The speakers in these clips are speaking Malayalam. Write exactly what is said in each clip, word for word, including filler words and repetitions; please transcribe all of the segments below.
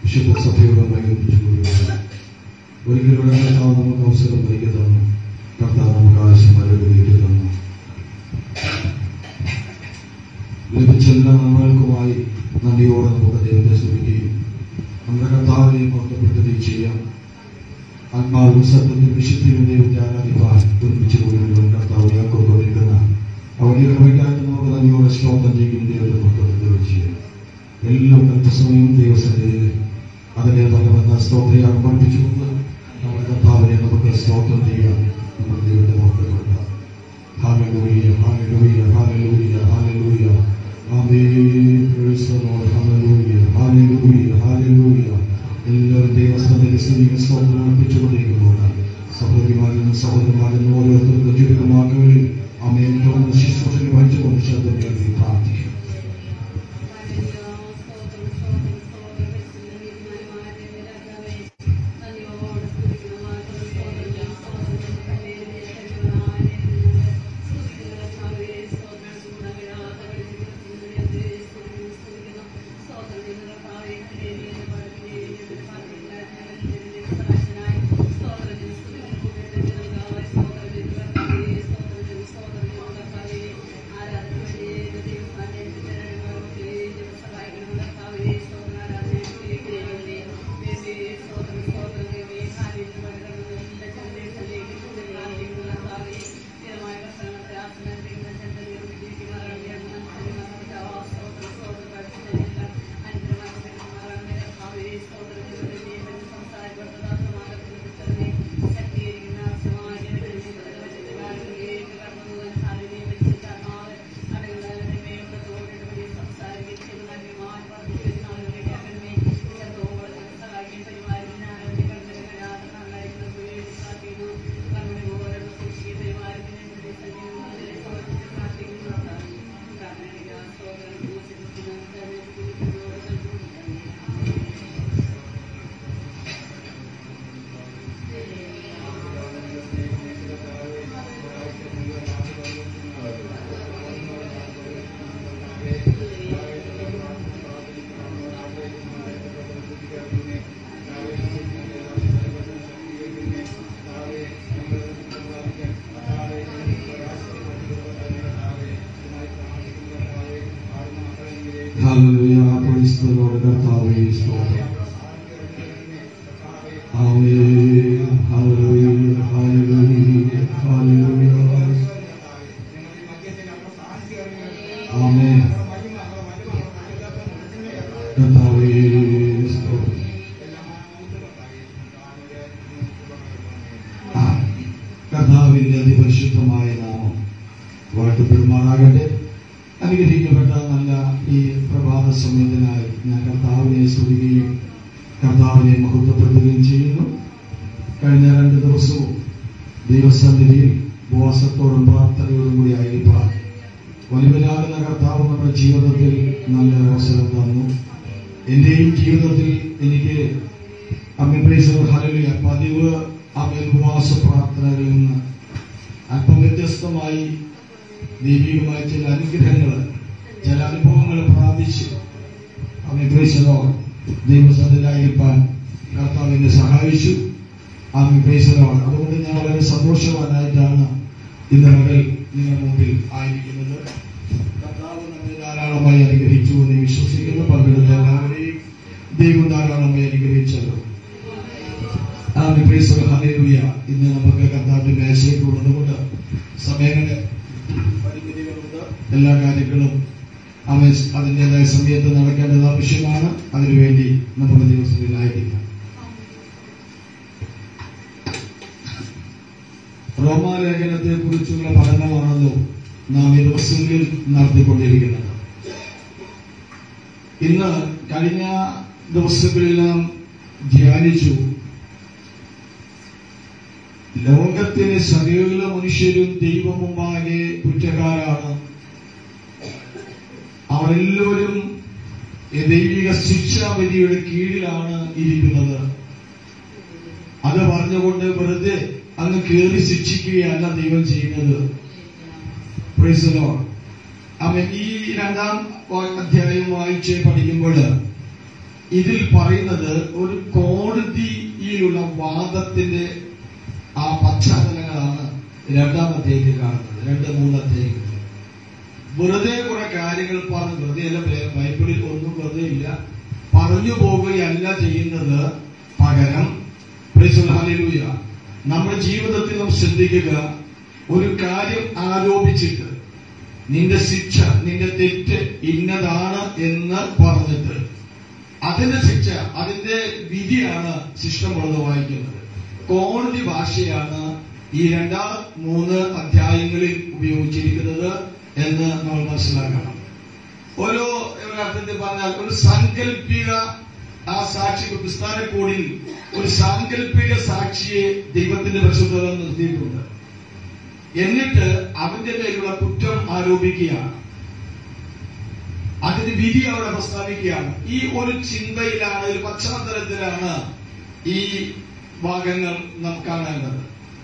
വിശുദ്ധ സഭയോട് പ്രകടിപ്പിച്ചുകൊള്ളുക. ഒരിക്കലൂടെ കർത്താവ് നമുക്ക് അവസരം നൽകി തന്നു. കർത്താവ് നമുക്ക് ആവശ്യം വരവിലേക്ക് തന്നു. ലഭിച്ച എല്ലാ നന്മകൾക്കുമായി നന്ദിയോടെ നമുക്ക് ദൈവത്തെ സ്തുതിക്കുകയും നമ്മുടെ കർത്താവിനെ മഹത്വപ്പെടുത്തുകയും ചെയ്യാം. ആത്മാവും സത്യത്തിലും വിശുദ്ധിയും ദൈവത്തെ ആരാധിപ്പാൻ ഒരുമിച്ച് കൂടിയുള്ള കർത്താവ് യാക്കോബിരിക്കുന്ന അവന്റെ കൃപയ്ക്കായിട്ട് നമുക്ക് നന്ദിയോടെ സ്തോത്രം ചെയ്യുകയും ദൈവത്തെ മഹത്വപ്പെടുത്തുകയും ചെയ്യാം. എല്ലാ കൽപ്പസമയവും ദൈവസന്നിധിയിൽ അതിനെ തലവന്ന സ്തോത്രയാഗം പഠിപ്പിച്ചുകൊണ്ട് നമ്മുടെ കർത്താവിനെ നമുക്ക് സ്തോത്രം ചെയ്യാം. നമ്മുടെ ദൈവത്തെ മഹത്വപ്പെടുത്താം. Hallelujah, hallelujah, hallelujah, hallelujah. Amen. Praise the Lord. Hallelujah, hallelujah, hallelujah. എല്ലാവരും ദൈവസന്നിധിയിൽ സ്തുതിയും സ്തോത്രവും അർപ്പിച്ചുകൊണ്ടിരിക്കുന്നുണ്ട്. സഹോദരിമാരും സഹോദരന്മാരും ഓരോരുത്തർക്കും ചുരുക്കമാക്കുകളിൽ ആമേൻ തുറന്ന് ശുശ്രൂഷകൾ വഹിച്ചുകൊണ്ട് ശബ്ദം ഉയർത്തി പ്രാർത്ഥിക്കും. Hallelujah, praise the Lord. കർത്താവേ സ്തോത്രം. Amen. Hallelujah, hallelujah, hallelujah. Amen. കർത്താവേ സ്തോത്രം. കർത്താവിന്റെ അതിപരിശുദ്ധമായ നാമം വാഴ്ത്തപ്പെടുമാറാകട്ടെ. അനുഗ്രഹിക്കപ്പെട്ട നല്ല ഈ പ്രഭാത സമയത്തിനായി ഞാൻ കർത്താവിനെ സ്തുതിക്കുകയും കർത്താവിനെ മഹത്വപ്പെടുത്തുകയും ചെയ്യുന്നു. കഴിഞ്ഞ രണ്ട് ദിവസവും ദൈവസന്നിധിയിൽ ഉപവാസത്തോടും പ്രാർത്ഥനയോടും കൂടി ആയിരിക്കാൻ വലിയവനാകുന്ന കർത്താവ് നമ്മുടെ ജീവിതത്തിൽ നല്ല അവസരം തന്നു. എന്റെയും ജീവിതത്തിൽ എനിക്ക് ഹല്ലേലൂയ പതിവ് അവൻ ഉപവാസ പ്രാർത്ഥനകളിൽ നിന്ന് അല്പം വ്യത്യസ്തമായി ദൈവികമായ ചില അനുഗ്രഹങ്ങൾ, ചില അനുഭവങ്ങൾ പ്രാപിച്ച് അമിപ്രേസനോ ദൈവസന്നിധിയിലായിരിക്കാൻ കർത്താവ് എന്നെ സഹായിച്ചു. അമിപ്രേസനോ അതുകൊണ്ട് ഞാൻ വളരെ സന്തോഷവാനായിട്ടാണ് ഇന്ന് മകൾ നിങ്ങളുടെ മുമ്പിൽ ആയിരിക്കുന്നത്. കർത്താവ് നമ്മെ ധാരാളമായി അനുഗ്രഹിച്ചു എന്ന് വിശ്വസിക്കുന്നു. പങ്കെടുത്ത എല്ലാവരെയും ദൈവം ധാരാളമായി അനുഗ്രഹിച്ചല്ലോ. അമിപ്രേസനോ ഹല്ലേലൂയ. ഇന്ന് നമുക്ക് കർത്താവിന്റെ മേശയ്ക്ക് ഉള്ളതുകൊണ്ട് സമയങ്ങളുടെ പരിമിതികളുണ്ട്. എല്ലാ കാര്യങ്ങളും അവൻ അതിൻ്റെതായ സമയത്ത് നടക്കേണ്ടത് ആവശ്യമാണ്. അതിനുവേണ്ടി നമുക്ക് ദിവസങ്ങളിലായിരിക്കാം. റോമാലേഖനത്തെ കുറിച്ചുള്ള പഠനമാണല്ലോ നാം ഈ ദിവസങ്ങളിൽ നടത്തിക്കൊണ്ടിരിക്കുന്നത്. ഇന്ന് കഴിഞ്ഞ ദിവസങ്ങളിൽ നാം ധ്യാനിച്ചു ലോകത്തിലെ സകല മനുഷ്യരും ദൈവം മുമ്പാകെ കുറ്റക്കാരാണ്. അവരെല്ലാവരും ദൈവിക ശിക്ഷാവിധിയുടെ കീഴിലാണ് ഇരിക്കുന്നത്. അത് പറഞ്ഞുകൊണ്ട് വെറുതെ അങ്ങ് കയറി ശിക്ഷിക്കുകയല്ല ദൈവം ചെയ്യുന്നത്. Praise the Lord. അവൻ ഈ രണ്ടാം അധ്യായം വായിച്ച് പഠിക്കുമ്പോൾ ഇതിൽ പറയുന്നത് ഒരു കോടതിയിലുള്ള വാദത്തിന്റെ ആ പശ്ചാത്തലങ്ങളാണ് രണ്ടാം അധ്യായത്തിൽ കാണുന്നത്. രണ്ട് മൂന്ന് അധ്യായങ്ങൾ വെറുതെ കുറെ കാര്യങ്ങൾ പറഞ്ഞു, വെറുതെ അല്ല, ബൈബിളിൽ ഒന്നും വെറുതെ ഇല്ല, പറഞ്ഞു പോവുകയല്ല ചെയ്യുന്നത്. പകരം ഹല്ലേലൂയ നമ്മുടെ ജീവിതത്തിൽ നാം ശ്രദ്ധിക്കുക, ഒരു കാര്യം ആരോപിച്ചിട്ട് നിന്റെ ശിക്ഷ, നിന്റെ തെറ്റ് ഇന്നതാണ് എന്ന് പറഞ്ഞിട്ട് അതിന്റെ ശിക്ഷ, അതിന്റെ വിധിയാണ് ശിഷ്ടമുള്ളത് വായിക്കുന്നത്. കോടതി ഭാഷയാണ് ഈ രണ്ടാം മൂന്ന് അധ്യായങ്ങളിൽ ഉപയോഗിച്ചിരിക്കുന്നത് എന്ന് നമ്മൾ മനസ്സിലാക്കണം. ഓരോ അർത്ഥത്തിൽ പറഞ്ഞാൽ ഒരു സാങ്കല്പിക ആ സാക്ഷി ക്രിസ്ത്യാനിക്കൂടിൽ ഒരു സാങ്കല്പിക സാക്ഷിയെ ദൈവത്തിന്റെ പരിശുദ്ധത നിർത്തിയിട്ടുണ്ട്. എന്നിട്ട് അവന്റെ പേരിലുള്ള കുറ്റം ആരോപിക്കുകയാണ്, അതിന്റെ വിധി അവിടെ പ്രസ്താവിക്കുകയാണ്. ഈ ഒരു ചിന്തയിലാണ്, ഒരു പശ്ചാത്തലത്തിലാണ് ഈ ഭാഗങ്ങൾ നാം കാണേണ്ടത്.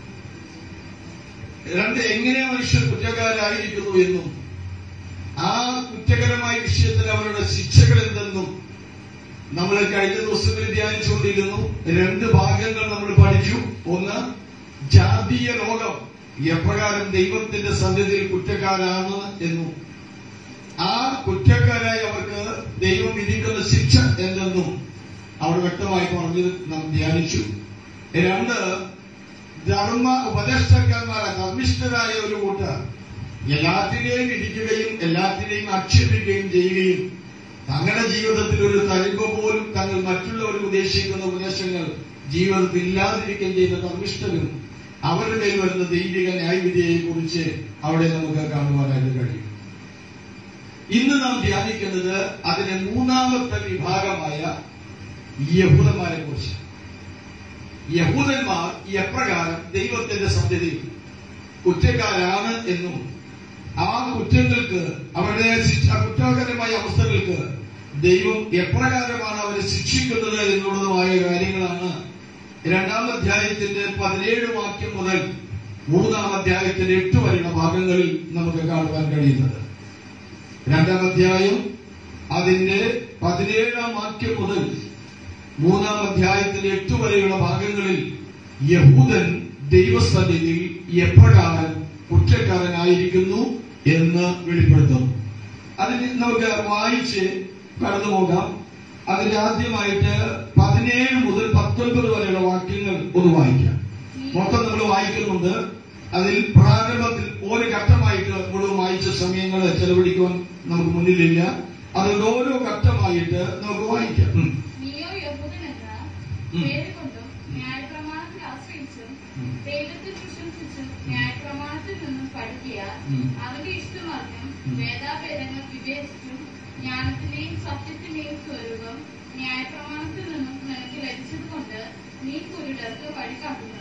രണ്ട്, എങ്ങനെ മനുഷ്യർ കുറ്റക്കാരായിരിക്കുന്നു എന്നും ആ കുറ്റകരമായ വിഷയത്തിൽ അവരുടെ ശിക്ഷകൾ എന്തെന്നും നമ്മൾ കഴിഞ്ഞ ദിവസങ്ങളിൽ ധ്യാനിച്ചുകൊണ്ടിരുന്നു. രണ്ട് ഭാഗങ്ങൾ നമ്മൾ പഠിച്ചു. ഒന്ന്, ജാതീയ ലോകം എപ്രകാരം ദൈവത്തിന്റെ സന്നിധിയിൽ കുറ്റക്കാരാണ് എന്നും ആ കുറ്റക്കാരായി അവർക്ക് ദൈവം വിധിക്കുന്ന ശിക്ഷ എന്തെന്നും അവിടെ വ്യക്തമായി പറഞ്ഞത് നാം ധ്യാനിച്ചു. രണ്ട്, ധർമ്മ ഉപദേഷ്ടാക്കന്മാരെ ധർമ്മിഷ്ഠരായ ഒരു കൂട്ടർ എല്ലാത്തിനെയും വിധിക്കുകയും എല്ലാത്തിനെയും ആക്ഷേപിക്കുകയും ചെയ്യുകയും തങ്ങളുടെ ജീവിതത്തിൽ ഒരു തരിമ്പ് പോലും തങ്ങൾ മറ്റുള്ളവർക്ക് ഉദ്ദേശിക്കുന്ന ഉപദേശങ്ങൾ ജീവിതത്തിൽ ഇല്ലാതിരിക്കുകയും ചെയ്യുന്ന ധർമ്മിഷ്ഠരും അവരുടെ മേൽ വരുന്ന ദൈവിക ന്യായവിധിയെ കുറിച്ച് അവിടെ നമുക്ക് കാണുവാനായിട്ട് കഴിയും. ഇന്ന് നാം ധ്യാനിക്കുന്നത് അതിന്റെ മൂന്നാമത്തെ വിഭാഗമായ യഹൂദന്മാരെ കുറിച്ച്. യഹൂദന്മാർ എപ്രകാരം ദൈവത്തിന്റെ സന്നിധിയിൽ കുറ്റക്കാരാണ് എന്നും ആ കുറ്റങ്ങൾക്ക്, അവരുടെ കുറ്റകരമായ അവസ്ഥകൾക്ക് ദൈവം എപ്രകാരമാണ് അവരെ ശിക്ഷിക്കുന്നത് എന്നുള്ളതുമായ കാര്യങ്ങളാണ് രണ്ടാം അധ്യായത്തിന്റെ പതിനേഴ് വാക്യം മുതൽ മൂന്നാം അധ്യായത്തിന്റെ എട്ട് വരെയുള്ള ഭാഗങ്ങളിൽ നമുക്ക് കാണുവാൻ കഴിയുന്നത്. രണ്ടാം അധ്യായം അതിന്റെ പതിനേഴാം വാക്യം മുതൽ മൂന്നാം അധ്യായത്തിന്റെ എട്ട് വരെയുള്ള ഭാഗങ്ങളിൽ യഹൂദൻ ദൈവസന്നിധിയിൽ എപ്രകാരം കുറ്റക്കാരനായിരിക്കുന്നു എന്ന് വെളിപ്പെടുത്തുന്നു. അതിന് നമുക്ക് വായിച്ച് കടന്നു പോകാം. അതിന്റെ ആദ്യമായിട്ട് പതിനേഴ് മുതൽ പത്തൊൻപത് വരെയുള്ള വാക്യങ്ങൾ ഒന്ന് വായിക്കാം. മൊത്തം നമ്മൾ വായിക്കുന്നുണ്ട്. അതിൽ പ്രാരംഭത്തിൽ ഒരു ഘട്ടമായിട്ട് മുഴുവൻ വായിച്ച സമയങ്ങൾ ചെലവഴിക്കുവാൻ നമുക്ക് മുന്നിലില്ല. അതുകൊണ്ട് ഓരോ ഘട്ടമായിട്ട് നമുക്ക് വായിക്കാം. ദൈവത്തെ പ്രശംസിച്ചും ന്യായപ്രമാണത്തിൽ നിന്നും പഠിക്കുക, അവന്റെ ഇഷ്ടമാർഗം വേദാഭേദങ്ങൾ വിവേചിച്ചും ജ്ഞാനത്തിന്റെയും സത്യത്തിന്റെയും സ്വരൂപം ന്യായപ്രമാണത്തിൽ നിന്നും നിനക്ക് ലഭിച്ചത് കൊണ്ട് നീ കുരുടർക്ക് വഴി കാട്ടുന്നത്.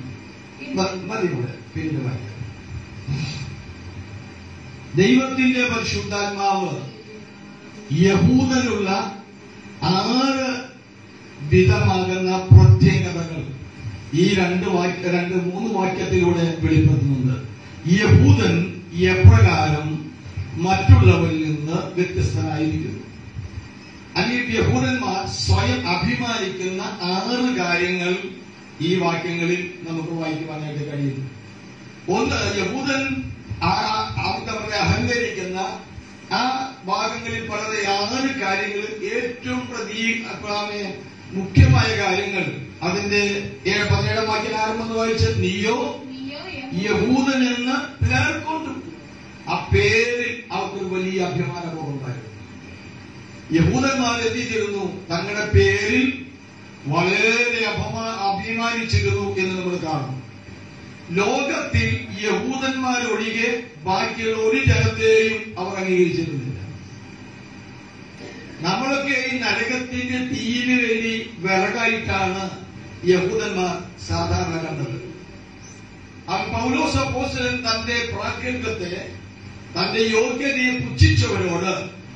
ദൈവത്തിന്റെ പരിശുദ്ധാത്മാവ് യഹൂദനുള്ള ആറ് വിധമാകുന്ന പ്രത്യേകതകൾ ഈ രണ്ട് വാക്യ രണ്ട് മൂന്ന് വാക്യത്തിലൂടെ വെളിപ്പെടുത്തുന്നുണ്ട്. യഹൂദൻ എപ്രകാരം മറ്റുള്ളവരിൽ നിന്ന് വ്യത്യസ്തനായിരിക്കുന്നു, അല്ലെങ്കിൽ യഹൂദന്മാർ സ്വയം അഭിമാനിക്കുന്ന ആറ് കാര്യങ്ങൾ ഈ വാക്യങ്ങളിൽ നമുക്ക് വായിക്കുവാനായിട്ട് കഴിയുന്നു. ഒന്ന്, യഹൂദൻ അവരുടെ അഹങ്കരിക്കുന്ന ആ ഭാഗങ്ങളിൽ വളരെ ആറ് കാര്യങ്ങളിൽ ഏറ്റവും പ്രതീ മുഖ്യമായ കാര്യങ്ങൾ അതിന്റെ പതിനേഴാം വാക്യം ആരംഭം വായിച്ച നീയോ യഹൂദൻ എന്ന് പേർക്കൊണ്ടു. ആ പേരിൽ അവർക്കൊരു വലിയ അഭിമാനബോധം ഉണ്ടായിരുന്നു. യഹൂദന്മാർ എത്തിച്ചിരുന്നു, തങ്ങളുടെ പേരിൽ വളരെ അപമാ അഭിമാനിച്ചിരുന്നു എന്ന് നമ്മൾ കാണുന്നു. ലോകത്തിൽ യഹൂദന്മാരൊഴികെ ബാക്കിയുള്ള ഒരു ജനത്തെയും അവർ അംഗീകരിച്ചിരുന്നില്ല. നമ്മളൊക്കെ ഈ നരകത്തിന്റെ തീയിന് വേണ്ടി വിറകായിട്ടാണ് യഹൂദന്മാർ സാധാരണ കണ്ടത്. പൗലോസ് അപ്പോസ്തലൻ തന്റെ പ്രാഗൽഭ്യത്തെ, തന്റെ യോഗ്യതയെ പുച്ഛിച്ചവരോട്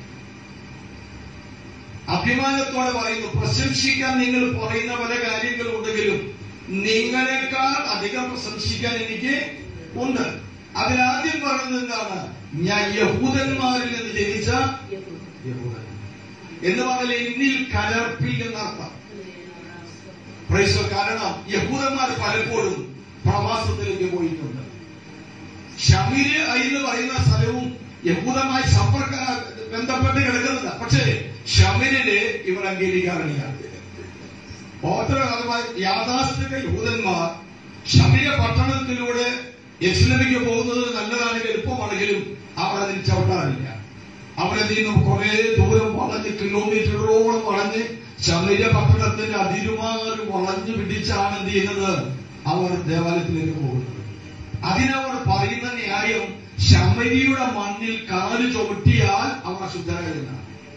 അഭിമാനത്തോടെ പറയുന്നു, പ്രശംസിക്കാൻ നിങ്ങൾ പറയുന്ന പല കാര്യങ്ങളുണ്ടെങ്കിലും നിങ്ങളെക്കാൾ അധികം പ്രശംസിക്കാൻ എനിക്ക് ഉണ്ട്. അതിലാദ്യം പറയുന്നത് എന്താണ്? ഞാൻ യഹൂദന്മാരിൽ നിന്ന് ജനിച്ച യഹൂദൻ. എന്ന് പറഞ്ഞാൽ എന്നിൽ കലർപ്പിൽ എന്നർത്ഥം. പ്രൈസ്. കാരണം യഹൂദന്മാർ പലപ്പോഴും പ്രവാസത്തിലേക്ക് പോയിട്ടുണ്ട്. ശമീര് എന്ന് പറയുന്ന സ്ഥലവും യഹൂദമായി സമ്പർക്ക ബന്ധപ്പെട്ട് കിടക്കുന്നില്ല. പക്ഷേ ശമീരില് ഇവർ അംഗീകരിക്കാറില്ല. ഗോത്രകാലമായി യാഥാസ്ഥിക യഹൂദന്മാർ ശമീര പട്ടണത്തിലൂടെ യെരുശലേമിലേക്ക് പോകുന്നത് നല്ലതാണെങ്കിൽ എളുപ്പമാണെങ്കിലും അവർ അതിൽ ചവിട്ടാറില്ല. അവരതിൽ നിന്നും കുറെ ദൂരം വളഞ്ഞ് കിലോമീറ്ററുകളോളം വളഞ്ഞ് ശമീര പട്ടണത്തിന്റെ അതിരുമാറി വളഞ്ഞു പിടിച്ചാണ് എന്ത് ചെയ്യുന്നത്, അവർ ദേവാലയത്തിലേക്ക് പോകുന്നത്. അതിനവർ പറയുന്ന ന്യായം ശമരിയുടെ മണ്ണിൽ കാല് ചവിട്ടിയാൽ അവർ അശുദ്ധരായെന്നാണ്.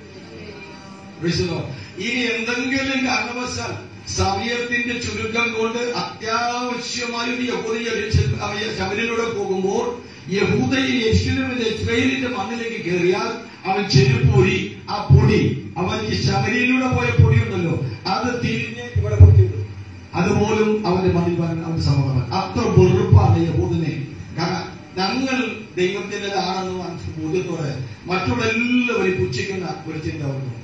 ഇനി എന്തെങ്കിലും കാരണവശാൽ സമയത്തിന്റെ ചുരുക്കം കൊണ്ട് അത്യാവശ്യമായ ഒരു യഹൂദ ശമരിലൂടെ പോകുമ്പോൾ യഹൂദയിൽ യെരുശലേമിന്റെ ഇസ്രായേലിന്റെ മണ്ണിലേക്ക് കയറിയാൽ അവൻ ചെരുപ്പൂരി ആ പൊടി അവൻ ഈ ശമരിയിലൂടെ പോയ പൊടിയുണ്ടല്ലോ അത് തിരിഞ്ഞ് ഇവിടെ പൊട്ടിയിടും. അതുപോലും അവന്റെ മണ്ണിൽ അവന്റെ സമ്മതമാണ്. അത്ര വെറുപ്പാണ് യഹൂദനെ. കാരണം ഞങ്ങൾ ദൈവത്തിൻ്റെതാണെന്ന് മനസ്സിൽ ബോധ്യത്തോടെ മറ്റുള്ള എല്ലാവരും പുച്ഛിക്കുന്ന ഒരു ചിന്ത അവർക്കുണ്ട്.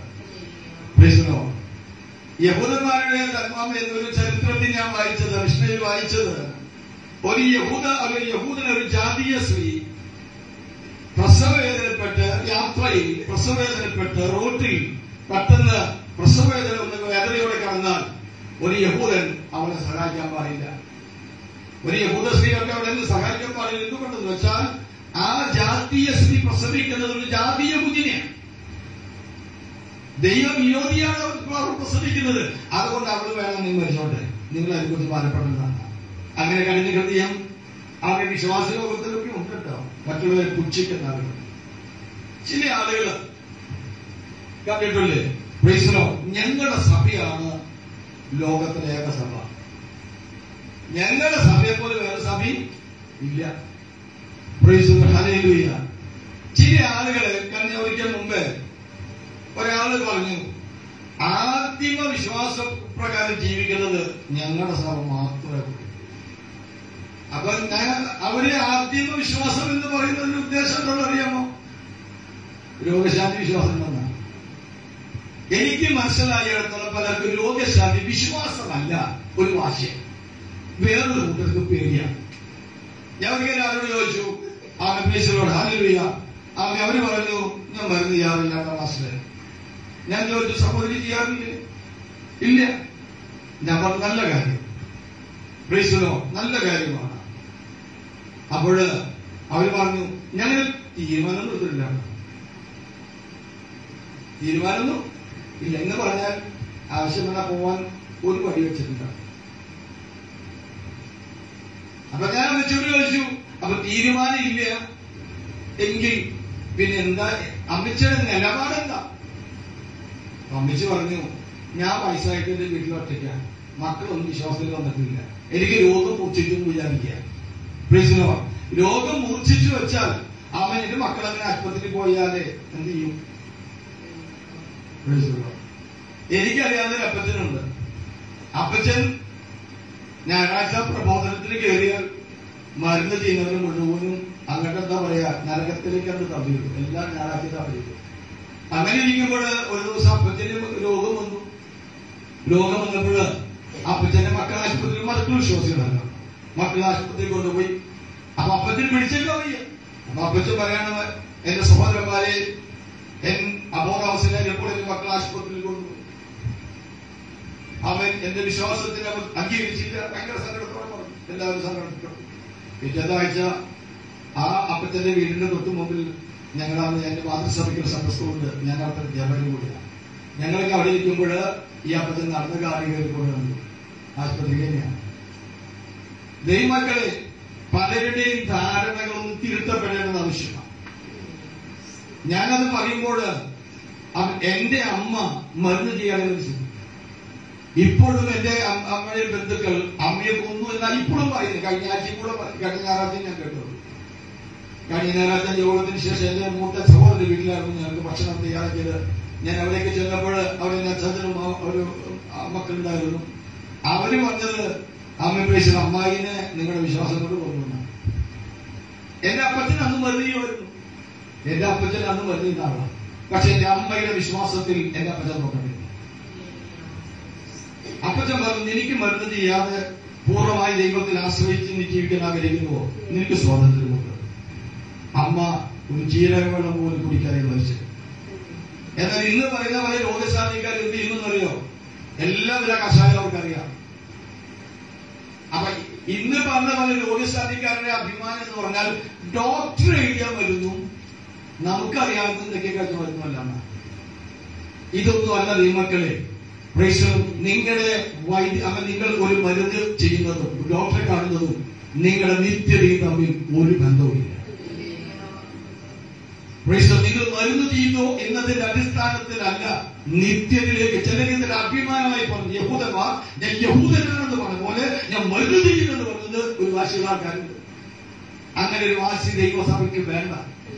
യഹൂദന്മാരുടെ തന്മാമ എന്നൊരു ചരിത്രത്തിൽ ഞാൻ വായിച്ചത്, വിഷ്ണയിൽ വായിച്ചത്, ഒരു യഹൂദ ഒരു യഹൂദന ഒരു ജാതീയ സ്ത്രീ പ്രസവവേദനപ്പെട്ട് യാത്രയിൽ പ്രസവവേദനപ്പെട്ട് റോട്ടിൽ പെട്ടെന്ന് പ്രസവവേദന ഒന്ന് വേദനയോടെ കടന്നാൽ ഒരു യഹൂദൻ അവനെ സഹായിക്കാൻ പാടില്ല. ഒരു യഹൂദ സ്ത്രീയൊക്കെ അവിടെ നിന്ന് സഹായിക്കാൻ പാടില്ല. എന്തുകൊണ്ടെന്ന് വെച്ചാൽ ആ ജാതീയ സ്ത്രീ പ്രസവിക്കുന്നത് ഒരു ജാതീയ കുഞ്ഞിനെയാണ്. ദൈവവിരോധിയാണ് അവർ പ്രസവിക്കുന്നത്. അതുകൊണ്ട് അവൾ വേണം നിങ്ങൾ മരിച്ചോട്ടെ, നിങ്ങൾ അതിനെക്കുറിച്ച് ഭാരപ്പെടേണ്ടതാണ്. അങ്ങനെ കഴിഞ്ഞ ഹൃദയം അവരുടെ വിശ്വാസ ലോകത്തിലൊക്കെ ഉണ്ട് കേട്ടോ. മറ്റുള്ളവരെ പുച്ഛിക്കുന്ന ആളുകൾ ചില ആളുകൾ കണ്ടിട്ടില്ലേ? പ്രൈസലോ, ഞങ്ങളുടെ സഭയാണ് ലോകത്തിലെ ഏക സഭ. ഞങ്ങളുടെ സഭയെ പോലെ വേറെ സഭ ഇല്ല. Praise the Lord, hallelujah. ചില ആളുകള് കഴിഞ്ഞ ഒരിക്കൽ മുമ്പേ ഒരാള് പറഞ്ഞു ആദിമ വിശ്വാസ പ്രകാരം ജീവിക്കുന്നത് ഞങ്ങളുടെ സഭ മാത്രമേ ഉള്ളൂ. അപ്പൊ ഞാൻ അവര് ആദിമ വിശ്വാസം എന്ന് പറയുന്നതിന്റെ ഉദ്ദേശം എന്താണെന്ന് അറിയാമോ? രോഗശാന്തി വിശ്വാസം എന്നാണ് എനിക്ക് മനസ്സിലായിടത്തോളം. പലർക്കും രോഗശാന്തി വിശ്വാസമല്ല, ഒരു വാശിയം. വേറൊരു കൂട്ടർക്ക് പേടിയാണ്. ഞാൻ ഒരിക്കലും അവരോട് ചോദിച്ചു, ആ പേശിനോട് ഹല്ലേലൂയ, അവര് അവര് പറഞ്ഞു ഞാൻ മരുന്ന് ചെയ്യാറില്ല ക്ലാസ്സില്. ഞാൻ ചോദിച്ചു സഹോദരി ചെയ്യാറില്ലേ? ഇല്ല. ഞാൻ പറഞ്ഞു നല്ല കാര്യം, പ്രൈസലോ, നല്ല കാര്യമാണ്. അപ്പോഴ് അവര് പറഞ്ഞു ഞങ്ങൾ തീരുമാനം എടുത്തിട്ടില്ല. തീരുമാനമൊന്നും ഇല്ല എന്ന് പറഞ്ഞാൽ ആവശ്യമെന്നാ പോവാൻ ഒരു വടി വെച്ചിട്ടുണ്ട്. അപ്പൊ ഞാൻ വെച്ചോട് ചോദിച്ചു, അപ്പൊ തീരുമാനം ഇല്ല എങ്കിൽ പിന്നെ എന്താ അമ്മച്ചിയുടെ നിലപാടെന്താ? അമ്മച്ചി പറഞ്ഞു ഞാൻ വയസ്സായിട്ട് എന്റെ വീട്ടിൽ ഒറ്റയ്ക്കാണ്, മക്കളൊന്നും വിശ്വാസത്തിൽ വന്നിട്ടില്ല, എനിക്ക് രോഗം മൂർച്ഛിക്കും വിചാരിക്കുക. രോഗം മൂർച്ഛിച്ചു വെച്ചാൽ അവൻ എന്റെ മക്കളങ്ങനെ ആശുപത്രിയിൽ പോയാല് എന്ത് ചെയ്യും? എനിക്കറിയാവുന്ന അപ്പച്ചനുണ്ട്. അപ്പച്ചൻ ഞായറാഴ്ച പ്രബോധനത്തിന് കയറിയാൽ മരുന്ന് ചെയ്യുന്നവർ മുഴുവനും അങ്ങോട്ട് എന്താ പറയാ നരകത്തിലേക്ക് അത് തള്ളിയിട്ടു. എല്ലാം ഞായറാഴ്ച തള്ളിയിട്ടു. അങ്ങനെ ഇരിക്കുമ്പോൾ ഒരു ദിവസം അപ്പച്ചന് രോഗം വന്നു. രോഗം വന്നപ്പോൾ അപ്പച്ചന്റെ മക്കൾ ആശുപത്രിയിൽ മക്കൾ വിശ്വാസികളല്ല. മക്കൾ ആശുപത്രിയിൽ കൊണ്ടുപോയി. അപ്പൊ അപ്പച്ചന് പിടിച്ചേക്കാൻ വയ്യ. അപ്പൊ അപ്പച്ചൻ പറയാണ്, എന്റെ സഹോദരന്മാരെ എൻ അബോധാവസ്ഥയിലെപ്പോൾ എന്റെ മക്കൾ ആശുപത്രിയിൽ കൊണ്ടുപോയി. അവൻ എന്റെ വിശ്വാസത്തിന് അവൻ അംഗീകരിച്ചില്ല. ഭയങ്കര സങ്കടത്തോടെ പറഞ്ഞു. എല്ലാവരും സങ്കടപ്പെട്ടു. പിറ്റേതാഴ്ച ആ അപ്പച്ചന്റെ വീടിന്റെ തൊട്ടു മുമ്പിൽ ഞങ്ങളാണ് എന്റെ മാതൃസഭയ്ക്ക് സന്ദർശമുണ്ട്. ഞാൻ അത്ര ജപനം കൂടിയാണ്. ഞങ്ങളൊക്കെ അവിടെ ഇരിക്കുമ്പോൾ ഈ അപ്പച്ചൻ നടന്ന കാര്യം കയറിക്കൊണ്ടു ആശുപത്രി തന്നെയാണ്. ദൈവമക്കളെ, പലരുടെയും ധാരണകളൊന്നും തിരുത്തപ്പെടേണ്ടത് ആവശ്യമാണ്. ഞാനത് പറയുമ്പോൾ എന്റെ അമ്മ മരുന്ന് ചെയ്യാതെ വെച്ചു. ഇപ്പോഴും എന്റെ അമ്മയുടെ ബന്ധുക്കൾ അമ്മയെ കൊന്നു എന്നാൽ ഇപ്പോഴും പറയുന്നു. കഴിഞ്ഞ ആഴ്ചയും കൂടെ കഴിഞ്ഞ ഞായറാഴ്ച ഞാൻ കേട്ടു. കഴിഞ്ഞ ഞായറാഴ്ച യോഗത്തിന് ശേഷം എന്റെ മൂത്ത സഹോദരന്റെ വീട്ടിലായിരുന്നു ഞങ്ങൾക്ക് ഭക്ഷണം തയ്യാറാക്കിയത്. ഞാൻ അവിടേക്ക് ചെന്നപ്പോൾ അവരെന്നെ അച്ഛനും ഒരു മക്കളുണ്ടായിരുന്നു. അവര് പറഞ്ഞത് അമ്മ പേശ അമ്മായിനെ നിങ്ങളുടെ വിശ്വാസം കൊണ്ട് കൊണ്ടുവന്ന. എന്റെ അപ്പച്ചൻ അന്ന് മരുന്ന് ചെയ്യുമായിരുന്നു. എന്റെ അപ്പച്ചൻ അന്ന് മരുന്ന് ചെയ്യുന്ന ആളാണ്. പക്ഷെ എന്റെ അമ്മയുടെ വിശ്വാസത്തിൽ എന്റെ അപ്പച്ചൻ നോക്കണ്ടേ. അപ്പച്ചൻ പറഞ്ഞു, എനിക്ക് മരുന്ന് ചെയ്യാതെ പൂർണ്ണമായി ദൈവത്തിൽ ആശ്രയിച്ച് നീ ജീവിക്കാൻ ആഗ്രഹിക്കുന്നുവോ, നിനക്ക് സ്വാതന്ത്ര്യമുണ്ട്. അമ്മ ഒരു ജീരകവെള്ളം പോലും കുടിക്കാതെ മരിച്ചു. എന്നാൽ ഇന്ന് പറയുന്ന പല രോഗശാലിക്കാർ എന്ത് ചെയ്യുന്നറിയോ, എല്ലാവരും ആ കഷായം അവർക്കറിയാം. അപ്പൊ ഇന്ന് പറഞ്ഞ പല രോഗശാലിക്കാരുടെ അഭിമാനം എന്ന് പറഞ്ഞാൽ ഡോക്ടർ എഴുതിയാൽ മരുന്നും നമുക്കറിയാവുന്ന എന്തൊക്കെ കഴിച്ച മരുന്നല്ല. ഇതൊന്നും അല്ല ദൈവമക്കളെ. നിങ്ങളുടെ വൈദ്യ അങ്ങനെ നിങ്ങൾ ഒരു മരുന്ന് ചെയ്യുന്നതും ഡോക്ടറെ കാണുന്നതും നിങ്ങളുടെ നിത്യതയും തമ്മിൽ ഒരു ബന്ധവുമില്ല. നിങ്ങൾ മരുന്ന് ചെയ്യുന്നു എന്നതിന്റെ അടിസ്ഥാനത്തിലല്ല നിത്യതയിലേക്ക്. ചിലരിതിന്റെ അഭിമാനമായി പറഞ്ഞു യഹൂദന്മാർ, ഞാൻ യഹൂദനാണെന്ന് പറഞ്ഞ പോലെ ഞാൻ മരുന്ന് ചെയ്യുമെന്ന് പറഞ്ഞത് ഒരു വാശിയുള്ള ആൾക്കാരുണ്ട്. അങ്ങനെ ഒരു വാശി ദൈവസഭയ്ക്ക് വേണ്ട.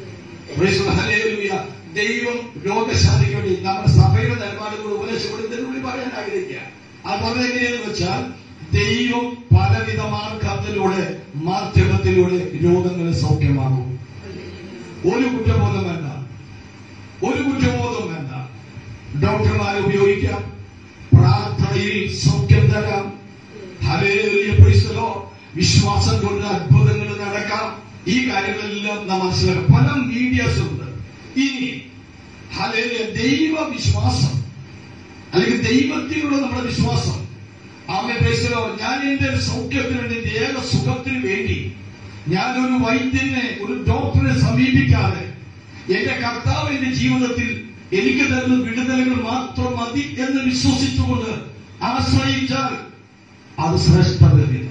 ദൈവം രോഗശാന്തിക്ക് വേണ്ടി നമ്മുടെ സഭയുടെ നിലപാടുകൾ ഉപദേശപ്പെടുന്നതിനുള്ളിൽ പറയാൻ ആഗ്രഹിക്കുക. അത് പറഞ്ഞത് എങ്ങനെയെന്ന് വെച്ചാൽ, ദൈവം പലവിധ മാർഗത്തിലൂടെ മാധ്യമത്തിലൂടെ രോഗങ്ങളെ സൗഖ്യമാകും. ഒരു കുറ്റബോധം വേണ്ട, ഒരു കുറ്റബോധം വേണ്ട. ഡോക്ടർമാരെ ഉപയോഗിക്കാം, പ്രാർത്ഥനയിൽ സൗഖ്യം തരാം. Hallelujah, praise the Lord. വിശ്വാസം കൊണ്ട് അത്ഭുതങ്ങൾ നടക്കാം. ഈ കാര്യങ്ങളെല്ലാം നാം മനസ്സിലാക്കാം. പല മീഡിയാസ് ഉണ്ട്. ഇനി ഹല്ലേലൂയ, ദൈവ വിശ്വാസം അല്ലെങ്കിൽ ദൈവത്തിലുള്ള നമ്മുടെ വിശ്വാസം, ആമേൻ, പ്രൈസ് ദി ലോർഡ്. ഞാൻ എന്റെ സൗഖ്യത്തിന് വേണ്ടി, എന്റെ ഏക സുഖത്തിന് വേണ്ടി ഞാനൊരു വൈദ്യനെ, ഒരു ഡോക്ടറെ സമീപിക്കാതെ എന്റെ കർത്താവ് എന്റെ ജീവിതത്തിൽ എനിക്ക് തരുന്ന വിടുതലുകൾ മാത്രം മതി എന്ന് വിശ്വസിച്ചുകൊണ്ട് ആശ്രയിച്ചാൽ അത് ശ്രേഷ്ഠതയാണ്.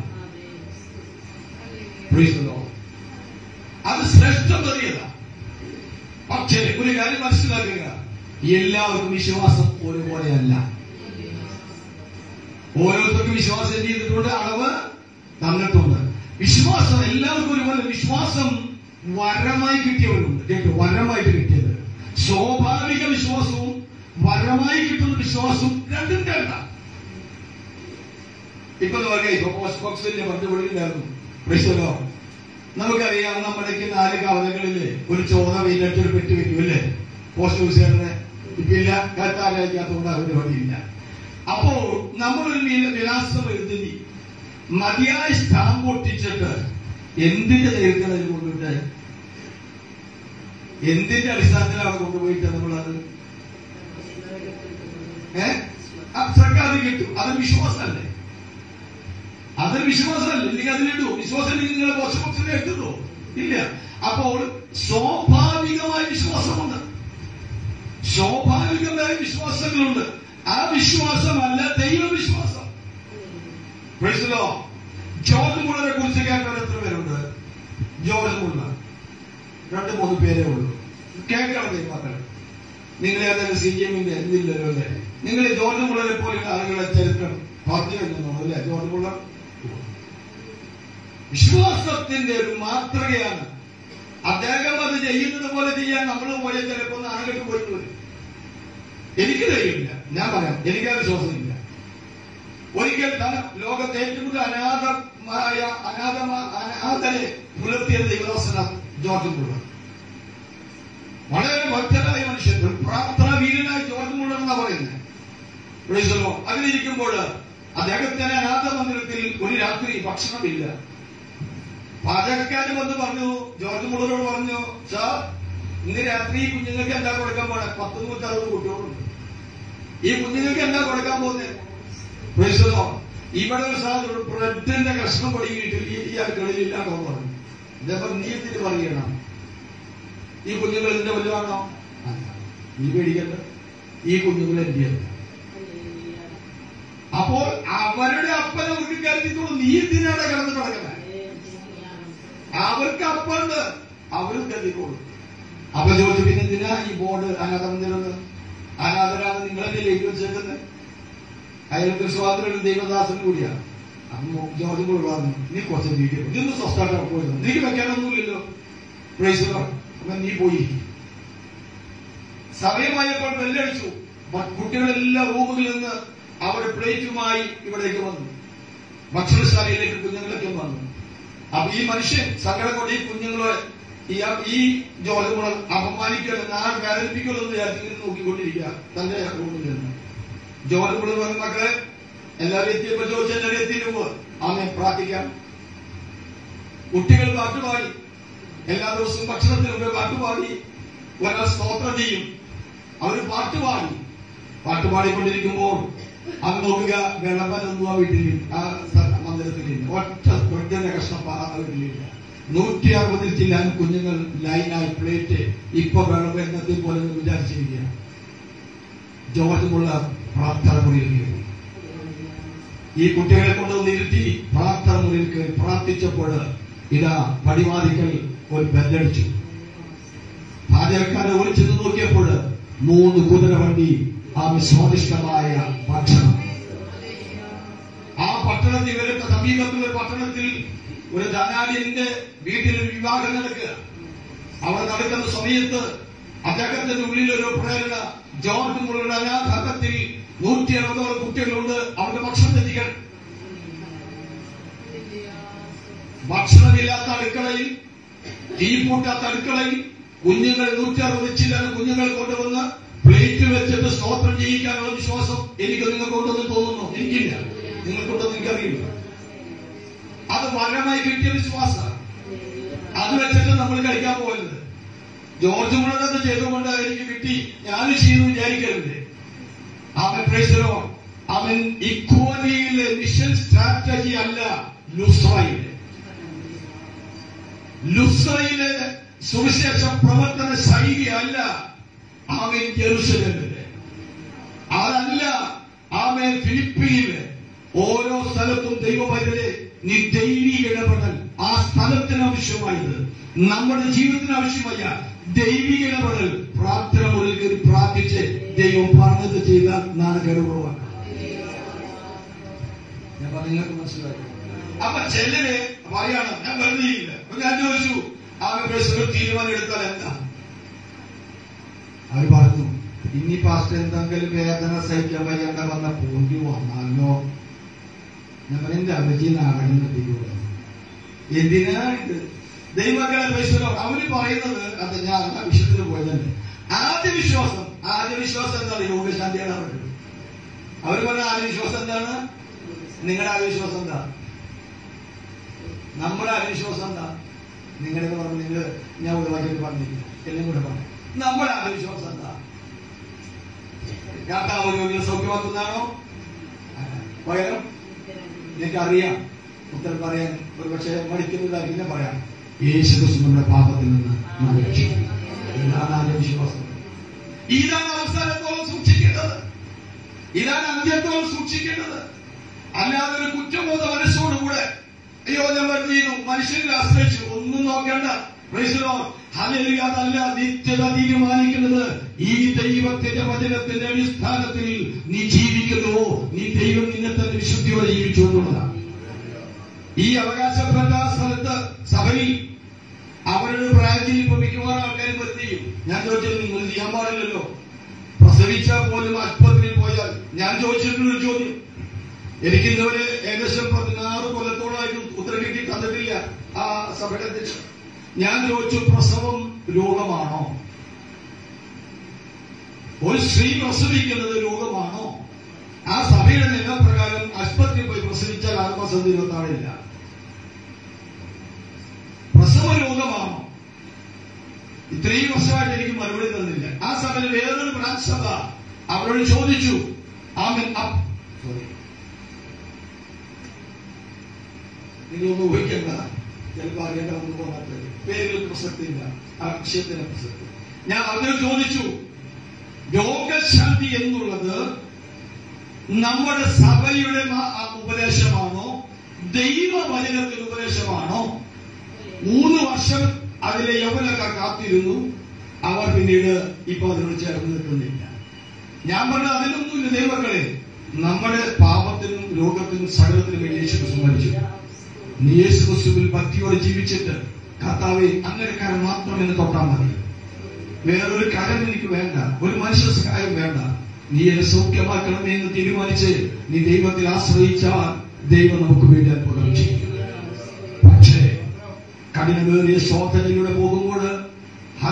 അത് ശ്രേഷ്ഠതയാണ്. പക്ഷേ ഒരു കാര്യം മനസ്സിലാക്കുക, എല്ലാവർക്കും വിശ്വാസം ഒരുപോലെയല്ല. ഓരോരുത്തർക്കും വിശ്വാസം ചെയ്തിട്ടുണ്ട്, അളവ് തന്നിട്ടുണ്ട്. വിശ്വാസം എല്ലാവർക്കും ഒരുപോലെ. വിശ്വാസം വരമായി കിട്ടിയവരുണ്ട്. കേട്ടോ, വരമായിട്ട് കിട്ടിയത്. സ്വാഭാവിക വിശ്വാസവും വരമായി കിട്ടുന്ന വിശ്വാസവും രണ്ടും രണ്ടാം. ഇപ്പൊ വലിയ പണ്ടുപടിയിലായിരുന്നു. നമുക്കറിയാം, നമ്മുടെയൊക്കെ നാല് കവലകളില് ഒരു ചോദ വെയിലറ്റൊരു പെട്ടി വയ്ക്കും അല്ലേ, പോസ്റ്റ് ഓഫീസുകാരനെ. ഇപ്പില്ല, കത്താലയക്കാത്തതുകൊണ്ട് അവരുടെ പണിയില്ല. അപ്പോ നമ്മളൊരു വിലാസം എഴുതി മതിയായ സ്റ്റാമ്പ് ഒട്ടിച്ചിട്ട് എന്തിന്റെ ധൈര്യത്തിൽ അതിൽ കൊണ്ടുപോയിട്ട്, എന്തിന്റെ അടിസ്ഥാനത്തിൽ അവിടെ കൊണ്ടുപോയിട്ട് നമ്മളത് ഏഹ് സർക്കാരിന് കിട്ടും. അത് വിശ്വാസമല്ലേ? അതൊരു വിശ്വാസമല്ല. ഇല്ലെങ്കിൽ അതിലിടൂ. വിശ്വാസം ഇല്ലെങ്കിൽ നിങ്ങളെ പോസ്റ്റ് ബോക്സിൽ എത്തുന്നു ഇല്ല. അപ്പോൾ സ്വാഭാവികമായ വിശ്വാസമുണ്ട്, സ്വാഭാവികമായ വിശ്വാസങ്ങളുണ്ട്. ആ വിശ്വാസമല്ല ദൈവവിശ്വാസം. ജോർജ് മുള്ളറെ കുറിച്ച് കേൾക്കാൻ എത്ര പേരുണ്ട്? ജോർജ് മുള്ളർ രണ്ട് മൂന്ന് പേരേ ഉള്ളൂ. കേൾക്കണം മക്കൾ. നിങ്ങളെ അതൊക്കെ സി ജി എമ്മിന്റെ എന്തില്ലല്ലോ അല്ലേ? നിങ്ങൾ ജോർജ് മുള്ളറെ പോലെയുള്ള ആളുകളെ ചരിത്രം പറഞ്ഞു കഴിഞ്ഞു അല്ലേ? ജോർജ് മുള്ളർ വിശ്വാസത്തിന്റെ ഒരു മാതൃകയാണ്. അദ്ദേഹം അത് ചെയ്യുന്നത് പോലെ ചെയ്യാൻ നമ്മൾ പോയ ചിലപ്പോ നാണകെട്ട് പോയിട്ട് വരും. എനിക്ക് കഴിയില്ല, ഞാൻ പറയാം, എനിക്ക് ആ വിശ്വാസമില്ല. ഒരിക്കൽ ലോകത്തെ ഏറ്റവും കൂടുതൽ അനാഥമായ അനാഥമാ അനാഥരെ പുലർത്തിയ ദൈവദാസന ജോർജ് മുള്ളർ. വളരെ ഭക്തനായ മനുഷ്യൻ, പ്രാർത്ഥനാ വീരനായ ജോർജ് മുള്ളർ എന്നാ പറയുന്നത്. അതിലിരിക്കുമ്പോൾ അദ്ദേഹത്തിന് അനാഥ മന്ദിരത്തിൽ ഒരു രാത്രി ഭക്ഷണമില്ല. പാചകക്കാരൻ വന്ന് പറഞ്ഞു, ജോർജ് മുള്ളറോട് പറഞ്ഞു, സാർ ഇന്ന് രാത്രി കുഞ്ഞുങ്ങൾക്ക് എന്താ കൊടുക്കാൻ പോണെ? പത്ത് നൂറ്റി അറുപത് കുട്ടികളുണ്ട്. ഈ കുഞ്ഞുങ്ങൾക്ക് എന്താ കൊടുക്കാൻ പോകുന്നത്? ഇവിടെ ഒരു സാധനം ബ്രെഡിന്റെ കഷ്ണം പൊടി വീട്ടിൽ ഈ അടുക്കളയിൽ ഇല്ലാണ്ടോ പറഞ്ഞു. ഇതേപോലെ നീ എന്തിന് പറയണം? ഈ കുഞ്ഞുങ്ങൾ ഇതിന്റെ വലുതാണോ? നീ പേടിക്കണ്ട, ഈ കുഞ്ഞുങ്ങൾ എന്റെയല്ല. അപ്പോൾ അവരുടെ അപ്പനെ അവർക്ക് കരുതിക്കോളൂ. നീ എന്തിനാണ് കിടന്ന് കിടക്കുന്നത്? അവർക്ക് അപ്പുണ്ട്, അവരും കരുതിക്കോളൂ. അപ്പൊ ചോദിച്ചു, പിന്നെ എന്തിനാ ഈ ബോർഡ് അനാഥ മന്ദിരം? അനാഥരാണ് നിങ്ങളെന്നെ ലേക്ക് വെച്ചേക്കുന്നത്. അയാൾക്ക് സ്വാതന്ത്ര്യം ദൈവദാസനും കൂടിയാണ്. അപ്പൊ ജോർജ് മുള്ളർ പറഞ്ഞു, നീ കുറച്ച് വീട്ടിൽ ഇതൊന്ന് സ്വസ്ഥായിട്ട് പോയിരുന്നു, നീക്ക് വെക്കാനൊന്നുമില്ലല്ലോ. അപ്പൊ നീ പോയി. സമയമായപ്പോൾ വെല്ലടിച്ചു. കുട്ടികളെല്ലാം റൂമുകളിൽ നിന്ന് അവരുടെ പ്ലേറ്റുമായി ഇവിടേക്ക് വന്നു. ഭക്ഷണശാലയിലേക്ക് കുഞ്ഞുങ്ങളൊക്കെ വന്നു. അപ്പൊ ഈ മനുഷ്യൻ സങ്കടം കൊണ്ട് ഈ കുഞ്ഞുങ്ങളെ ഈ ഈ ജോലി ഗുണം അപമാനിക്കൽ നാളെ വേദനിപ്പിക്കലൊന്ന് വിചാരിച്ചിങ്ങനെ നോക്കിക്കൊണ്ടിരിക്കുക തന്റെ റൂമിൽ നിന്ന്. ജോലി ഗുണം മക്കളെ എല്ലാവരും എത്തിയപ്പോ ചോദിച്ചാൽ എല്ലാവരും എത്തിയിട്ട് ആമേ പ്രാർത്ഥിക്കാം. കുട്ടികൾ പാട്ടുപാടി, എല്ലാ ദിവസവും ഭക്ഷണത്തിന് മുമ്പ് പാട്ടുപാടി ഒരാൾ സ്തോത്രം ചെയ്യും. അവര് പാട്ടുപാടി പാട്ടുപാടിക്കൊണ്ടിരിക്കുമ്പോൾ അത് നോക്കുക, വിളമ്പനൊന്നും ആ വീട്ടിൽ ആ മന്ദിരത്തിലില്ല. ഒറ്റ ഒറ്റന്റെ കഷ്ണപ്പാറ വീട്ടിലില്ല. നൂറ്റി അറുപതിൽ ചില്ലാൻ കുഞ്ഞുങ്ങൾ ലൈനായി പ്ലേറ്റ് ഇപ്പൊ വിളമ്പ് എന്നത്തെ പോലെ വിചാരിച്ചിരിക്കുക. ജോർജുമുള്ള പ്രാർത്ഥന മുറിയിൽ കയറി ഈ കുട്ടികളെ കൊണ്ടുവന്ന് ഇരുത്തി പ്രാർത്ഥന മുറിയിൽ കയറി പ്രാർത്ഥിച്ചപ്പോൾ ഇതാ പടിവാതിക്കൽ ഒരു ബെല്ലടിച്ചു. പാചകക്കാരെ ഒളിച്ചെന്ന് നോക്കിയപ്പോൾ മൂന്ന് കുതിര വണ്ടി ആ സ്വാദിഷ്ടമായ ഭക്ഷണം. ആ പട്ടണത്തിൽ ഇവരുടെ സമീപത്തുള്ള ഒരു പട്ടണത്തിൽ ഒരു ധനാഢ്യന്റെ വീട്ടിൽ ഒരു വിവാഹം നടക്കുക. അവർ നടക്കുന്ന സമയത്ത് അദ്ദേഹത്തിന്റെ ഉള്ളിൽ ഒരു പ്രേരണ, ജോർജ് മുള്ള അനാഥത്തിൽ നൂറ്റി അറുപതോളം കുട്ടികളുണ്ട്, അവർക്ക് ഭക്ഷണം എത്തിക്കണം. ഭക്ഷണമില്ലാത്ത അടുക്കളയിൽ, തീപൂട്ടാത്ത അടുക്കളയിൽ കുഞ്ഞുങ്ങൾ നൂറ്റി അറുപത് ചില കുഞ്ഞുങ്ങൾ കൊണ്ടുവന്ന് പ്ലേറ്റ് വെച്ചിട്ട് സ്തോത്രം ചെയ്യിക്കാനുള്ള വിശ്വാസം എനിക്ക് നിങ്ങൾക്കുണ്ടെന്ന് തോന്നുന്നു. എനിക്കില്ല, നിങ്ങൾക്കുണ്ടെന്ന് എനിക്കറിയില്ല. അത് വരമായി കിട്ടിയ വിശ്വാസം. അത് വെച്ചിട്ട് നമ്മൾ കഴിക്കാൻ പോകുന്നത്. ജോർജ് മുള്ളത് ചെയ്തുകൊണ്ട് എനിക്ക് കിട്ടി ഞാനും ചെയ്തു വിചാരിക്കരുത്. അവൻ പ്രൈസലോ അവൻ ഇക്കോനിയിലെ മിഷൻ സ്ട്രാറ്റജി അല്ല, ലുസ്രയിലെ ലുസ്രയിലെ സുവിശേഷ പ്രവർത്തന ശൈലി അല്ല, അവൻ ജെറുസലേമിലെ അതല്ല, അവൻ ഫിലിപ്പിയിലെ. ഓരോ സ്ഥലത്തും ദൈവവചനെ നീ ദൈവിക ഇടപെടൽ ആ സ്ഥലത്തിന് ആവശ്യമായത്, നമ്മുടെ ജീവിതത്തിന് ആവശ്യമായ ദൈവിക ഇടപെടൽ പ്രാർത്ഥന മുറിയിൽ കയറി പ്രാർത്ഥിച്ച് ദൈവം പറഞ്ഞത് ചെയ്താൽ നാളെ കഴിവുള്ളതാണ്. ഞാൻ നിങ്ങൾക്ക് മനസ്സിലാക്കി. അപ്പൊ ചിലര് പറയാണ് ഞാൻ വെറുതെ ഇല്ല. ഞാൻ ചോദിച്ചു ആകെ പ്രശ്നം തീരുമാനം എടുത്താൽ എന്താ? അവർ പറഞ്ഞു ഇനി പാസ്റ്റ് എന്തെങ്കിലും വേദന സഹിക്കാൻ വയ്യാണ്ട വന്ന പോണ്ടി വന്നാലോ. ഞാൻ പറയുന്നത് അവജി നാടകം എന്തിനാ ഇത്? ദൈവങ്ങളെ പ്രശ്നം അവര് പറയുന്നത് അത് ഞാൻ ആ വിഷയത്തിന് പോയതല്ലേ. ആദ്യ വിശ്വാസം ആദ്യ വിശ്വാസം എന്താണ്? യോഗശാന്തിയാണ് അവർക്ക്. അവര് പറഞ്ഞ ആദ്യ വിശ്വാസം എന്താണ്? നിങ്ങളുടെ ആദ്യ വിശ്വാസം എന്താ? നമ്മുടെ ആദ്യ വിശ്വാസം എന്താ? നിങ്ങളുടെ പറഞ്ഞു നിങ്ങൾ ഞാൻ ഒരു വാക്യത്തിൽ പറഞ്ഞില്ല, എല്ലാം കൂടെ പറഞ്ഞു. നമ്മുടെ ആദ്യ വിശ്വാസം എന്താ? കർത്താവ് രോഗിയെ സൗഖ്യമാക്കുന്നതാണോ? പകരം എനിക്കറിയാം ഉത്തരം പറയാൻ ഒരു പക്ഷേ മടിക്കുന്നതായിരിക്കില്ല. പറയാം യേശുക്രിസ്തു നമ്മുടെ പാപത്തിൽ നിന്ന് നമ്മളെ രക്ഷിക്കും. ഇതാണ് ആദ്യ വിശ്വാസം. ഇതാണ് അവസാനത്തോളം സൂക്ഷിക്കേണ്ടത്, ഇതാണ് അന്ത്യത്തോളം സൂക്ഷിക്കേണ്ടത്. അല്ലാതെ ഒരു കുറ്റബോധ മനസ്സോടുകൂടെ അയ്യോ ഞാൻ വെറുതെ ചെയ്തു, മനുഷ്യരെ ആശ്രയിച്ചു, ഒന്നും നോക്കേണ്ട. ഹല്ലേലൂയ. അതല്ല നിത്യത തീരുമാനിക്കുന്നത്. ഈ ദൈവത്തിന്റെ വചനത്തിന്റെ അടിസ്ഥാനത്തിൽ നീ ജീവിക്കുന്നുവോ, നീ ദൈവം നിന്നെ തന്നെ വിശുദ്ധിയോടെ ജീവിച്ചു എന്നുള്ളതാണ്. ഈ അവകാശപ്പെട്ട സ്ഥലത്ത് സഭയിൽ അവരുടെ പ്രായത്തിൽ ഇപ്പൊ മിക്കവാറും ആൾക്കാർ നിർത്തിയും. ഞാൻ ചോദിച്ചത് നിങ്ങൾ ചെയ്യാൻ പാടില്ലല്ലോ. പ്രസവിച്ചാൽ പോലും ആശുപത്രിയിൽ പോയാൽ ഞാൻ ചോദിച്ചിട്ടുള്ളൊരു ചോദ്യം, എനിക്ക് ഇതുവരെ ഏകദേശം പതിനാറ് കൊല്ലത്തോളായിട്ടും ഉത്തരം കിട്ടി തന്നിട്ടില്ല ആ സഭയുടെ അധ്യക്ഷൻ. ഞാൻ ചോദിച്ചു പ്രസവം രോഗമാണോ? ഒരു സ്ത്രീ പ്രസവിക്കുന്നത് രോഗമാണോ? ആ സഭയുടെ നിയമപ്രകാരം ആശുപത്രിയിൽ പോയി പ്രസവിച്ചാൽ ആത്മസന്ധ ഇരുപത്താറില്ല. പ്രസവ രോഗമാണോ? ഇത്രയും വർഷമായിട്ട് എനിക്ക് മറുപടി തന്നില്ല. ആ സഭയിൽ വേറൊരു ബ്രാഞ്ച് സഭ അവരോട് ചോദിച്ചു. ആമേൻ സോറി നിങ്ങളൊന്നും ഊഹിക്കേണ്ട, ചിലപ്പോൾ അറിയേണ്ട വന്നു പോകാത്ത പേരുകൾ പ്രസക്തിയില്ല, ആ വിഷയത്തിന് പ്രസക്തി. ഞാൻ അവരോട് ചോദിച്ചു രോഗശാന്തി എന്നുള്ളത് നമ്മുടെ സഭയുടെ ഉപദേശമാണോ, ദൈവവചനത്തിന്റെ ഉപദേശമാണോ? മൂന്ന് വർഷം അതിലെ യൗവനക്കാർ കാത്തിരുന്നു. അവർ പിന്നീട് ഇപ്പൊ അതിനോട് ചേർന്ന് നിൽക്കുന്നില്ല. ഞാൻ പറഞ്ഞ അതിലൊന്നുമില്ല. ദൈവങ്ങളെ, നമ്മുടെ പാപത്തിനും രോഗത്തിനും സകലത്തിനും വേണ്ടി യേശുക്രിസ്തു മരിച്ചു. നീ യേശുക്രിസ്തുവിൽ ഭക്തിയോടെ ജീവിച്ചിട്ട് കർത്താവെ അങ്ങനെ കാര്യം മാത്രം എന്നെ തൊട്ടാൽ മതി, വേറൊരു കാര്യം എനിക്ക് വേണ്ട, ഒരു മനുഷ്യ സഹായം വേണ്ട, നീ എന്നെ സൗഖ്യമാക്കണമേ എന്ന് തീരുമാനിച്ച് നീ ദൈവത്തിൽ ആശ്രയിച്ചാൽ ദൈവം നമുക്ക് വേണ്ടി അത്ഭുതം ചെയ്യും. പക്ഷേ കഠിനമേറിയ ശോധനയിലൂടെ പോകുമ്പോൾ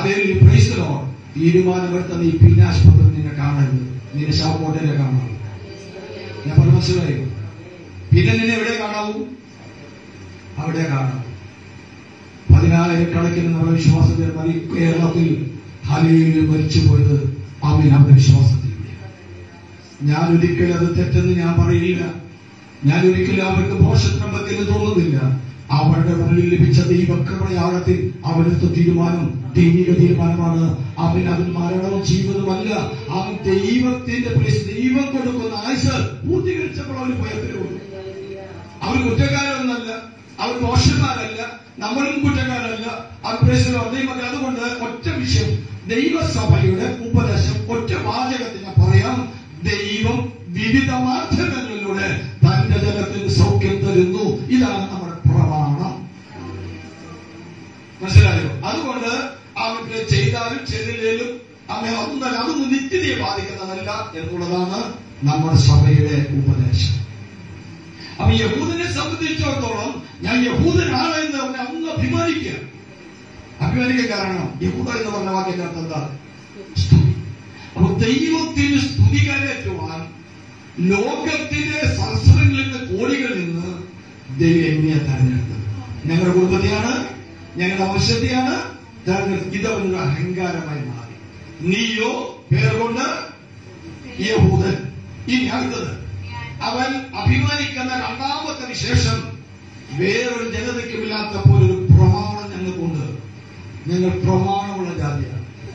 ഹല്ലേലൂയ, പ്രൈസ് ദി ലോർഡ്. തീരുമാനമെടുത്ത നീ പിന്നെ ആശുപത്രി നിന്നെ കാണരുത്, നിന്നെ ശവക്കോട്ടയിലെ കാണാവൂ. ഞാൻ പറഞ്ഞു മനസ്സിലായോ? പിന്നെ നിന്നെ എവിടെ കാണാവൂ? അവിടെ കാണാവൂ. പതിനായിരക്കണക്കിന് നമ്മുടെ വിശ്വാസത്തിൽ കേരളത്തിൽ ഹല്ലേലൂയ മരിച്ചു പോയത് ആമേൻ അവരുടെ വിശ്വാസത്തിലൂടെ. ഞാൻ ഒരിക്കലും അത് തെറ്റെന്ന് ഞാൻ പറയില്ല. ഞാൻ ഒരിക്കലും അവർക്ക് മോശത്തരം പറ്റിയെന്ന് തോന്നുന്നില്ല. അവരുടെ ഉള്ളിൽ ലഭിച്ച ദൈവകൃപയാഴത്തിൽ അവരെടുത്ത തീരുമാനം ദൈവിക തീരുമാനമാണ്. അവൻ അതിൽ മരണവും ജീവിതമല്ല, അവൻ ദൈവത്തിന്റെ ദൈവം കൊടുക്കുന്ന ആയുസ് പൂർത്തീകരിച്ചപ്പോൾ അവർ ഭയത്തിലുള്ളൂ. അവർ കുറ്റക്കാരൊന്നല്ല, അവർ ദോഷന്മാരല്ല, നമ്മളും കുറ്റക്കാരല്ല. അവർ ദൈവം. അതുകൊണ്ട് ഒറ്റ വിഷയം, ദൈവസഭയുടെ ഉപദേശം ഒറ്റ വാചകത്തിൽ ഞാൻ പറയാം. ദൈവം വിവിധ മാധ്യമങ്ങളിലൂടെ തന്റെ ജനത്തിന് സൗഖ്യം തരുന്നു. ഇതാണ് നമ്മുടെ പ്രമാണം. മനസ്സിലായോ? അതുകൊണ്ട് അവർക്ക് ചെയ്താലും ചെയ്തില്ലേലും അമ്മ ഒന്നല്ല, അതൊന്നും നിത്യതയെ ബാധിക്കുന്നതല്ല എന്നുള്ളതാണ് നമ്മുടെ സഭയുടെ ഉപദേശം. അപ്പൊ യഹൂദനെ സംബന്ധിച്ചിടത്തോളം ഞാൻ യഹൂദനാണ് എന്ന് അവനെ അന്ന് അഭിമാനിക്കുക. അഭിമാനിക്കാൻ കാരണം യഹൂദ എന്ന് പറഞ്ഞ വാക്കിന്റെ അർത്ഥം എന്താ? സ്തുതി. അപ്പൊ ദൈവത്തിന് സ്തുതി കരയറ്റുവാൻ ലോകത്തിലെ സഹസ്രങ്ങളിൽ നിന്ന് കോടികളിൽ നിന്ന് ദൈവം എന്നെയാ തെരഞ്ഞെടുത്തത്. ഞങ്ങളുടെ കുടുംബത്തെയാണ്, ഞങ്ങളുടെ ആവശ്യത്തെയാണ് തെരഞ്ഞെടുത്തത്. ഇതവനൊരു അഹങ്കാരമായി മാറി. നീയോ പേരുകൊണ്ട് യഹൂദൻ. ഇനി അടുത്തത് അവൻ അഭിമാനിക്കുന്ന രണ്ടാമത്തെ വിശേഷം, വേറൊരു ജനതയ്ക്കുമില്ലാത്ത പോലൊരു പ്രമാണം ഞങ്ങൾക്കുണ്ട്. ഞങ്ങൾ പ്രമാണമുള്ള ജാതിയാണ്.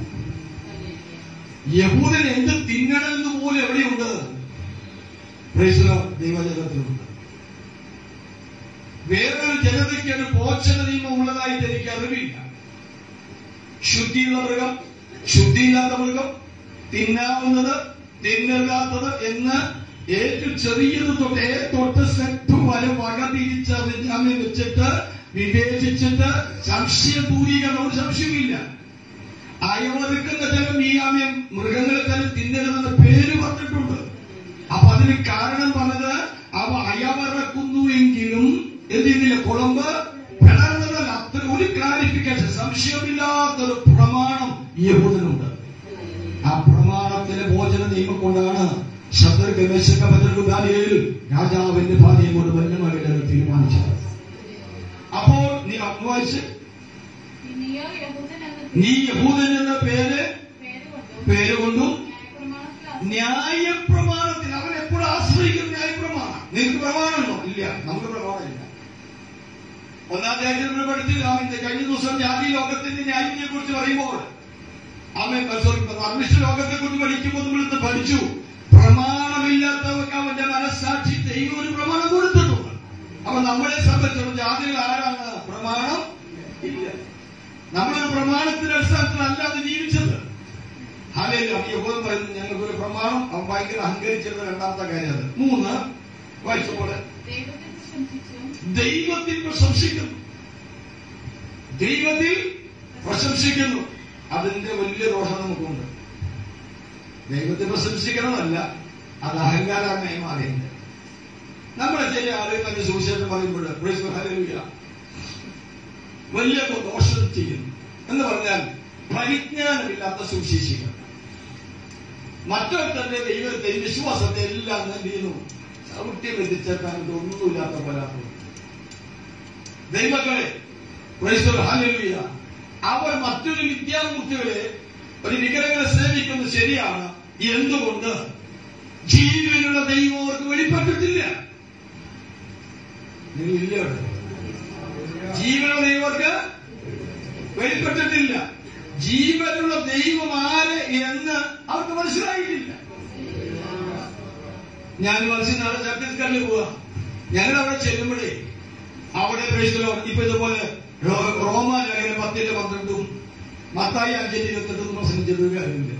യഹൂദൻ എന്ത് തിന്നണമെന്ന് പോലും എവിടെയുണ്ട്? ദൈവജനത്തിലുണ്ട്. വേറൊരു ജനതയ്ക്ക് ഒരു പോഷണ നിയമം ഉള്ളതായിട്ട് എനിക്ക് അറിവില്ല. ശുദ്ധിയുള്ള മൃഗം, ശുദ്ധിയില്ലാത്ത മൃഗം, തിന്നാവുന്നത്, തിന്നില്ലാത്തത് എന്ന് ഏറ്റവും ചെറിയത് തൊട്ടേ തൊട്ട് സെറ്റ് വരെ വക തിരിച്ചറിഞ്ഞാമെ വെച്ചിട്ട് വിവേചിച്ചിട്ട് സംശയം ദൂരീകരണം ഒരു സംശയമില്ല. അയവെടുക്കുന്ന ജനം ഈ ആമയം മൃഗങ്ങളെ തന്നെ തിന്നരുതെന്ന് പേര് പറഞ്ഞിട്ടുണ്ട്. അപ്പൊ അതിന് കാരണം പറഞ്ഞത് അവ അയവറക്കുന്നു എങ്കിലും എന്ത് ചെയ്യുന്നില്ല, കുളമ്പ് പിളർന്നതല്ല. അത്ര ഒരു ക്ലാരിഫിക്കേഷൻ, സംശയമില്ലാത്തൊരു പ്രമാണം യഹൂദനുണ്ട്. ആ പ്രമാണത്തിലെ ഭോജന നിയമം കൊണ്ടാണ് രാജാവിന്റെ ഭാര്യയും കൊണ്ട് വന്യമകനെ തീരുമാനിച്ചത്. അപ്പോൾ നീ വായിച്ച്, നീ യഹൂദൻ എന്ന പേര് പേരുകൊണ്ടും ന്യായപ്രമാണത്തിൽ അവൻ എപ്പോഴും ആശ്രയിക്കും. ന്യായപ്രമാണം. നിങ്ങൾക്ക് പ്രമാണമുണ്ടോ? ഇല്ല, നമുക്ക് പ്രമാണമില്ല. ഒന്നാം അധ്യായത്തിൽ പഠിച്ച് കഴിഞ്ഞ ദിവസം ജാതി ലോകത്തിന്റെ ന്യായത്തിനെ കുറിച്ച് പറയുമ്പോൾ അവൻ പരമേശ്വര ലോകത്തെ കുറിച്ച് പഠിക്കുമ്പോൾ നമ്മളിന്ന് പഠിച്ചു, പ്രമാണമില്ലാത്തവർക്ക് അവന്റെ മനസ്സാക്ഷി ദൈവം ഒരു പ്രമാണം കൊടുത്തിട്ടുണ്ട്. അപ്പൊ നമ്മളെ സംബന്ധിച്ചിടത്തോളം ജാതികൾ ആരാണ്? പ്രമാണം ഇല്ല. നമ്മളൊരു പ്രമാണത്തിന്റെ അടിസ്ഥാനത്തിൽ അല്ലാതെ ജീവിച്ചത്. ഹല്ലേലൂയ. യഹൂദൻ പറയുന്നത് ഞങ്ങൾക്കൊരു പ്രമാണം. അവൻ ഭയങ്കര അഹങ്കരിച്ചിരുന്ന രണ്ടാമത്തെ കാര്യം അത്. മൂന്ന് വായിച്ചപോലെ ദൈവത്തിൽ പ്രശംസിക്കുന്നു. ദൈവത്തിൽ പ്രശംസിക്കുന്നു. അതിന്റെ വലിയ ദോഷം നമുക്കുണ്ട്. ദൈവത്തെ പ്രശംസിക്കണമെന്നല്ല, അത് അഹങ്കാരമായി മാറിയിട്ടുണ്ട്. നമ്മുടെ ചില ആളുകൾ തന്നെ സുവിശേഷം പറയുമ്പോൾ ഹല്ലേലൂയ വലിയ ദോഷം ചെയ്യുന്നു എന്ന് പറഞ്ഞാൽ പരിജ്ഞാനമില്ലാത്ത സുവിശേഷികൾ. മറ്റൊരുത്തന്റെ ദൈവത്തെ വിശ്വാസത്തെ എല്ലാം എന്ത് ചെയ്യുന്നു? ചവിട്ടി വെതിച്ചേർക്കാൻ ഒന്നുമില്ലാത്ത പോലാത്തത്. ദൈവങ്ങളെ ഹല്ലേലൂയ അവർ മറ്റൊരു വിദ്യാമൂർത്തികളെ, ഒരു വിഗ്രഹങ്ങളെ സേവിക്കുന്നത് ശരിയാണ്. എന്തുകൊണ്ട്? ജീവനുള്ള ദൈവം അവർക്ക് വെളിപ്പെട്ടിട്ടില്ല. നിങ്ങളില്ല, ജീവനുള്ള ദൈവർക്ക് വെളിപ്പെട്ടിട്ടില്ല. ജീവനുള്ള ദൈവം ആര് എന്ന് അവർക്ക് മനസ്സിലായിട്ടില്ല. ഞാൻ മനസ്സിലാതെ ഛത്തീസ്ഗഡിൽ പോവാ. ഞങ്ങൾ അവിടെ ചെല്ലുമ്പോഴേ അവിടെ പ്രേക്ഷിതോ ഇപ്പൊ ഇതുപോലെ റോമ ലേഖനം പത്തിന്റെ പന്ത്രണ്ടും മത്തായി അഞ്ചിന്റെ ഇരുപത്തെട്ടും പ്രസംഗിച്ചത് കാര്യമില്ല.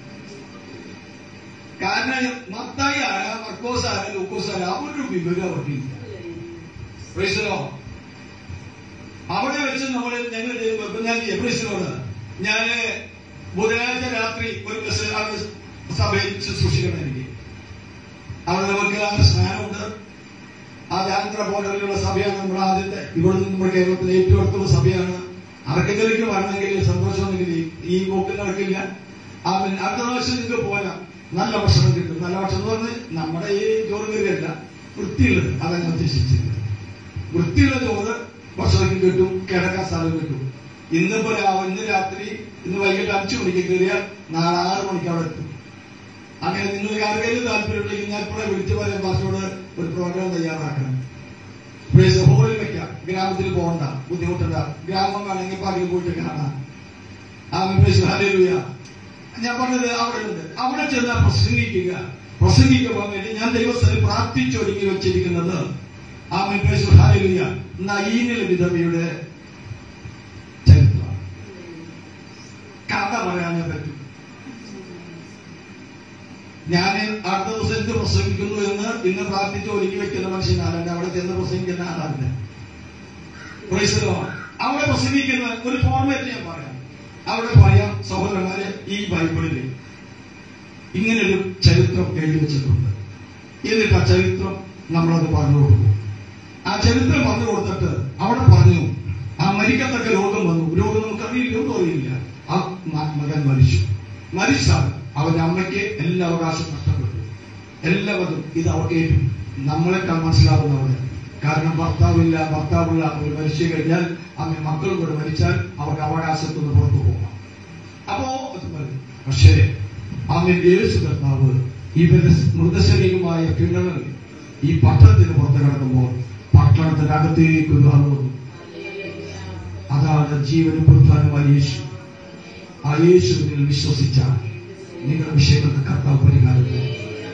കാരണം മത്തായി ആയ മർക്കോസ് ആയ ലൂക്കോസ് ആയ അവരുടെ വിവരം അവർക്കില്ല. പ്രേക്ഷിതോ അവിടെ വെച്ച് നമ്മൾ ഞങ്ങൾ ഞാൻ പ്രേക്ഷിതോട് ഞാന് ബുധനാഴ്ച രാത്രി ഒരു സഭയിൽ ശുശ്രൂഷിക്കണം. എനിക്ക് അവിടെ നമുക്ക് ആ സ്നാനമുണ്ട്. ആ ആന്ധ്ര ബോർഡറിലുള്ള സഭയാണ് നമ്മുടെ ആദ്യത്തെ. ഇവിടെ നിന്ന് നമ്മുടെ കേരളത്തിലെ ഏറ്റവും അടുത്തുള്ള സഭയാണ്. അറക്കക്കരയ്ക്ക് വരണമെങ്കിൽ സന്തോഷമെങ്കിൽ ഈ പോക്ക് നടക്കില്ല. അവൻ അടുത്ത പ്രാവശ്യം നിങ്ങൾക്ക് പോരാ, നല്ല ഭക്ഷണം കിട്ടും. നല്ല ഭക്ഷണം എന്ന് പറഞ്ഞ് നമ്മുടെ ഈ ചോറ് കറിയല്ല, വൃത്തിയുള്ളത്. അതങ്ങനെ ഉദ്ദേശിച്ചത് വൃത്തിയുള്ള ചോറ് ഭക്ഷണത്തിൽ കിട്ടും, കിടക്കാൻ സ്ഥലം കിട്ടും. ഇന്നിപ്പോ ഇന്ന് രാത്രി ഇന്ന് വൈകിട്ട് അഞ്ചു മണിക്ക് കയറിയാൽ നാളെ ആറ് മണിക്ക് അവിടെ എത്തും. അങ്ങനെ നിങ്ങൾക്ക് ആർക്കെങ്കിലും താല്പര്യമുണ്ടെങ്കിൽ ഞാൻ ഇപ്പോഴെ വിളിച്ചു പറയാൻ ഭാഷയോട് ഒരു പ്രോഗ്രാം തയ്യാറാക്കണം. ഹോളിൽ വെക്കാം, ഗ്രാമത്തിൽ പോകണ്ട, ബുദ്ധിമുട്ടണ്ട. ഗ്രാമം വേണമെങ്കിൽ പകൽ പോയിട്ട് കാണാം. ഹല്ലേലൂയ. ഞാൻ പറഞ്ഞത് അവിടെ ഉണ്ട്. അവിടെ ചെന്നാൽ പ്രസംഗിക്കുക. പ്രസംഗിക്കുവാൻ വേണ്ടി ഞാൻ ദൈവസ്ഥലിൽ പ്രാർത്ഥിച്ചൊരുങ്ങി വെച്ചിരിക്കുന്നത് ആമേൻ പ്രൈസ് ഹല്ലേലൂയ നയീനിലെ വിധവയുടെ ചരിത്രം. കഥ പറയാനേ പറ്റും. ഞാൻ അടുത്ത ദിവസം എന്ത് പ്രസംഗിക്കുന്നു എന്ന് ഇന്ന് പ്രാർത്ഥിച്ച് ഒരുക്കി വെക്കുന്ന മനുഷ്യനാണ്. അവിടെ ചെന്ന് പ്രസംഗിക്കുന്ന ആളല്ല. അവിടെ പ്രസംഗിക്കുന്ന ഒരു ഫോർമാറ്റ് ഞാൻ പറയാം. അവിടെ പറയാം, സഹോദരന്മാരെ, ഈ ബൈബിളിൽ ഇങ്ങനൊരു ചരിത്രം എഴുതി വെച്ചിട്ടുണ്ട്. എന്നിട്ട് ആ ചരിത്രം നമ്മളത് പറഞ്ഞു കൊടുക്കും. ആ ചരിത്രം പറഞ്ഞു കൊടുത്തിട്ട് അവിടെ പറഞ്ഞു, ആ മരിക്കത്തക്ക രോഗം വന്നു. രോഗം നമുക്കറിയില്ല, ഒന്നും അറിയില്ല. ആ മകൻ മരിച്ചു. മരിച്ചാൽ അവന്റെ അമ്മയ്ക്ക് എല്ലാ അവകാശവും നഷ്ടപ്പെട്ടു. എല്ലാവരും ഇത് അവർക്ക് ഏറ്റു. നമ്മളെക്കാൾ മനസ്സിലാവുന്നവര്. കാരണം ഭർത്താവില്ല, ഭർത്താവുള്ള ഒരു മരിച്ചു കഴിഞ്ഞാൽ അമ്മ മക്കളും കൂടെ മരിച്ചാൽ അവർക്ക് അവകാശത്തുനിന്ന് പുറത്തു പോകാം. അപ്പോ പക്ഷേ അമ്മ യേശു കർത്താവ് ഇവരുടെ മൃതശരീരമായ കിണറിൽ ഈ പട്ടണത്തിന് പുറത്ത് കിടക്കുമ്പോൾ പട്ടണത്തിന്റെ അകത്തേക്ക് ഒരു ആൾ വന്നു. അതാണ് ജീവനും പുനരുത്ഥാനമായ യേശു. ആ യേശുവിൽ വിശ്വസിച്ചാൽ നിങ്ങളുടെ വിഷയങ്ങൾക്ക് കർത്താവ് പരിഹാരം തരും.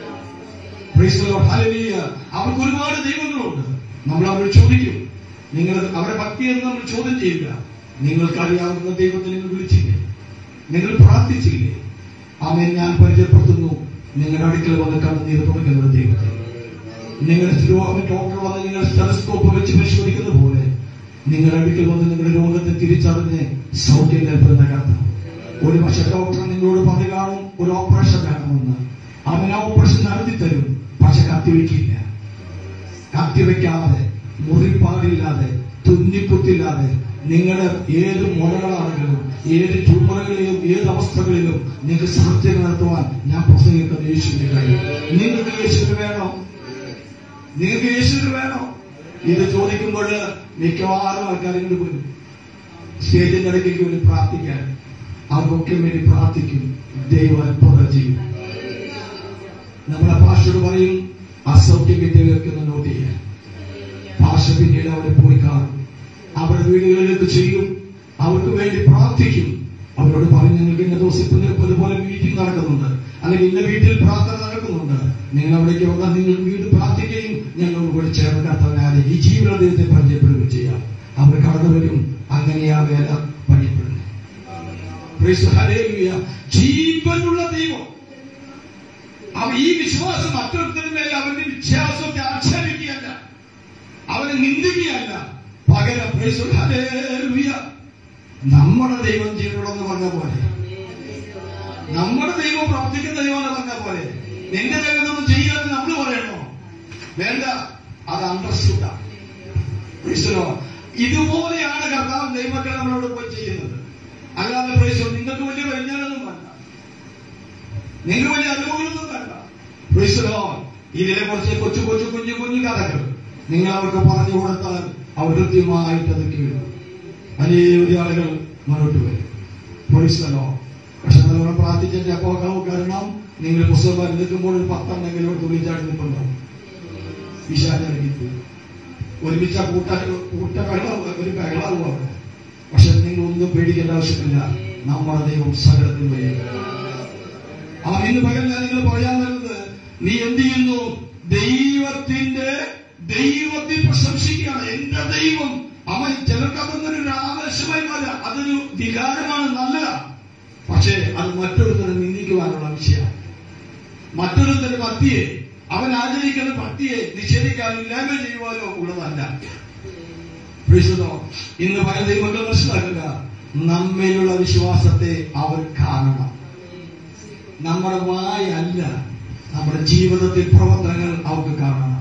അവർക്ക് ഒരുപാട് ദൈവങ്ങളുണ്ട്. നമ്മൾ അവരോട് ചോദിക്കും, നിങ്ങൾ അവരുടെ ഭക്തിയെന്ന് നമ്മൾ ചോദ്യം ചെയ്യില്ല. നിങ്ങൾക്ക് അറിയാവുന്ന ദൈവത്തെ നിങ്ങൾ വിളിച്ചില്ലേ? നിങ്ങൾ പ്രാർത്ഥിച്ചില്ലേ? അവൻ ഞാൻ പരിചയപ്പെടുത്തുന്നു. നിങ്ങളുടെ അടുക്കൽ വന്ന് കണ്ണുനീർ തുടയ്ക്കുന്ന ദൈവത്തെ. നിങ്ങളുടെ ഡോക്ടർ വന്ന് നിങ്ങളുടെ സ്റ്റെതസ്കോപ്പ് വെച്ച് പരിശോധിക്കുന്ന പോലെ നിങ്ങളുടെ അടുക്കൽ വന്ന് നിങ്ങളുടെ രോഗത്തെ തിരിച്ചറിഞ്ഞ് സൗഖ്യം നൽകുന്ന കർത്താവ്. ഒരു പക്ഷെ ഡോക്ടർ നിങ്ങളോട് പറഞ്ഞു കാണും ഒരു ഓപ്പറേഷൻ വേണമെന്ന്. അവൻ ആ ഓപ്പറേഷൻ നടത്തി തരും. പക്ഷെ കത്തിവെക്കില്ല. കത്തിവെക്കാതെ, മുറിപ്പാടില്ലാതെ, തുന്നിക്കുത്തില്ലാതെ നിങ്ങളുടെ ഏത് മുറകളാണെങ്കിലും ഏത് ട്യൂമറുകളിലും ഏത് അവസ്ഥകളിലും നിങ്ങൾക്ക് സാധ്യത നടത്തുവാൻ ഞാൻ പ്രസംഗിക്കുന്ന യേശുവിന്റെ കാര്യം. നിങ്ങൾക്ക് യേശുവിന് വേണോ? നിങ്ങൾക്ക് യേശുവിന് വേണോ? ഇത് ചോദിക്കുമ്പോൾ മിക്കവാറും ആൾക്കാർ ഇങ്ങോട്ട് പോലും സ്റ്റേജിന്റെ ഇടയ്ക്ക് വേണ്ടി പ്രാർത്ഥിക്കാൻ അവർക്കൊക്കെ വേണ്ടി പ്രാർത്ഥിക്കും. ദൈവം അത്ഭുതം ചെയ്യും. നമ്മളെ ഭാഷയോട് പറയും, അസൗഖ്യം കിട്ടിയവർക്കൊന്ന് നോട്ട് ചെയ്യാൻ. ഭാഷ പിന്നീട് അവിടെ പോയി കാണും. അവരുടെ വീടുകളിലേക്ക് ചെയ്യും. അവർക്ക് വേണ്ടി പ്രാർത്ഥിക്കും. അവരോട് പറയും, ഞങ്ങൾക്ക് ഇന്ന ദിവസം ഇതുപോലെ മീറ്റിംഗ് നടക്കുന്നുണ്ട്, അല്ലെങ്കിൽ ഇന്ന വീട്ടിൽ പ്രാർത്ഥന നടക്കുന്നുണ്ട്. നിങ്ങൾ അവിടേക്ക് വന്നാൽ നിങ്ങൾ വീട് പ്രാർത്ഥിക്കുകയും ഞങ്ങളോട് കൂടി ചേർന്ന് കർത്താവിനെ ഈ ജീവന ദൈവത്തെ പരിചയപ്പെടുകയും ചെയ്യാം. അവർ കടന്നു വരും. അങ്ങനെ ആ വേല പണിയപ്പെടുന്നത്. ജീവനുള്ള ദൈവം. അവൻ ഈ വിശ്വാസം മറ്റൊരുത്തരുടെ മേലെ അവന്റെ വിശ്വാസത്തെ ആക്ഷേപിക്കുകയല്ല, അവനെ നിന്ദിക്കുകയല്ല. പകരം നമ്മുടെ ദൈവം ജീവനുള്ളതെന്ന് പറഞ്ഞ പോലെ, നമ്മുടെ ദൈവം പ്രവർത്തിക്കുന്ന ദൈവം എന്ന് പറഞ്ഞ പോലെ നിന്റെ ദൈവം ഒന്നും ചെയ്യില്ലെന്ന് നമ്മൾ പറയണോ? വേണ്ട. അത് അണ്ടർസ്റ്റുഡാ. ഇതുപോലെയാണ് കർത്താവ് ദൈവമക്കളെ നമ്മളോട് പോയി ചെയ്യുന്നത്. അല്ലാതെ പ്രൈസോ നിങ്ങൾക്ക് വലിയ പരിജ്ഞാനൊന്നും വേണ്ട, നിങ്ങൾക്ക് വലിയ അനുഭവങ്ങളൊന്നും വേണ്ട. പ്രൈസോ ഇതിനെ കുറിച്ച് കൊച്ചു കൊച്ചു കുഞ്ഞു കുഞ്ഞു കഥകൾ നിങ്ങൾ അവർക്ക് പറഞ്ഞു കൊടുത്താൽ അവർ കൃത്യമായിട്ട് അത് കേൾക്കും. വലിയ ആളുകൾ മുന്നോട്ട് വരും. പ്രൈസോ പക്ഷെ നമ്മൾ പ്രാർത്ഥിച്ചതിന്റെ അപ്പോക്കാവും. കാരണം നിങ്ങൾ പുസ്തകം നിൽക്കുമ്പോൾ ഒരു പത്തെണ്ണെങ്കിലും തുള്ളിച്ചാടി നിൽപ്പുണ്ടാവും. വിശാലിക്ക് ഒരുമിച്ച കൂട്ട കൂട്ട ബഹളം ഒരു ബഹളാവും അവിടെ. പക്ഷെ നിങ്ങൾ ഒന്നും പേടിക്കേണ്ട ആവശ്യമില്ല. നമ്മുടെ ദൈവം സകലത്തിൽ വരും. ആ ഇന്ന് പകൽ ഞാൻ നിങ്ങൾ പറയാൻ വരുന്നത്, നീ എന്ത് ചെയ്യുന്നു? ദൈവത്തിന്റെ ദൈവത്തിൽ പ്രശംസിക്കുകയാണ്. എന്റെ ദൈവം അവൻ. ചിലർക്ക് അതൊന്നൊരു ആവേശമായി മാറുക, അതൊരു വികാരമാണ്, നല്ലതാണ്. പക്ഷേ അത് മറ്റൊരുത്തരെ നിന്ദിക്കുവാനുള്ള വിഷയമാണ്. മറ്റൊരുത്തരുടെ ഭക്തിയെ, അവൻ ആചരിക്കുന്ന ഭക്തിയെ നിഷേധിക്കാനോ ഇല്ലായ്മ ചെയ്യുവാനോ ഉള്ളതല്ല. ഇന്ന് പല ദൈവങ്ങൾ മനസ്സിലാക്കുക, നമ്മിലുള്ള വിശ്വാസത്തെ അവർ കാണണം. നമ്മുടെ വായല്ല, നമ്മുടെ ജീവിതത്തിൽ പ്രവർത്തനങ്ങൾ അവർക്ക് കാണണം.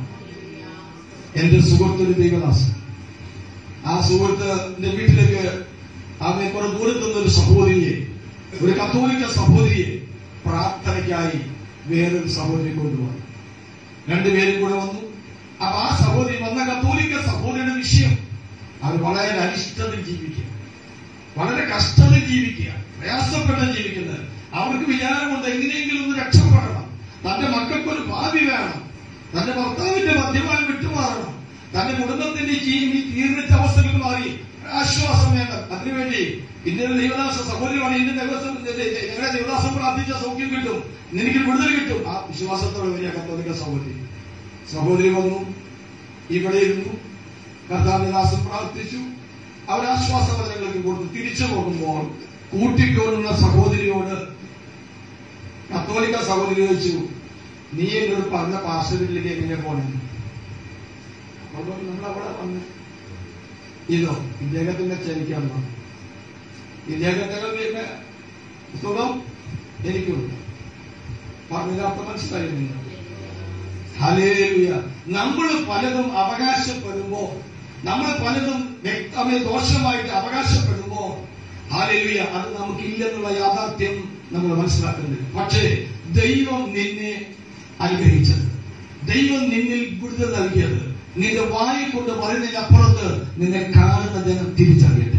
എന്റെ സുഹൃത്തൊരു ദൈവദാസൻ, ആ സുഹൃത്തിന്റെ വീട്ടിലേക്ക് അവൻ കുറെ ദൂരത്തു നിന്നൊരു സഹോദരിയെ, ഒരു കത്തോലിക്ക സഹോദരിയെ പ്രാർത്ഥനയ്ക്കായി വേറൊരു സഹോദരി കൊണ്ടുവന്നു. രണ്ടുപേരും കൂടെ വന്നു. അപ്പൊ ആ സഹോദരി വന്ന കത്തോലിക്ക സഹോദരിയുടെ വിഷയം അവർ വളരെ അനിഷ്ടത്തിൽ ജീവിക്കുക, വളരെ കഷ്ടത്തിൽ ജീവിക്കുക, പ്രയാസപ്പെട്ട് ജീവിക്കുന്നത്. അവർക്ക് വിചാരമുണ്ട് എങ്ങനെയെങ്കിലും ഒന്ന് രക്ഷപ്പെടണം, തന്റെ മക്കൾക്കൊരു ഭാവി വേണം, തന്റെ ഭർത്താവിന്റെ മദ്യപാനം വിട്ടുമാറണം, തന്റെ കുടുംബത്തിന്റെ ജീവി തീർന്നിച്ച അവസ്ഥകൾ മാറി ആശ്വാസം വേണം. അതിനുവേണ്ടി ഇന്ത്യയുടെ ദൈവദാസ സഹോദരിയാണ് ഇന്ത്യൻ ദേവസ്വം ഞങ്ങളുടെ ദേവദാസം പ്രാർത്ഥിച്ച സൗഖ്യം കിട്ടും, എനിക്ക് വിടുതൽ കിട്ടും. ആ വിശ്വാസത്തോടെ വലിയ കത്തോലിക്ക സഹോദരി സഹോദരി വന്നു, ഇവിടെ ഇരുന്നു, കർത്താവിന്റെ ദാസം പ്രാർത്ഥിച്ചു, അവർ ആശ്വാസവചനങ്ങൾക്ക് കൊടുത്തു. തിരിച്ചു പോകുമ്പോൾ കൂട്ടിക്കൊള്ളുന്ന സഹോദരിയോട് കത്തോലിക്ക സഹോദരി ചോദിച്ചു, നീ എന്നോട് പറഞ്ഞ പാർശ്വത്തിലേക്ക് എങ്ങനെ പോണേ? നമ്മളവിടെ വന്ന് ഇതോ ഇദ്ദേഹത്തിന്റെ ചരിക്കാൻ വന്നു, ഇദ്ദേഹത്തിന്റെ സുഖം എനിക്കുണ്ട്. പറഞ്ഞതിന് അർത്ഥം മനസ്സിലായിരുന്നു. ഹല്ലേലൂയ. നമ്മൾ പലതും അവകാശപ്പെടുമ്പോ, നമ്മൾ പലതും വ്യക്തമായി ദോഷമായിട്ട് അവകാശപ്പെടുമ്പോ, ഹല്ലേലൂയ, അത് നമുക്കില്ലെന്നുള്ള യാഥാർത്ഥ്യം നമ്മൾ മനസ്സിലാക്കുന്നില്ല. പക്ഷേ ദൈവം നിന്നെ അനുഗ്രഹിച്ചത്, ദൈവം നിന്നിൽ വിടുതൽ നൽകിയത്, നിന്റെ വായി കൊണ്ട് പറയുന്നതിനപ്പുറത്ത് നിന്നെ കാണുന്ന ജനം തിരിച്ചറിയട്ടെ.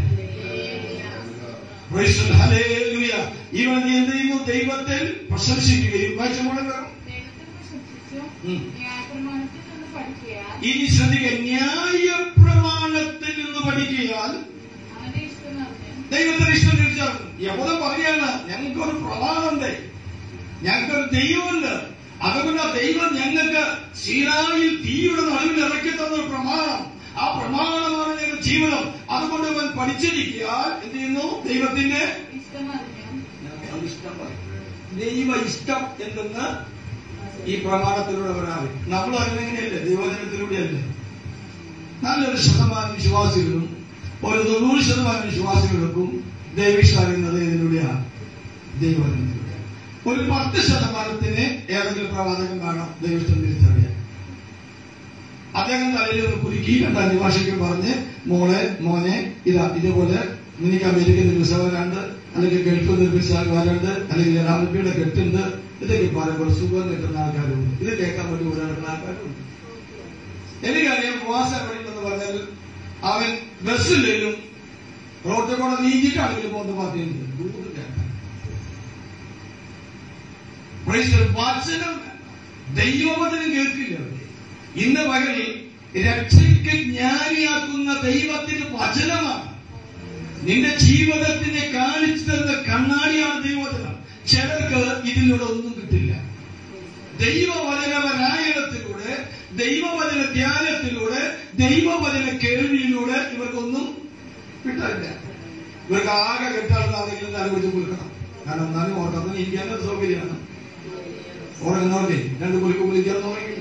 ഹല്ലേലൂയ. ഇവൻ നീ എന്ത് ചെയ്യുന്നു? ദൈവത്തിൽ പ്രശംസിക്കുകയും ഇനി ശ്രദ്ധിക്കുക, ന്യായ പ്രമാണത്തിൽ നിന്ന് പഠിക്കാൻ ദൈവത്തിന് ഇഷ്ടം തിരിച്ചറിഞ്ഞു. യഹൂദൻ പറയാണ്, ഞങ്ങൾക്കൊരു പ്രമാണമുണ്ട്, ഞങ്ങൾക്കൊരു ദൈവമുണ്ട്, അതുകൊണ്ട് ആ ദൈവം ഞങ്ങൾക്ക് സീനായിൽ തീയുടെ നടുവിൽ ഇറക്കി തന്നൊരു പ്രമാണം, ആ പ്രമാണമാണ് ഞങ്ങളുടെ ജീവിതം. അതുകൊണ്ട് അവൻ പഠിച്ചിരിക്കാൻ എന്ത് ചെയ്യുന്നു? ദൈവത്തിന്റെ ഇഷ്ടം. ദൈവ ഇഷ്ടം എന്തെന്ന് ഈ പ്രമാണത്തിലൂടെ വരാറ്. നമ്മൾ അറിയുന്നെങ്ങനെയല്ലേ? ദൈവജനത്തിലൂടെയല്ലേ? നല്ലൊരു ശതമാനം വിശ്വാസികളും ഒരു തൊണ്ണൂറ് ശതമാനം വിശ്വാസികൾക്കും ദൈവിഷ്ടം അറിയുന്നത് ഇതിലൂടെയാണ്, ദൈവജനത്തിലൂടെ. ഒരു പത്ത് ശതമാനത്തിന് ഏതെങ്കിലും പ്രവാചകൻ കാണാം ദൈവിഷ്ടം തിരിച്ചറിയാൻ. അദ്ദേഹം തലയിൽ ഒന്ന് കുലുക്കി രണ്ട് അന്യഭാഷയ്ക്ക് പറഞ്ഞ്, മോളെ മോനെ ഇതാ ഇതേപോലെ നിനക്ക് അമേരിക്കൻ നിർമ്മിച്ചവരുണ്ട്, അല്ലെങ്കിൽ ഗൾഫ് നിർമ്മിച്ചവരുണ്ട്, അല്ലെങ്കിൽ അറബിയുടെ കെട്ടുണ്ട്, ഇതൊക്കെ പറയുമ്പോൾ സുഖം കിട്ടുന്ന ആൾക്കാരുണ്ട്, ഇത് കേൾക്കാൻ വേണ്ടി കൂടെ നടക്കുന്ന ആൾക്കാരുണ്ട്. എനിക്കറിയാം പ്രവാസ എവിടെയുണ്ടെന്ന് പറഞ്ഞാൽ അവൻ ബസ്സിലും റോഡിൽ കൂടെ നീങ്ങിയിട്ടാണെങ്കിലും പോകുന്ന പാർട്ടിയുണ്ട്. വചനം ദൈവവചനം കേൾക്കില്ല. ഇന്ന് പകലിൽ രക്ഷയ്ക്ക് ജ്ഞാനിയാക്കുന്ന ദൈവത്തിന്റെ വചനമാണ്. നിന്റെ ജീവിതത്തിനെ കാണിച്ചു തരുന്ന കണ്ണാടിയാണ് ദൈവവചനം. ചിലർക്ക് ഇതിലൂടെ ഒന്നും കിട്ടില്ല. ദൈവവചന പാരായണത്തിലൂടെ, ദൈവവചന ധ്യാനത്തിലൂടെ, ദൈവവചന കേൾവിയിലൂടെ ഇവർക്കൊന്നും കിട്ടാനില്ല. ഇവർക്ക് ആകെ കിട്ടാണെന്നാണെങ്കിലും അനുവദിച്ച് കൊടുക്കണം. കാരണം എന്നാലും ഓർക്കുന്നത് ഇരിക്കാനൊരു സൗകര്യമാണ്. ഓർക്കുന്നവർക്ക് രണ്ട് കുലിക്ക് കുലിക്കാന്ന്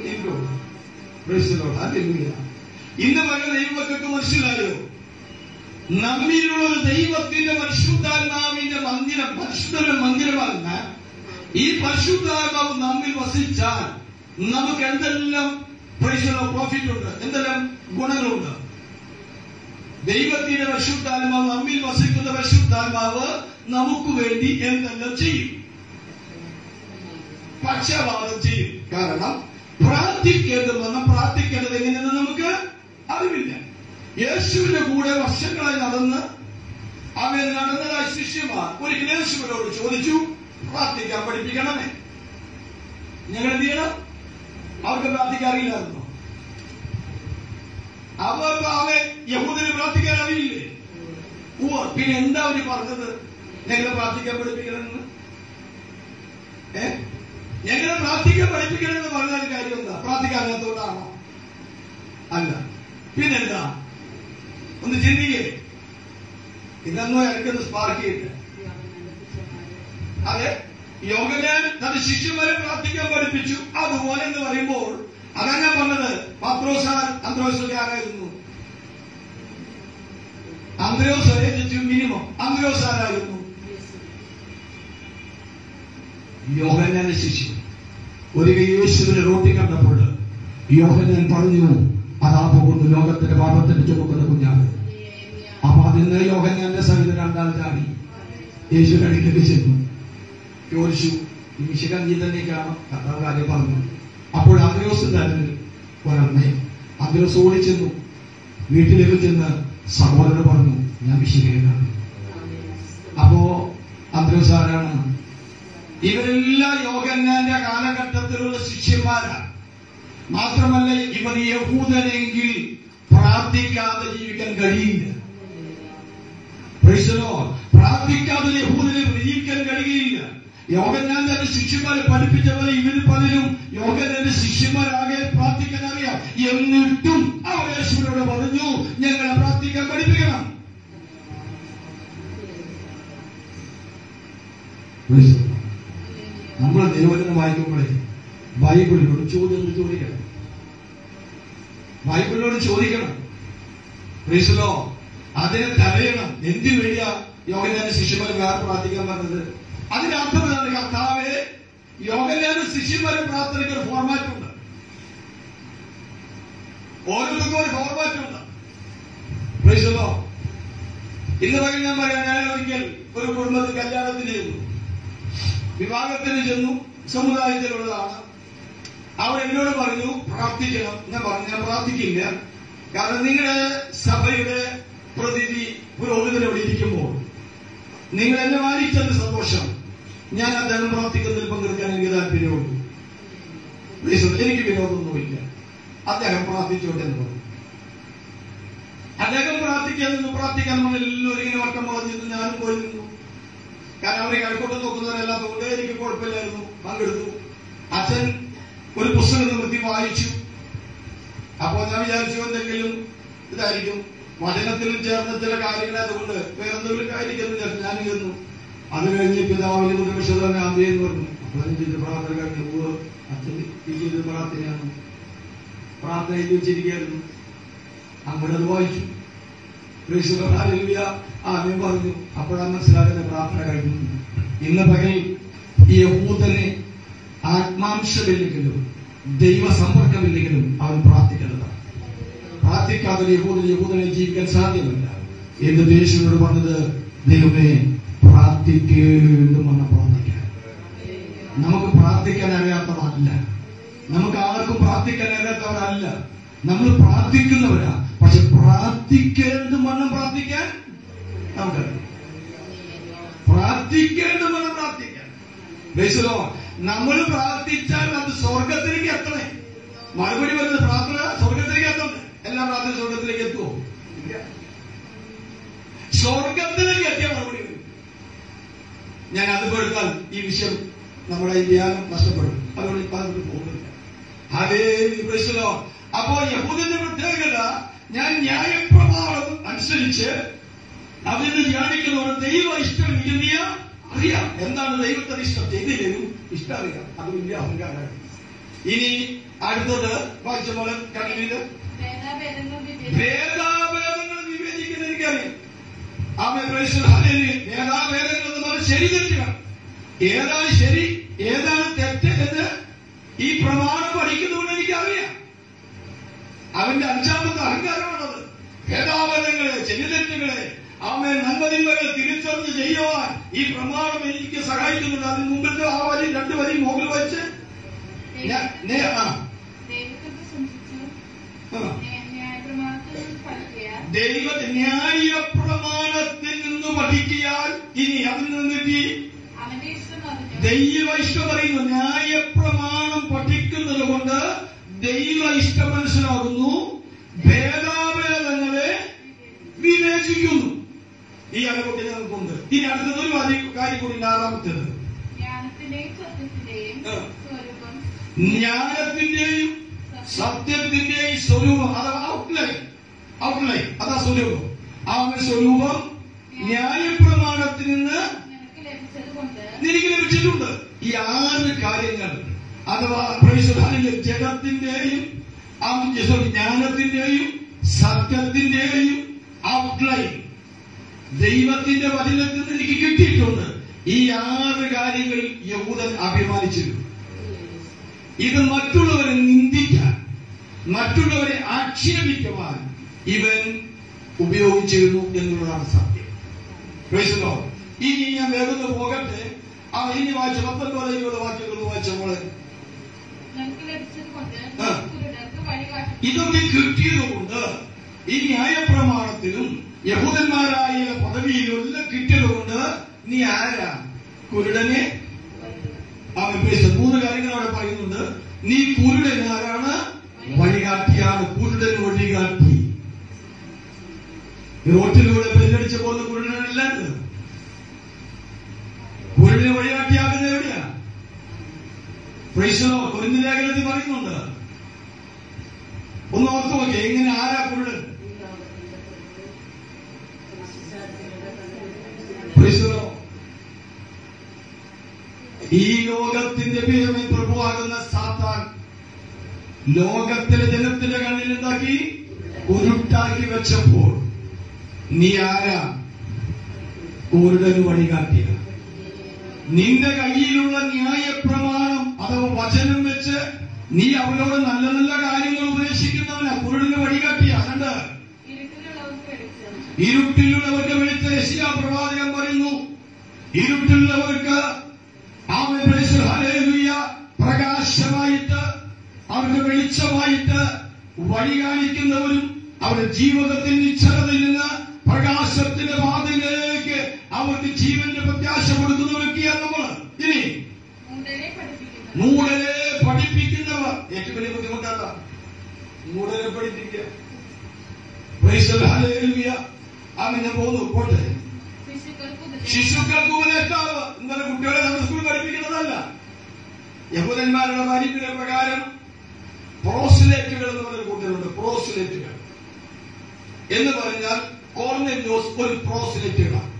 ഇന്ന് പല ദൈവമക്കൾക്ക് മനസ്സിലായോ? നമ്മിലുള്ള ദൈവത്തിന്റെ പരിശുദ്ധാത്മാവിന്റെ മന്ദിരം, പരിശുദ്ധ മന്ദിരമല്ല. ഈ പരിശുദ്ധാത്മാവ് നമ്മിൽ വസിച്ചാൽ നമുക്ക് എന്തെല്ലാം പ്രോഫിറ്റ് ഉണ്ട്, എന്തെല്ലാം ഗുണങ്ങളുണ്ട്. ദൈവത്തിന്റെ പരിശുദ്ധാത്മാവ്, നമ്മിൽ വസിക്കുന്ന പരിശുദ്ധാത്മാവ് നമുക്ക് വേണ്ടി എന്തെല്ലാം ചെയ്യും? പക്ഷപാതം ചെയ്യും. കാരണം പ്രാർത്ഥിക്കേണ്ടത് വന്ന പ്രാർത്ഥിക്കേണ്ടത് എങ്ങനെയെന്ന് നമുക്ക് അറിവില്ല. യേശുവിന്റെ കൂടെ വർഷങ്ങളായി നടന്ന് അവൻ നടന്നതായ ശിഷ്യന്മാർ ഒരിക്കൽ യേശുവിനോട് ചോദിച്ചു, പ്രാർത്ഥിക്കാൻ പഠിപ്പിക്കണമേ. ഞങ്ങൾ എന്ത് ചെയ്യണം? അവർക്ക് പ്രാർത്ഥിക്കാൻ അറിയില്ലായിരുന്നു. അവർക്ക് അവൻ യഹൂദന് പ്രാർത്ഥിക്കാൻ അറിയില്ലേ? പിന്നെ എന്താ അവര് പറഞ്ഞത്? ഞങ്ങളെ പ്രാർത്ഥിക്കാൻ പഠിപ്പിക്കണമെന്ന്. ഏ ഞങ്ങളെ പ്രാർത്ഥിക്കാൻ പഠിപ്പിക്കണമെന്ന് പറഞ്ഞാൽ കാര്യം എന്താ? പ്രാർത്ഥിക്കാൻ അറിയാത്തതുകൊണ്ടാണോ? അല്ല, പിന്നെന്താ? ഒന്ന് ചിന്തിക്കേ. ഇതൊന്നും എനിക്കൊന്ന് സ്പാർക്ക് ചെയ്തിട്ട് അതെ യോഹന്നാൻ തന്റെ ശിഷ്യന്മാരെ പ്രാർത്ഥിക്കാൻ പഠിപ്പിച്ചു. അതുപോലെ എന്ന് പറയുമ്പോൾ അതാ ഞാൻ പറഞ്ഞത്. പത്രോസാൻ അന്ത്രോസ് ആരായിരുന്നു? അന്ത്രോസ് മിനിമം അന്ത്രോസ് ആരായിരുന്നു? യോഹന്നാന്റെ ശിഷ്യൻ. ഒരിക്കൽ യേശുവിനെ റോട്ടി കണ്ടപ്പോൾ യോഹന്നാൻ പറഞ്ഞു, അതാ പോകുന്നു ലോകത്തിന്റെ പാപത്തിന്റെ ചുമക്കുന്ന കുഞ്ഞാണ്. അപ്പൊ അതിന് യോഹന്നാന്റെ സഹിതം രണ്ടാൾ ചാടി യേശുവിന്റെ അടുത്തേക്ക് ചെന്നു, ചോദിച്ചു, ഈ മിശിഹാ നീ തന്നെയൊക്കെയാണോ? കർത്താവ് കാര്യം പറഞ്ഞു. അപ്പോൾ അന്ത്രയോസ് ഉണ്ടായിരുന്നു ഒരമ്മയും. അന്ത്രയോസ് ഓടി ചെന്നു, വീട്ടിലേക്ക് ചെന്ന് സഹോദരന് പറഞ്ഞു, ഞാൻ മിശിഹായെ കണ്ടു. അപ്പോ അന്ത്രയോസ് ആരാണ്? ഇവരെല്ലാം യോഹന്നാന്റെ കാലഘട്ടത്തിലുള്ള ശിഷ്യന്മാരാണ്. മാത്രമല്ല ഇവർ യഹൂദനെങ്കിൽ പ്രാർത്ഥിക്കാതെ ജീവിക്കാൻ കഴിയില്ല. പ്രാർത്ഥിക്കാതെ യഹൂദനെ ജീവിക്കാൻ കഴിയില്ല. യോഹന്നാന്റെ ശിഷ്യന്മാരെ പഠിപ്പിച്ച പോലെ ഇവര് പലരും യോഹന്നാന്റെ ശിഷ്യന്മാരാകെ പ്രാർത്ഥിക്കാൻ അറിയാം. എന്നിട്ടും അവർ യേശുവിനോട് പറഞ്ഞു, ഞങ്ങളെ പ്രാർത്ഥിക്കാൻ പഠിപ്പിക്കണം. നമ്മൾ ദൈവവചനം വായിക്കുമ്പോഴേ ബൈബിളിനോട് ചോദ്യം ചോദിക്കണം. ബൈബിളിനോട് ചോദിക്കണം. ക്രിസ്തുവോ അതിനെ തടയണം. എന്തിനു വേണ്ടിയാ യോഹന്നാന്റെ ശിഷ്യന്മാർ വേറെ പ്രാർത്ഥിക്കാൻ പറഞ്ഞത്? അതിന്റെ അർത്ഥം എന്താണ്? കർത്താവെ, യോഹന്നാന്റെ ശിഷ്യന്മാരെ പ്രാർത്ഥനയ്ക്ക് ഒരു ഫോർമാറ്റ് ഉണ്ട്. ഓരോരുത്തർക്കും ഒരു ഫോർമാറ്റ് ഉണ്ട്. ക്രിസ്തുവോ ഇന്ന് പകൽ ഞാൻ പറയാം, ഞാൻ ഒരിക്കൽ ഒരു കുടുംബത്തിൽ കല്യാണത്തിന് ചെന്നു, വിവാഹത്തിന് ചെന്നു. സമുദായത്തിലുള്ളതാണ്. അവർ എന്നോട് പറഞ്ഞു പ്രാർത്ഥിക്കണം. ഞാൻ പറഞ്ഞു ഞാൻ പ്രാർത്ഥിക്കില്ല. കാരണം നിങ്ങളുടെ സഭയുടെ പ്രതിനിധി പുരോഹിതൻ ഇവിടെ ഇരിക്കുമ്പോൾ നിങ്ങൾ എന്നെ മാനിച്ചത് സന്തോഷം. ഞാൻ അദ്ദേഹം പ്രാർത്ഥിക്കുന്നതിൽ പങ്കെടുക്കാൻ എനിക്ക് താല്പര്യമുള്ളൂ. എനിക്ക് വിരോധമൊന്നുമില്ല. അദ്ദേഹം പ്രാർത്ഥിച്ചോട്ടെ എന്ന് പറഞ്ഞു. അദ്ദേഹം പ്രാർത്ഥിക്കാൻ നിന്ന് പ്രാർത്ഥിക്കാൻ എല്ലാവരും ഇങ്ങനെ വട്ടം വളഞ്ഞിരുന്നു. ഞാനും പോയി നിന്നു. കാരണം അവരെ കഴക്കൂട്ടം നോക്കുന്നവരല്ലാത്തതുകൊണ്ട് എനിക്ക് കുഴപ്പമില്ലായിരുന്നു. പങ്കെടുത്തു. അച്ഛൻ ഒരു പുസ്തകം നിർത്തി വായിച്ചു. അപ്പോ ഞാൻ വിചാരിച്ചു എന്തെങ്കിലും ഇതായിരിക്കും, വചനത്തിൽ ചേർന്ന ചില കാര്യങ്ങൾ, അതുകൊണ്ട് വേറെന്തെങ്കിലും കാര്യമെന്ന് വിചാരിച്ചു ഞാൻ ചെന്നു. അത് കഴിഞ്ഞ് പിതാവിന് മുതൽ ഗാന്ധി എന്ന് പറഞ്ഞു. അപ്പൊ ചെയ്ത് പ്രാർത്ഥന കഴിഞ്ഞു. അച്ഛൻ ചെയ്ത് പ്രാർത്ഥനയാണ്, പ്രാർത്ഥന എഴുതി വെച്ചിരിക്കുകയായിരുന്നു. അങ്ങനെ അത് വായിച്ചു. ആദ്യം പറഞ്ഞു. അപ്പോഴാണ് മനസ്സിലാക്കുന്ന പ്രാർത്ഥന കഴിഞ്ഞു. ഇന്ന് പകൽ യഹൂദനെ ആത്മാംശമില്ലെങ്കിലും ദൈവസമ്പർക്കമില്ലെങ്കിലും അവൻ പ്രാർത്ഥിക്കേണ്ടതാണ്. പ്രാർത്ഥിക്കാതെ യഹൂദൻ യഹൂദനെ ജീവിക്കാൻ സാധ്യമല്ല. എന്ന് യേശുവിനോട് പറഞ്ഞത്, ദൈവമേ പ്രാർത്ഥിക്കേണ്ടുമെന്ന് പ്രാർത്ഥിക്കാൻ. നമുക്ക് പ്രാർത്ഥിക്കാൻ അറിയാത്തതല്ല, നമുക്ക് ആർക്കും പ്രാർത്ഥിക്കാൻ അറിയാത്തവരല്ല. നമ്മൾ പ്രാർത്ഥിക്കുന്നവരാ. പക്ഷെ പ്രാർത്ഥിക്കേണ്ടുമെന്നും പ്രാർത്ഥിക്കാൻ നമുക്കറിയാം. പ്രാർത്ഥിക്കേണ്ടുമെന്നും പ്രാർത്ഥിക്കാൻ നമ്മൾ പ്രാർത്ഥിച്ചാൽ അത് സ്വർഗത്തിലേക്ക് എത്തണേ. മറുപടി വരുന്നത് പ്രാർത്ഥന സ്വർഗത്തിലേക്ക് എത്തണ്ടേ? എല്ലാ പ്രാർത്ഥന സ്വർഗത്തിലേക്ക് എത്തുമോ? സ്വർഗത്തിലേക്ക് എത്തിയ മറുപടി വരും. ഞാൻ അത് പെടുത്താൽ ഈ വിഷയം നമ്മുടെ ധ്യാനം നഷ്ടപ്പെടും. അതുകൊണ്ട് ഇപ്പൊ അതിന് പോകുന്നില്ല. അതേ പ്രശ്നമോ. അപ്പോ യഹൂദന്റെ പ്രത്യേകത, ഞാൻ ന്യായപ്രമാണം അനുസരിച്ച് അതിന് ധ്യാനിക്കുന്നവർ ദൈവ ഇഷ്ടം ഇരുന്നിയ അറിയാം. എന്താണ് ദൈവത്തിന് ഇഷ്ടം? ചെയ്തില്ലേലും ഇഷ്ടം അറിയാം. അത് വലിയ അഹങ്കാരമാണ്. ഇനി അടുത്തത് വായിച്ച പോലെ കണ്ണില് ഭേദാഭേദങ്ങൾ വിവേചിക്കുന്ന എനിക്കറിയാം. ആമേ ഭേദാഭേദങ്ങൾ എന്ന് പറഞ്ഞാൽ ശരി തെറ്റുകൾ. ഏതാണ് ശരി ഏതാണ് തെറ്റ് എന്ന് ഈ പ്രമാണം പഠിക്കുന്നതുകൊണ്ട് എനിക്കറിയാം. അവന്റെ അഞ്ചാമത്തെ അഹങ്കാരമാണത്. ഭേദാഭേദങ്ങളെ ശരി തെറ്റുകളെ ആമേ നന്മതിന്മകൾ തിരിച്ചറിഞ്ഞ് ചെയ്യുവാൻ ഈ പ്രമാണം എനിക്ക് സഹായിക്കുന്നുണ്ട്. അതിന് മുമ്പിൽ ആ വരി രണ്ടു വരി മുകളിൽ വെച്ച് ദൈവ ന്യായ പ്രമാണത്തിൽ നിന്ന് പഠിക്കിയാൽ ഇനി അതിൽ നിന്നിട്ട് ദൈവ ഇഷ്ടം പറയുന്നു. ന്യായ പ്രമാണം പഠിക്കുന്നത് കൊണ്ട് ദൈവ ഇഷ്ടം മനസ്സിലാകുന്നു, ഭേദാഭേദങ്ങളെ വിവേചിക്കുന്നു. ഈ അനുഭവത്തിൽ നമുക്കുണ്ട്. ഇനി അടുത്തതൊരു കാര്യം കൂടി, ആറാമത്തേത് ജ്ഞാനത്തിന്റെയും സത്യത്തിന്റെയും സ്വരൂപം, അഥവാ ഔട്ട്ലൈൻ. ഔട്ട്ലൈൻ അതാ സ്വരൂപം. ആ സ്വരൂപം ന്യായപ്രമാണത്തിൽ നിന്ന് നിനക്ക് ലഭിച്ചിട്ടുണ്ട്. ഈ ആറ് കാര്യങ്ങൾ അഥവാ ജഡത്തിന്റെയും ജ്ഞാനത്തിന്റെയും സത്യത്തിന്റെയും ഔട്ട്ലൈൻ ദൈവത്തിന്റെ വചനത്തിൽ നിന്ന് എനിക്ക് കിട്ടിയിട്ടുണ്ട്. ഈ ആറ് കാര്യങ്ങളിൽ യഹൂദൻ അഭിമാനിച്ചിരുന്നു. ഇത് മറ്റുള്ളവരെ നിന്ദിക്കാൻ, മറ്റുള്ളവരെ ആക്ഷേപിക്കുവാൻ ഇവൻ ഉപയോഗിച്ചിരുന്നു എന്നുള്ളതാണ് സത്യം. ഇനി ഞാൻ വേഗം പോകട്ടെ. ആ ഇനി വായിച്ച പത്തൊൻപത് ഇരുപത് വാക്യങ്ങൾ വായിച്ചപ്പോൾ ഇതൊക്കെ കിട്ടിയതുകൊണ്ട് ഈ ന്യായപ്രമാണത്തിലും യഹൂദന്മാരായ പദവിയിലും എല്ലാം കിട്ടിയതുകൊണ്ട് നീ ആരാ? കുരുടനെ. അവൻ മൂന്ന് കാര്യങ്ങൾ അവിടെ പറയുന്നുണ്ട്. നീ കുരുടൻ ആരാണ്? വഴികാട്ടിയാണ്. കുരുടന് വഴികാട്ടി. റോട്ടിലൂടെ ബെല്ലടിച്ച പോകുന്ന കുരുടനല്ലാണ്ട് കുരുടന് വഴികാട്ടിയാകുന്നത് എവിടെയാ? പ്രൈസലോ കൊരിന്ത്യർ ലേഖനത്തിൽ പറയുന്നുണ്ട്. ഒന്ന് ഓർത്തു നോക്കിയേ, എങ്ങനെ ആരാ കുരുടൻ? പ്രൈസലോ ഈ ലോകത്തിന്റെ പേരിൽ പ്രഭുവാകുന്ന സാത്താൻ ലോകത്തിലെ ജനത്തിന്റെ കണ്ണിൽ എന്താക്കി? ഉരുട്ടാക്കി വെച്ചപ്പോൾ നീ ആരാ? കുരുടന് വഴികാട്ടിയ. നിന്റെ കയ്യിലുള്ള ന്യായപ്രമാണം അഥവാ വചനം വെച്ച് നീ അവരോട് നല്ല നല്ല കാര്യങ്ങൾ ഉപദേശിക്കുന്നവനാ. കുരുടന് വഴികാട്ടിയ. അതുകൊണ്ട് ഇരുട്ടിലുള്ളവർക്ക് വെളിച്ചം. യെശയ്യാ പ്രവാചകൻ പറയുന്നു, ഇരുട്ടിലുള്ളവർക്ക് പ്രകാശമായിട്ട് അവരുടെ വെളിച്ചമായിട്ട് വഴി കാണിക്കുന്നവരും അവരുടെ ജീവിതത്തിൽ നിശ്ചലതയിൽ നിന്ന് പ്രകാശത്തിന്റെ പാതയിലേക്ക് അവർക്ക് ജീവന്റെ പ്രത്യാശ കൊടുക്കുന്നവരൊക്കെയാണ് നമ്മൾ. ഇനി മൂടനെ പഠിപ്പിക്കുന്നവർ ഏറ്റവും വലിയ ബുദ്ധിമുട്ടാത്ത മൂടനെ പഠിപ്പിക്കുക. അങ്ങനെ പോകുന്നു. പോട്ടെ. ശിശുക്കൾക്ക് ഉപദേഷ്ടാവ് ഇന്നലെ കുട്ടികളെ നമ്മുടെ സ്കൂളിൽ പഠിപ്പിക്കുന്നതല്ല. യഹൂദന്മാരുടെ പാരമ്പര്യ പ്രകാരം പ്രോസിലേറ്റുകൾ എന്ന് പറഞ്ഞ കൂട്ടരുണ്ട്. പ്രോസിലേറ്റുകൾ എന്ന് പറഞ്ഞാൽ കോർനെല്യോസ് ഒരു പ്രോസിലേറ്റുകളാണ്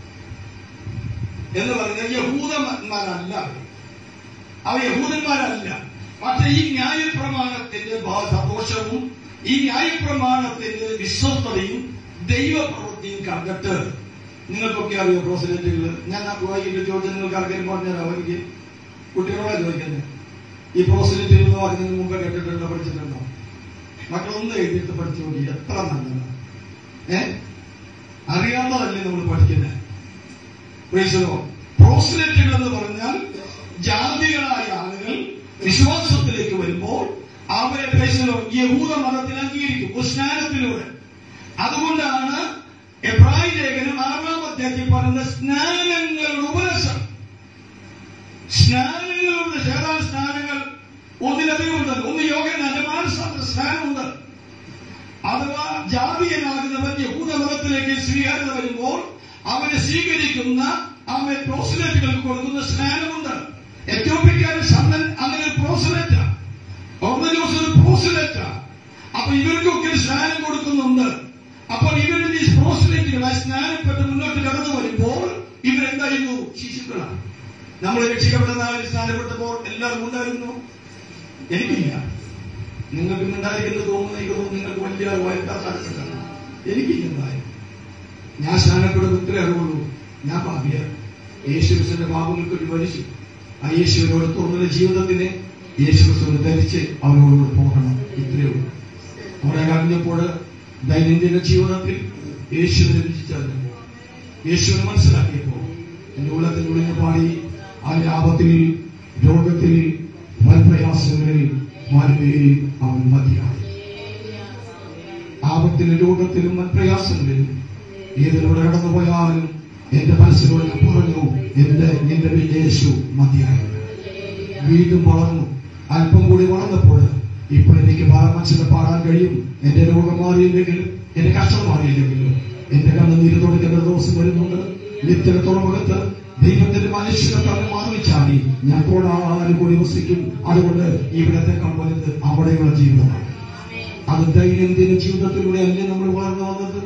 എന്ന് പറഞ്ഞാൽ യഹൂദന്മാരല്ല. അവ യഹൂദന്മാരല്ല. പക്ഷെ ഈ ന്യായപ്രമാണത്തിന്റെ സന്തോഷവും ഈ ന്യായപ്രമാണത്തിന്റെ വിശ്വസ്തതയും ദൈവപ്രവൃത്തിയും കണ്ടിട്ട് നിങ്ങൾക്കൊക്കെ അറിയോ പ്രോസിലേറ്റുകൾ? ഞാൻ വൈകിട്ട് ചോദിച്ചാൽ നിങ്ങൾക്ക് ആർക്കെങ്കിലും പറഞ്ഞുതരാം. എനിക്ക് കുട്ടികളോടെ ചോദിക്കുന്നത് ഈ പ്രോസിലേറ്റുകൾ എന്ന് പറഞ്ഞതിന് മുമ്പ് കേട്ടിട്ടുണ്ടോ, പഠിച്ചിട്ടുണ്ടോ? മക്കളൊന്നും എഴുതിയിട്ട് പഠിച്ചു നോക്കി. എത്ര നല്ലതാണ്. ഏ അറിയാവുന്നതല്ലേ നമ്മൾ പഠിക്കുന്നത്. പ്രോസിലേറ്റുകൾ എന്ന് പറഞ്ഞാൽ ജാതികളായ ആളുകൾ വിശ്വാസത്തിലേക്ക് വരുമ്പോൾ അവരെ യഹൂദ മതത്തിൽ അംഗീകരിക്കും സ്നാനത്തിലൂടെ. അതുകൊണ്ടാണ് എബ്രായ ലേഖനം ആറാം അധ്യായത്തിൽ പറയുന്ന സ്നാനങ്ങളുടെ ഉപദേശം. സ്നാനങ്ങളുടെ ഏതാനും സ്നാനങ്ങൾ ഒന്നിലധികം ഉണ്ട്. ഒന്ന് യോഗനാന്റെ മാനസാന്തര സ്നാനമുണ്ട്. അഥവാ ജാതീയനാകുന്നവൻ യഹൂദമതത്തിലേക്ക് സ്വീകാര്യത വരുമ്പോൾ അവനെ സ്വീകരിക്കുന്ന അവൻ പ്രോസിലേറ്റുകൾക്ക് കൊടുക്കുന്ന സ്നാനമുണ്ട്. എത്യോപ്യക്കാരൻ ഷണ്ണൻ അങ്ങനെ ഒരു പ്രോസിലേറ്റാ. ഓർമ്മജോസ് ഒരു പ്രോസിലേറ്റാ. അപ്പൊ ഇവർക്കൊക്കെ സ്നാനം കൊടുക്കുന്നുണ്ട്. അപ്പോൾ ഇവരുടെ ഈ പ്രോസിലേറ്റുകളായി സ്നാനപ്പെട്ട് മുന്നോട്ട് കടന്നു വരുമ്പോൾ ഇവരെന്തായിരുന്നു? ശിശുക്കളാണ്. നമ്മൾ രക്ഷിക്കപ്പെട്ട നാളിൽ സ്നാനപ്പെട്ടപ്പോൾ എല്ലാവരും ഉണ്ടായിരുന്നു. എനിക്കില്ല. നിങ്ങൾക്ക് ഉണ്ടായിരിക്കുന്നത് തോന്നുന്നു. നിങ്ങൾക്ക് വലിയ വായിട്ടാണ്. എനിക്കില്ലെന്നായി. ഞാൻ സ്നാനപ്പെടുമ്പോൾ ഇത്രേ അറിവുള്ളൂ. ഞാൻ പാപിയാണ്. യേശുവിന്റെ പാപങ്ങൾക്ക് ഒരു വലിച്ചു. ആ യേശുവിനോട് തുറന്ന ജീവിതത്തിനെ യേശുവിനെ ധരിച്ച് അവരോട് പോകണം. ഇത്രയേ ഉള്ളൂ. കുറെ കഴിഞ്ഞപ്പോൾ ദൈനംദിന ജീവിതത്തിൽ യേശുവിനെ രുചിച്ചറിഞ്ഞപ്പോൾ യേശുവിനെ മനസ്സിലാക്കിയപ്പോൾ എന്റെ ഉള്ളത്തിനുള്ളിൽ പാടി ആ ലാഭത്തിൽ രോഗത്തിൽ പ്രയാസങ്ങളിൽ അവൻ മതിയായി. ആപത്തിലും രോഗത്തിലും പ്രയാസങ്ങളിലും ഏതിലൂടെ കടന്നു പോയാലും എന്റെ മനസ്സിലൂടെ ഞാൻ പറഞ്ഞു, എന്റെ എന്റെ യേശു മതിയായി. വീണ്ടും വളർന്നു. അല്പം കൂടി വളർന്നപ്പോൾ ഇപ്പോൾ എനിക്ക് മനസ്സിൽ പാടാൻ കഴിയും. എന്റെ രോഗം മാറിയില്ലെങ്കിലും എന്റെ കഷ്ടം മാറിയില്ലെങ്കിലും എന്റെ കണ്ണുനീര് തുടങ്ങുന്ന ദിവസം വരുന്നുണ്ട്. നിത്യ തുറമുഖത്ത് ദൈവത്തിന്റെ മനുഷ്യനെ മാറിച്ചാടി ഞാൻ കോടാനും കൂടി വസിക്കും. അതുകൊണ്ട് ഇവിടത്തെ കമ്പലത്ത് അവിടെയുള്ള ജീവിതമാണ്. അത് ദൈനംദിന ജീവിതത്തിലൂടെ അല്ലേ നമ്മൾ വളർന്നു വന്നത്.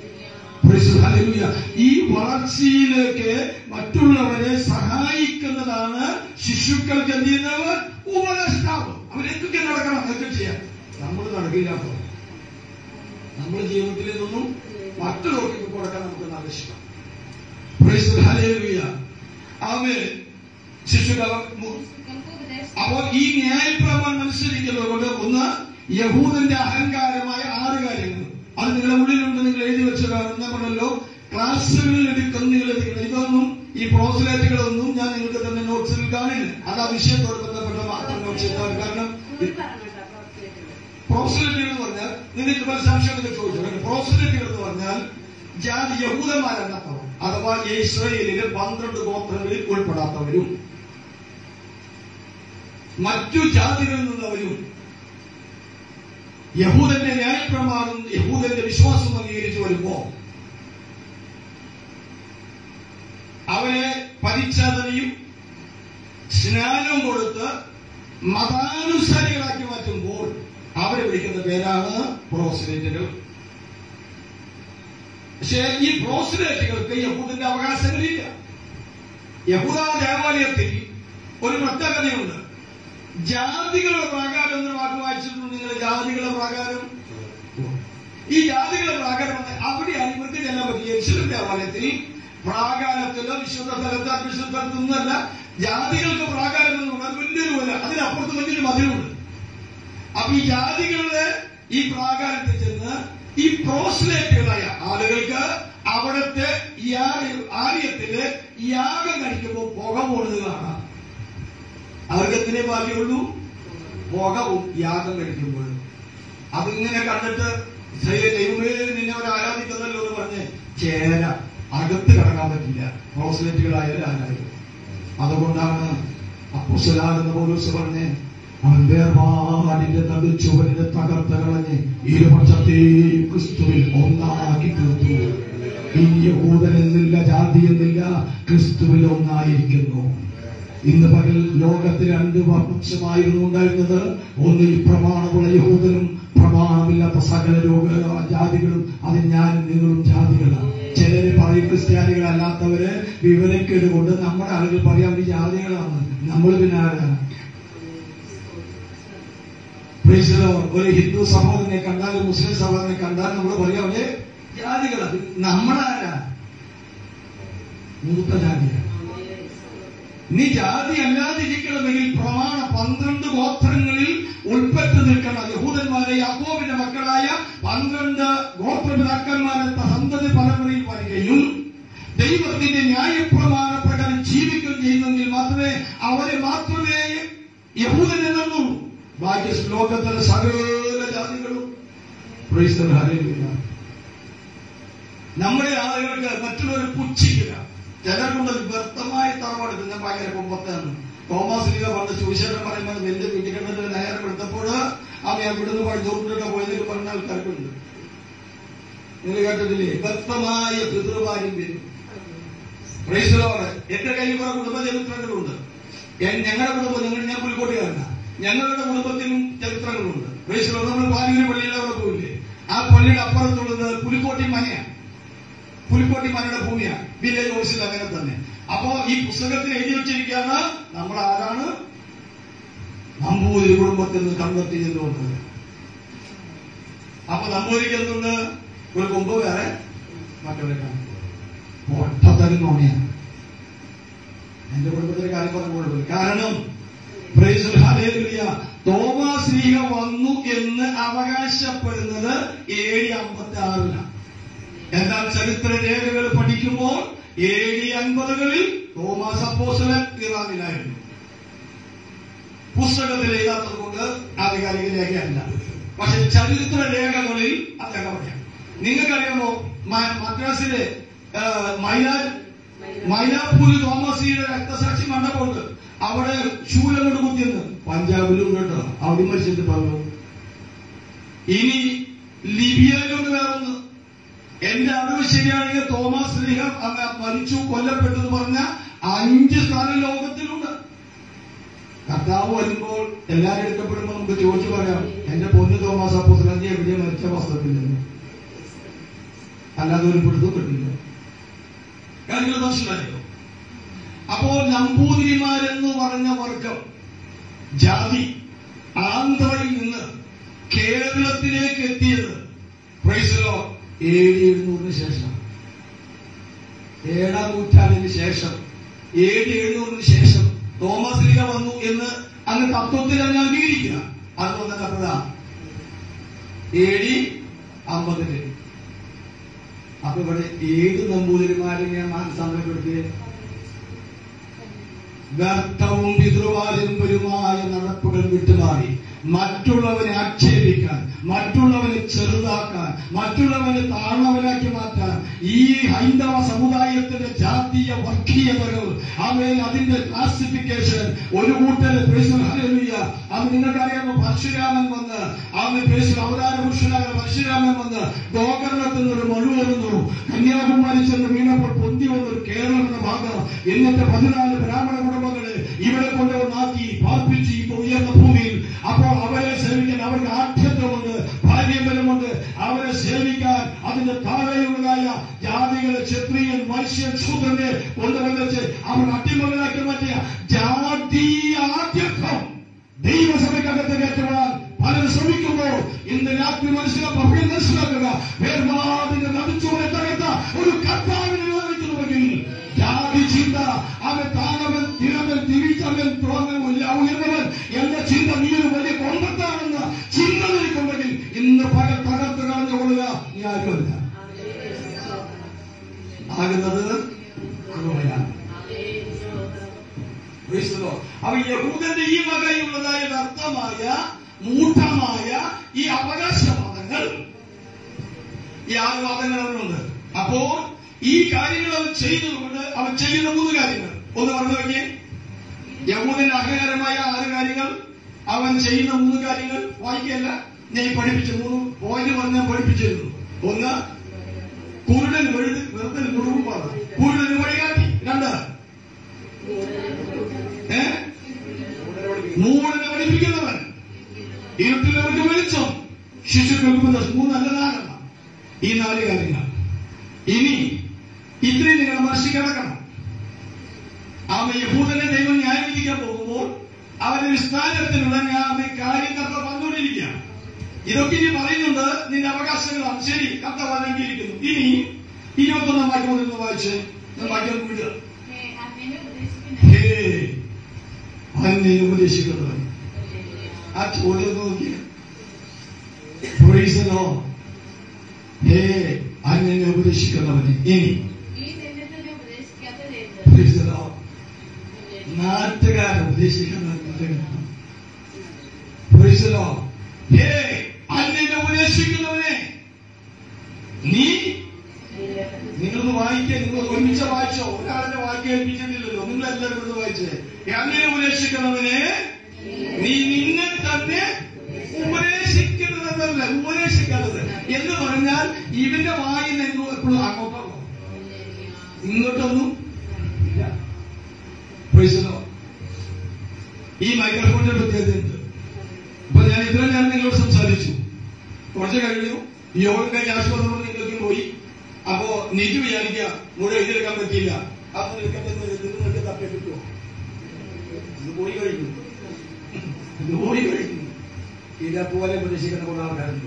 ഈ വളർച്ചയിലേക്ക് മറ്റുള്ളവരെ സഹായിക്കുന്നതാണ് ശിശുക്കൾക്ക് എന്ത് ചെയ്യുന്നവർ ഉപദേഷ്ടാവ്. അവരെന്തൊക്കെ നടക്കണം, അതൊക്കെ ചെയ്യാം. നമ്മൾ നടക്കില്ല. നമ്മൾ ജീവിതത്തിൽ നിന്നും മറ്റുള്ളവർക്ക് കൊടുക്കാൻ നമുക്ക് ആവശ്യമാണ്. ശിശുക്കൾ അപ്പോൾ ഈ ന്യായപ്രമാണം അനുസരിക്കുന്നത് കൊണ്ട് ഒന്ന് യഹൂദന്റെ അഹങ്കാരമായ ആറ് കാര്യങ്ങൾ. അത് നിങ്ങളുടെ ഉള്ളിലുണ്ട്, നിങ്ങൾ എഴുതി വെച്ച ഞാൻ പറഞ്ഞല്ലോ, ക്ലാസ്സുകളിൽ എടുക്കുന്ന നിങ്ങൾ എഴുതിക്കണം. ഇതൊന്നും ഈ പ്രോസ്ലേറ്റുകളൊന്നും ഞാൻ നിങ്ങൾക്ക് തന്നെ നോട്ട്സിൽ കാണില്ല. അത് ആ വിഷയത്തോട് ബന്ധപ്പെട്ട മാത്രം നോട്ട്സ് ചെയ്താൽ. കാരണം പ്രോസ്ലേറ്റുകൾ എന്ന് പറഞ്ഞാൽ നിങ്ങൾക്ക് പല സംശയങ്ങളൊക്കെ ചോദിച്ചു. പ്രോസ്ലേറ്റുകൾ എന്ന് പറഞ്ഞാൽ ജാതി യഹൂദന്മാരല്ലാത്തവർ, അഥവാ ഇസ്രായേലിലെ പന്ത്രണ്ട് ഗോത്രങ്ങളിൽ ഉൾപ്പെടാത്തവരും മറ്റു ജാതികളിൽ നിന്നവരും യഹൂദന്റെ ന്യായപ്രമാണം യഹൂദന്റെ വിശ്വാസം അംഗീകരിച്ചു വരുമ്പോ അവരെ പരിച്ഛേദനയും സ്നാനവും കൊടുത്ത് മതാനുസാരികളാക്കി മാറ്റുമ്പോൾ അവരെ വിളിക്കുന്ന പേരാണ് പ്രോസ്ലേറ്റുകൾ. പക്ഷേ ഈ പ്രോസ്ലേറ്റുകൾക്ക് യഹൂദന്റെ അവകാശങ്ങളില്ല. യഹൂദ ദേവാലയത്തിൽ ഒരു പ്രത്യേകതയുണ്ട്. ജാതികളുടെ പ്രാകാരം എന്ന വാക്ക് വായിച്ചിട്ടുണ്ട് നിങ്ങൾ? ജാതികളുടെ പ്രാകാരം. ഈ ജാതികളുടെ പ്രാകാരം അവിടെയാണ് ഇവർക്ക് ചെല്ലാൻ പറ്റും. യെരൂശലേം ദേവാലയത്തിൽ പ്രാകാരത്തിലോ വിശുദ്ധ സ്ഥലത്ത് വിശുദ്ധ സ്ഥലത്തൊന്നുമല്ല. ജാതികൾക്ക് പ്രാകാരം എന്ന് പറഞ്ഞാൽ വലിയൊരു പോലെ, അതിനപ്പുറത്ത് വലിയൊരു മതിലുണ്ട്. അപ്പൊ ഈ ജാതികളുടെ ഈ പ്രാകാരത്തിൽ ചെന്ന് ഈ പ്രോസ്ലേറ്റുകളായ ആളുകൾക്ക് അവിടുത്തെ ആലയത്തില് യാഗം കഴിക്കുമ്പോൾ പുക പോകുന്നത് കാണാം. അവർക്ക് എത്തിനെ ബാക്കിയുള്ളൂ? പുകവും യാഗം കഴിക്കുമ്പോൾ. അതിങ്ങനെ കണ്ടിട്ട് ദൈവമേ നിന്നെ അവർ ആരാധിക്കുന്നല്ലോ എന്ന് പറഞ്ഞ് ചേര അകത്ത് കടക്കാൻ പറ്റില്ല, പ്രോസ്ലേറ്റുകളായാലും ആരായാലും. അതുകൊണ്ടാണ് അപ്പോസ്തലനാകുന്ന പൗലോസ് പറഞ്ഞ് അവൻ വേർപാടിന്റെ നടുച്ചുവരിനെ തകർത്ത് കളഞ്ഞ് ഇരുപക്ഷത്തെയും ക്രിസ്തുവിൽ ഒന്നാക്കി തീർത്തു. ഈ യഹൂദൻ എന്നില്ല, ജാതി എന്നില്ല, ക്രിസ്തുവിൽ ഒന്നായിരിക്കുന്നു. ഇന്ന് പകൽ ലോകത്തിൽ രണ്ട് പക്ഷമായിരുന്നു ഉണ്ടായിരുന്നത്. ഒന്ന് ഈ പ്രമാണമുള്ള യഹൂദനും പ്രമാണമില്ലാത്ത സകല രോഗ ജാതികളും. അത് ഞാനും നിങ്ങളും ജാതികളാണ്. ചിലര് പറയും ക്രിസ്ത്യാനികളല്ലാത്തവര് വിവരക്കേട് കൊണ്ട് നമ്മുടെ ആളുകൾ പറയാം ഈ ജാതികളാണ്. നമ്മൾ പിന്നെ ആരാണ്? ഒരു ഹിന്ദു സഹോദരനെ കണ്ടാൽ മുസ്ലിം സഹോദരനെ കണ്ടാൽ നമ്മൾ പറയാം അവര് ജാതികളാണ്. നമ്മളാരാ? മൂത്ത ജാതിയാണ്. നീ ജാതി അല്ലാതിരിക്കണമെങ്കിൽ പ്രമാണ പന്ത്രണ്ട് ഗോത്രങ്ങളിൽ ഉൾപ്പെട്ട് നിൽക്കണം. യഹൂദന്മാരെ യാക്കോബിന്റെ മക്കളായ പന്ത്രണ്ട് ഗോത്രപിതാക്കന്മാരെ സന്തതി പരമ്പരയിൽ വരികയും ദൈവത്തിന്റെ ന്യായപ്രമാണ പ്രകാരം ജീവിക്കുകയും ചെയ്യുന്നെങ്കിൽ മാത്രമേ അവരെ മാത്രമേ യഹൂദൻ എന്നുള്ളൂ. ബാക്കി ലോകത്തിലെ സകല ജാതികളും. നമ്മുടെ ആളുകൾക്ക് മറ്റുള്ളവർ പുച്ഛിക്കുക. ചിലർക്കുണ്ട് വ്യക്തമായ തറവാട് പിന്നെ ഭയങ്കര കുമ്പത്താണ്. തോമസ് ലീഗ പണ്ട് സുവിശേഷം പറയുമ്പോൾ വലിയ വീട്ടിൽ നേരം എടുത്തപ്പോൾ അവ എവിടുന്ന് പഴഞ്ഞോറിട്ടൊക്കെ പോയതൊക്കെ പറഞ്ഞ ആൾക്കാർക്കുണ്ട്. നിങ്ങൾ കേട്ടിട്ടില്ലേ? വ്യക്തമായ പിതൃവാര്യം വരും. പ്രൈസ്ലോട് എന്റെ കയ്യിൽ കുറെ കുടുംബ ചരിത്രങ്ങളുണ്ട്. ഞങ്ങളുടെ കുടുംബം ഞങ്ങൾ ഞാൻ പുലിക്കോട്ടുകാരനാണ്. ഞങ്ങളുടെ കുടുംബത്തിനും ചരിത്രങ്ങളുണ്ട്. പ്രൈസ്ലോട് നമ്മൾ പാലിയൂര് പള്ളിയിൽ അവിടെ പോയില്ലേ? ആ പള്ളിയുടെ അപ്പുറത്തുള്ളത് പുലിക്കോട്ടി മനയാണ്. പുലിക്കോട്ടി മനയുടെ ഭൂമിയാണ്. വില്ലേജ് ഓഫീസിൽ അങ്ങനെ തന്നെ. അപ്പോ ഈ പുസ്തകത്തിൽ എഴുതി വെച്ചിരിക്കുകയാണ് നമ്മൾ ആരാണ്? നമ്പൂതിരി കുടുംബത്തിൽ നിന്ന് കൺവെർട്ട് ചെയ്തുകൊണ്ട്. അപ്പൊ നമ്പൂതിരിക്ക് എന്തുണ്ട്? ഒരു കൊമ്പ് വേറെ മറ്റൊരു ഒട്ടത്തരുന്നോണിയാണ്. എന്റെ കുടുംബത്തിന്റെ കാര്യം പറഞ്ഞു കൊടുക്കില്ല. കാരണം തോമാസ് ശ്ലീഹ വന്നു എന്ന് അവകാശപ്പെടുന്നത് എ ഡി അമ്പത്തി ആറിലാണ്. എന്നാൽ ചരിത്ര രേഖകൾ പഠിക്കുമ്പോൾ എ ഡി അൻപതുകളിൽ തോമാസ് അപ്പോസ്തലൻ ഇറാനിലായിരുന്നു. പുസ്തകത്തിൽ എഴുതാത്തത് കൊണ്ട് ആധികാരിക രേഖയല്ല. പക്ഷെ ചരിത്ര രേഖകളിൽ അദ്ദേഹം പറയാം. നിങ്ങൾക്കറിയാമോ മദ്രാസിലെ മൈലാപ്പൂര് തോമസിയുടെ രക്തസാക്ഷി മണ്ഡപമുണ്ട്. അവിടെ ശൂലം കൊണ്ട് കുത്തിയെന്ന് പഞ്ചാബിലും കേട്ടോ. അവിടെ മരിച്ചിട്ട് പറഞ്ഞു. ഇനി ലിബിയയിലൊന്ന് വേറൊന്ന്. എന്റെ അറിവ് ശരിയാണെങ്കിൽ തോമസ് ശ്ലീഹ മരിച്ചു കൊല്ലപ്പെട്ടെന്ന് പറഞ്ഞ അഞ്ച് സ്ഥാനം ലോകത്തിലുണ്ട്. കർത്താവ് വരുമ്പോൾ എല്ലാവരും എടുക്കപ്പെടുമ്പോൾ നമുക്ക് ചോദിച്ചു പറയാം, എന്റെ പൊന്നു തോമസ് അപ്പോസ്തലൻ എവിടെയാ മരിച്ച വസ്ത്രത്തില്ലെന്ന്. അല്ലാതെ ഒരു പിടുത്തവും കിട്ടില്ല. കാര്യങ്ങൾ മനസ്സിലായോ? അപ്പോൾ നമ്പൂതിരിമാരെന്ന് പറഞ്ഞ വർഗം ജാതി ആന്ധ്രയിൽ നിന്ന് കേരളത്തിലേക്ക് എത്തിയത് പ്രൈസലോ എ ഡി എഴുന്നൂറിന് ശേഷം, ഏഴാം നൂറ്റാണ്ടിന് ശേഷം, എ ഡി എഴുന്നൂറിന് ശേഷം തോമസ് ശ്ലീഹ വന്നു എന്ന് അങ്ങ് തത്വത്തിൽ അങ്ങ് അംഗീകരിക്കുക. അത് വന്ന കഥ എ ഡി അമ്പതില്. അപ്പൊ ഇവിടെ ഏത് നമ്പൂതിരിമാരെ മാനസാന്തരപ്പെടുത്തിയ വ്യർത്ഥവും പിതൃവാചമ്പരുമായ നടപ്പുകൾ വിട്ടുമാറി മറ്റുള്ളവനെ ആക്ഷേപിക്കാൻ, മറ്റുള്ളവനെ ചെറുതാക്കാൻ, മറ്റുള്ളവനെ താഴ്ന്നവനാക്കി മാറ്റാൻ ഈ ഹൈന്ദവ സമുദായത്തിന്റെ ജാതീയ വർഗീയതകൾ, അവൻ അതിന്റെ ക്ലാസിഫിക്കേഷൻ ഒരു കൂട്ടര് അവൻ നിങ്ങൾക്കറിയാമോ? പരശുരാമൻ വന്ന് അവൻ അവതാര പുരുഷനായ പരശുരാമൻ വന്ന് ഗോകർണത്തിൽ നിന്നൊരു മഴുവരുന്നു, കന്യാകുമാരി ചെന്ന് വീണപ്പോൾ പൊന്തി വന്നൊരു കേരളം എന്ന ഭാഗം. എന്നിട്ട് പതിനാല് ബ്രാഹ്മണ കുടുംബങ്ങളെ ഇവിടെ കൊണ്ടുവന്നാക്കി പാർപ്പിച്ച് ഇപ്പൊ ഉയർന്ന ഭൂമിയിൽ. അപ്പോ അവരെ സേവിക്കാൻ അവർക്ക് ആഠ്യത്വമുണ്ട്, ഭാര്യബലമുണ്ട്. അവരെ സേവിക്കാൻ അതിന്റെ താഴെയുള്ളതായ ജാതികളെ ക്ഷത്രിയൻ, വൈശ്യൻ, ശൂദ്രനെ കൊണ്ടുവന്നിച്ച് അവർ അടിമകളാക്കി മാറ്റിയ ജാതീയ ആഠ്യത്വം ദൈവസഭയ്ക്കകത്ത് കയറ്റുവാൻ പലരും ശ്രമിക്കുമ്പോൾ ഇന്ന് രാത്രി മനസ്സിലാക്കുക, മനസ്സിലാക്കുക വേർപാടിന്റെ നദിച്ചോടെ തകർത്ത ഒരു കർത്താവിനെ നിലനിൽക്കുന്നുവെങ്കിൽ ജാതി ചിന്ത, അവൻ താനവൻ തിരവൻ തിരിച്ചവൻ തോന്നവില്ല ഉയർന്നവൻ എന്ന ചിന്ത നീ ഒരു വലിയ കൊമ്പത്താണെന്ന ചിന്ത നിൽക്കുമെങ്കിൽ ഇന്ന് പകൽ തകർത്ത് കളഞ്ഞുകൊള്ളുക. നീ ആരുമല്ല, ആകുന്നത് കൃപയാണ്. അവ യഹൂദന്റെ ഈ വകയുള്ളതായ വ്യർത്ഥമായ മൂഢമായ ഈ അവകാശവാദങ്ങൾ, ഈ ആറുവാദങ്ങൾ അവനുണ്ട്. അപ്പോൾ ഈ കാര്യങ്ങൾ അവൻ ചെയ്തതുകൊണ്ട് അവൻ ചെയ്യുന്ന മൂന്ന് കാര്യങ്ങൾ ഒന്ന് പറഞ്ഞു നോക്കിയേ. യഹൂദന്റെ അഹങ്കാരമായ ആറ് കാര്യങ്ങൾ, അവൻ ചെയ്യുന്ന മൂന്ന് കാര്യങ്ങൾ വായിക്കല്ല, ഞാൻ പഠിപ്പിച്ച മൂന്ന് പോയിന്റ് പറഞ്ഞാൽ പഠിപ്പിച്ചിരുന്നു. ഒന്ന്, കുരുടൻ വെഴുത് വെറുതെ മുഴുവൻ പറഞ്ഞു, കുരുടന് വഴികാട്ടി. രണ്ട്, ഏ മൂടനെ പഠിപ്പിക്കുന്നവൻ, ഇരുട്ടിലവർക്ക് വെളിച്ചം, ശിശുക്കൾക്ക് മൂന്ന് നല്ലതാണ്. ഈ നാല് കാര്യങ്ങൾ. ഇനി ഇത്രയും നിങ്ങൾ മനസ്സിൽ കിടക്കണം. ആമ യഹൂദനെ ദൈവം ന്യായം വിധിക്കാൻ പോകുമ്പോൾ അവന്റെ വിസ്താരത്തിലുള്ള കാര്യം കർത്ത വന്നുകൊണ്ടിരിക്കുക. ഇതൊക്കെ ഇനി പറയുന്നുണ്ട്, നിന്റെ അവകാശങ്ങളാണ്. ശരി, കർത്ത വഴങ്ങിയിരിക്കുന്നു. ഇനി ഇരുപത്തൊന്നാം വാക്യം മുതൽ വായിച്ച് ഞാൻ വാക്യം വിടുക. ഹേ അന്നെ ഉപദേശിക്കുന്നവൻ. ആ ചോദ്യം നോക്കിയ ഹേ അന്നെ ഉപദേശിക്കുന്നവന്. ഇനി നാട്ടുകാരെ ഉപദേശിക്കുന്ന ഹേ അന്നെ ഉപദേശിക്കുന്നവനെ നീ. നിങ്ങളൊന്ന് വായിക്കാൻ, നിങ്ങൾ ഒരുമിച്ച് വായിച്ചോ? ഒരാളെ വായിക്കാൻ ഏൽപ്പിച്ചിട്ടില്ലല്ലോ, നിങ്ങൾ എല്ലാവരും ഒന്ന് വായിച്ചേ. അങ്ങനെ ഉപദേശിക്കുന്നവനെ നീ നിന്നെ തന്നെ ഉപദേശിക്കുന്നതല്ല, ഉപദേശിക്കാത്തത് എന്ന് പറഞ്ഞാൽ ഇവന്റെ വായിൽ നിന്ന് എപ്പോഴും അങ്ങോട്ടോ ഇങ്ങോട്ടൊന്നും ഇല്ല. ഈ മൈക്രോഫോണിന്റെ പ്രത്യേകതയുണ്ട്. അപ്പൊ ഞാൻ ഇത്ര നേരം നിങ്ങളോട് സംസാരിച്ചു, കുറച്ച് കഴിഞ്ഞു യോഗം കഴിഞ്ഞ് ആശുപത്രി നിങ്ങൾക്ക് പോയി. അപ്പോ നീറ്റ് വിചാരിക്കുക മുഴുവൻ എഴുതിയെടുക്കാൻ പറ്റിയില്ല, അപ്പൊ നിങ്ങൾക്ക് തപ്പി കിട്ടുമോ? ഇത് പോയി കഴിഞ്ഞു, ഇത് പോയി കഴിഞ്ഞു. ഇതേപോലെ ഉപദേശിക്കുന്ന കുറെ ആൾക്കാരുണ്ട്.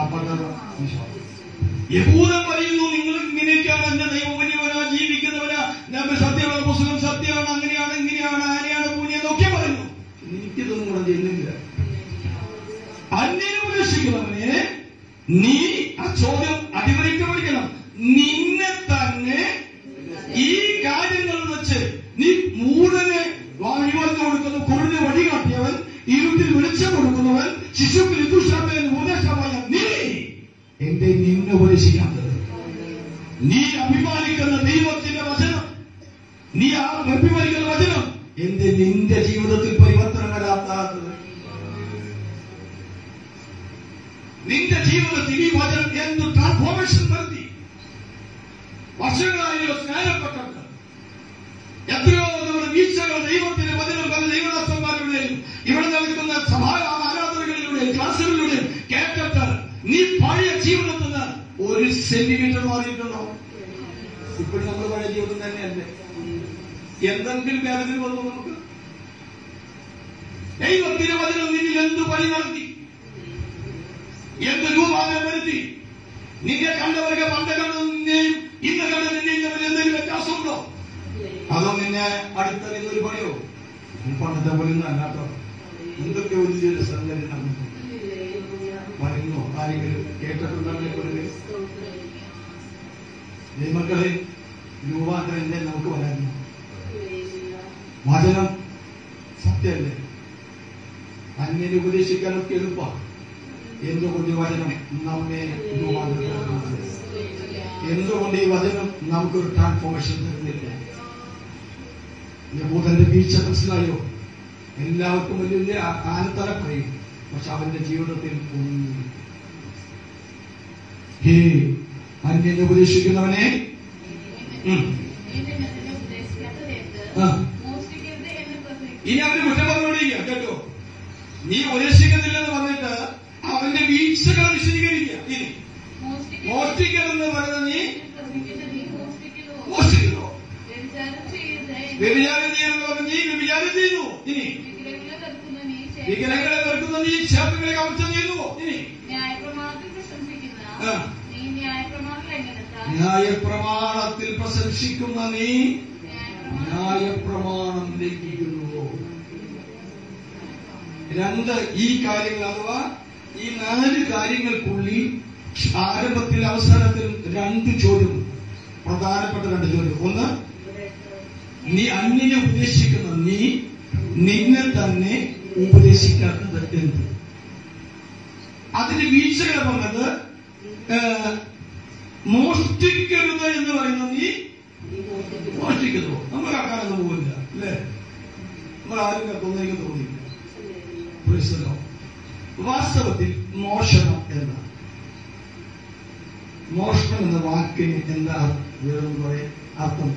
യഹൂദൻ പറയുന്നു നിങ്ങൾ ഇങ്ങനെയൊക്കെയാണ്, എന്റെ ദൈവപരിവനാ, ജീവിക്കുന്നവരാ, ഞാൻ സത്യമാണ്, പുസ്തകം സത്യമാണ്, അങ്ങനെയാണ്, ഇങ്ങനെയാണ്, ആരെയാണ് പൂനെന്നൊക്കെ പറയുന്നു. എനിക്കിതൊന്നും കൂടെ ചെയ്യുന്നില്ല. അന്യനെ ഉപദേശിക്കുന്നവനെ നീ, ആ ചോദ്യം അടിവരയിട്ട് പഠിക്കണം. നിന്നെ തന്നെ ഈ കാര്യങ്ങൾ വെച്ച് നീ മൂടനെ വഴിവന്നു കൊടുക്കുന്നു, കുറിന് വഴി കാട്ടിയവൻ, ഇരുട്ടിൽ വെളിച്ചം കൊടുക്കുന്നവൻ, ശിശുക്കൾ ഇതുഷാമേൻ ഉപദേശമായ നീ എന്റെ നിന്നെ ഉപദേശിക്കാത്തത്. നീ അഭിമാനിക്കുന്ന ദൈവത്തിന്റെ വചനം, നീ ആ അഭിമാനിക്കുന്ന വചനം എന്റെ നിന്റെ ജീവിതത്തിൽ പരിവർത്തനം വരാത്തത്. നിന്റെ ജീവിതത്തിൽ ഈ വചനം എന്ത് ട്രാൻസ്ഫോർമേഷൻ നടത്തി. വർഷങ്ങളായോ സ്നാനപ്പെട്ടത് എത്രയോ നമ്മുടെ വീഴ്ചകൾ ദൈവത്തിന്റെ വചനം പല ദൈവദാസന്മാരുടെയും ഇവിടെ നടക്കുന്ന സഭാ ആരാധനകളിലൂടെയും ക്ലാസുകളിലൂടെയും കേട്ടിട്ട് നീ പഴയ ജീവിതത്തിൽ നിന്ന് ഒരു സെന്റിമീറ്റർ മാറിയിട്ടുണ്ടോ? ഇപ്പോഴും നമ്മൾ പഴയ ജീവിതം തന്നെയല്ലേ? എന്തെങ്കിലും വേദന വന്നു നമുക്ക്? ദൈവത്തിന്റെ വചനം നിന്നിൽ എന്ത് പണി നടത്തി, എന്ത് രൂപാന്തരം വരുത്തി? നിന്നെ കണ്ടവർക്ക് പണ്ട് കണ്ടതിന്റെയും ഇന്ന് കണ്ടതിന്റെയും തമ്മിൽ എന്തെങ്കിലും വ്യത്യാസമുണ്ടോ? അതോ നിന്നെ അടുത്ത ഒരു പണിയോ? പണ്ടത്തെ പോലെ അല്ലാട്ടോ. എന്തൊക്കെ വലിയൊരു സംഗതി നടന്നു പറയുന്നു. ആരെങ്കിലും കേട്ടിട്ടുണ്ടെങ്കിൽ ദൈവമക്കളെ രൂപാന്തരം എന്തേ നമുക്ക് വരാനില്ല. വചനം സത്യമല്ലേ? അന്യനെ ഉപദേശിക്കാനൊക്കെ എളുപ്പമാണ്. എന്തുകൊണ്ട് ഈ വചനം നമ്മെ രൂപാന്തരപ്പെടുത്തുന്നത്? എന്തുകൊണ്ട് ഈ വചനം നമുക്കൊരു ട്രാൻസ്ഫോർമേഷൻ തരുന്നില്ല? യഹൂദന്റെ വീഴ്ച മനസ്സിലായോ? എല്ലാവർക്കും വലിയ വലിയ ആനത്തല പറയും, പക്ഷെ അവന്റെ ജീവിതത്തിൽ ഒന്നും. ഹേ അന്യനെ ഉപദേശിക്കുന്നവനെ ഇനി അവന് കുറ്റം പറഞ്ഞുകൊണ്ടിരിക്കുക. കേട്ടോ, നീ ഉപദേശിക്കുന്നില്ലെന്ന് പറഞ്ഞിട്ട് അവന്റെ വീഴ്ചകളെ വിശദീകരിക്കുക. ഇനി മോഷ്ടിക്കലെന്ന് പറയുന്നത് നീ മോഷ്ടിക്കുന്നു, വ്യഭിചാരം ചെയ്യുന്നത് പറഞ്ഞ് നീ വ്യഭിചാരം ചെയ്യുന്നു. ഇനി വിഗ്രഹങ്ങളെ വെറുക്കുന്ന നീ ശാപങ്ങളെ കവർച്ച ചെയ്യുന്നു. ഇനി ന്യായപ്രമാണത്തിൽ പ്രശംസിക്കുന്ന നീ ന്യായപ്രമാണം ലംഘിക്കുന്നു. രണ്ട് ഈ കാര്യങ്ങൾ അഥവാ ഈ നാല് കാര്യങ്ങൾക്കുള്ളിൽ ആരംഭത്തിൽ അവസാനത്തിൽ രണ്ട് ചോദ്യം, പ്രധാനപ്പെട്ട രണ്ട് ചോദ്യം. ഒന്ന്, നീ അന്യനെ ഉപദേശിക്കുന്ന നീ നിന്നെ തന്നെ ഉപദേശിക്കാത്തത് എന്ത്? അതിന് വീഴ്ചകൾ പറഞ്ഞത് മോഷ്ടിക്കരുത് എന്ന് പറയുന്നത് നീ മോഷ്ടിക്കുന്നു. നമ്മൾ കക്കാനൊന്നും പോകില്ല അല്ലേ? നമ്മൾ ആരും കക്കൊന്നും എനിക്ക് തോന്നിയില്ല. വാസ്തവത്തിൽ മോഷണം എന്ന മോഷണം എന്ന വാക്കിന് എന്താ പറയാ അർത്ഥം?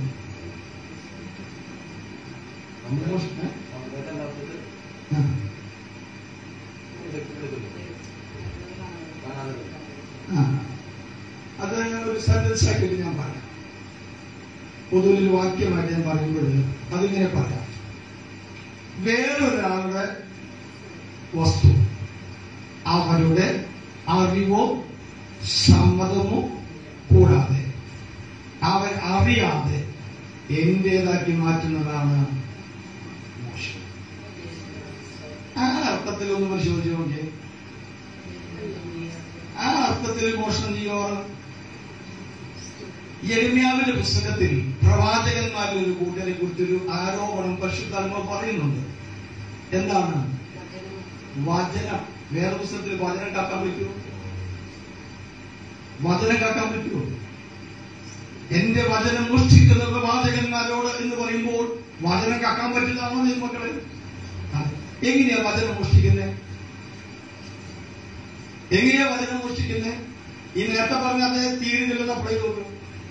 അത് ഒരു സെന്റൻസ് ആക്കിയിട്ട് ഞാൻ പറയാം. പൊതുവിൽ വാക്യമായിട്ട് ഞാൻ പറയുമ്പോൾ അതിങ്ങനെ പറയാം. വേറൊരാളുടെ വസ്തു അവരുടെ അറിവോ സമ്മതമോ കൂടാതെ അവൻ അറിയാതെ എന്റേതാക്കി മാറ്റുന്നതാണ് മോഷണം. ആ അർത്ഥത്തിൽ ഒന്ന് പരിശോധിച്ച് നോക്കിയേ. ആ അർത്ഥത്തിൽ മോഷണം ചെയ്യുവാണ്. യെരമ്യാവിന്റെ പുസ്തകത്തിൽ പ്രവാചകന്മാരിൽ ഒരു കൂട്ടരെ കുറിച്ചൊരു ആരോപണം പരിശുദ്ധാത്മാവ് പറയുന്നുണ്ട്. എന്താണ്? വചനം. വേറെ പുസ്തകത്തിൽ വചനം കാക്കാൻ പറ്റുമോ? വചനം കാക്കാൻ പറ്റുമോ? എന്റെ വചനം മോഷ്ടിക്കുന്ന പ്രവാചകന്മാരോട് എന്ന് പറയുമ്പോൾ വചനം കാക്കാൻ പറ്റുന്നതാണോ ഈ മക്കളെ? എങ്ങനെയാ വചനം മോഷ്ടിക്കുന്നത്? എങ്ങനെയാ വചനം മോഷ്ടിക്കുന്നത്? ഈ നേരത്തെ പറഞ്ഞ അതേ തീരുന്നില്ലെന്ന് അപ്ലൈ നോക്കും.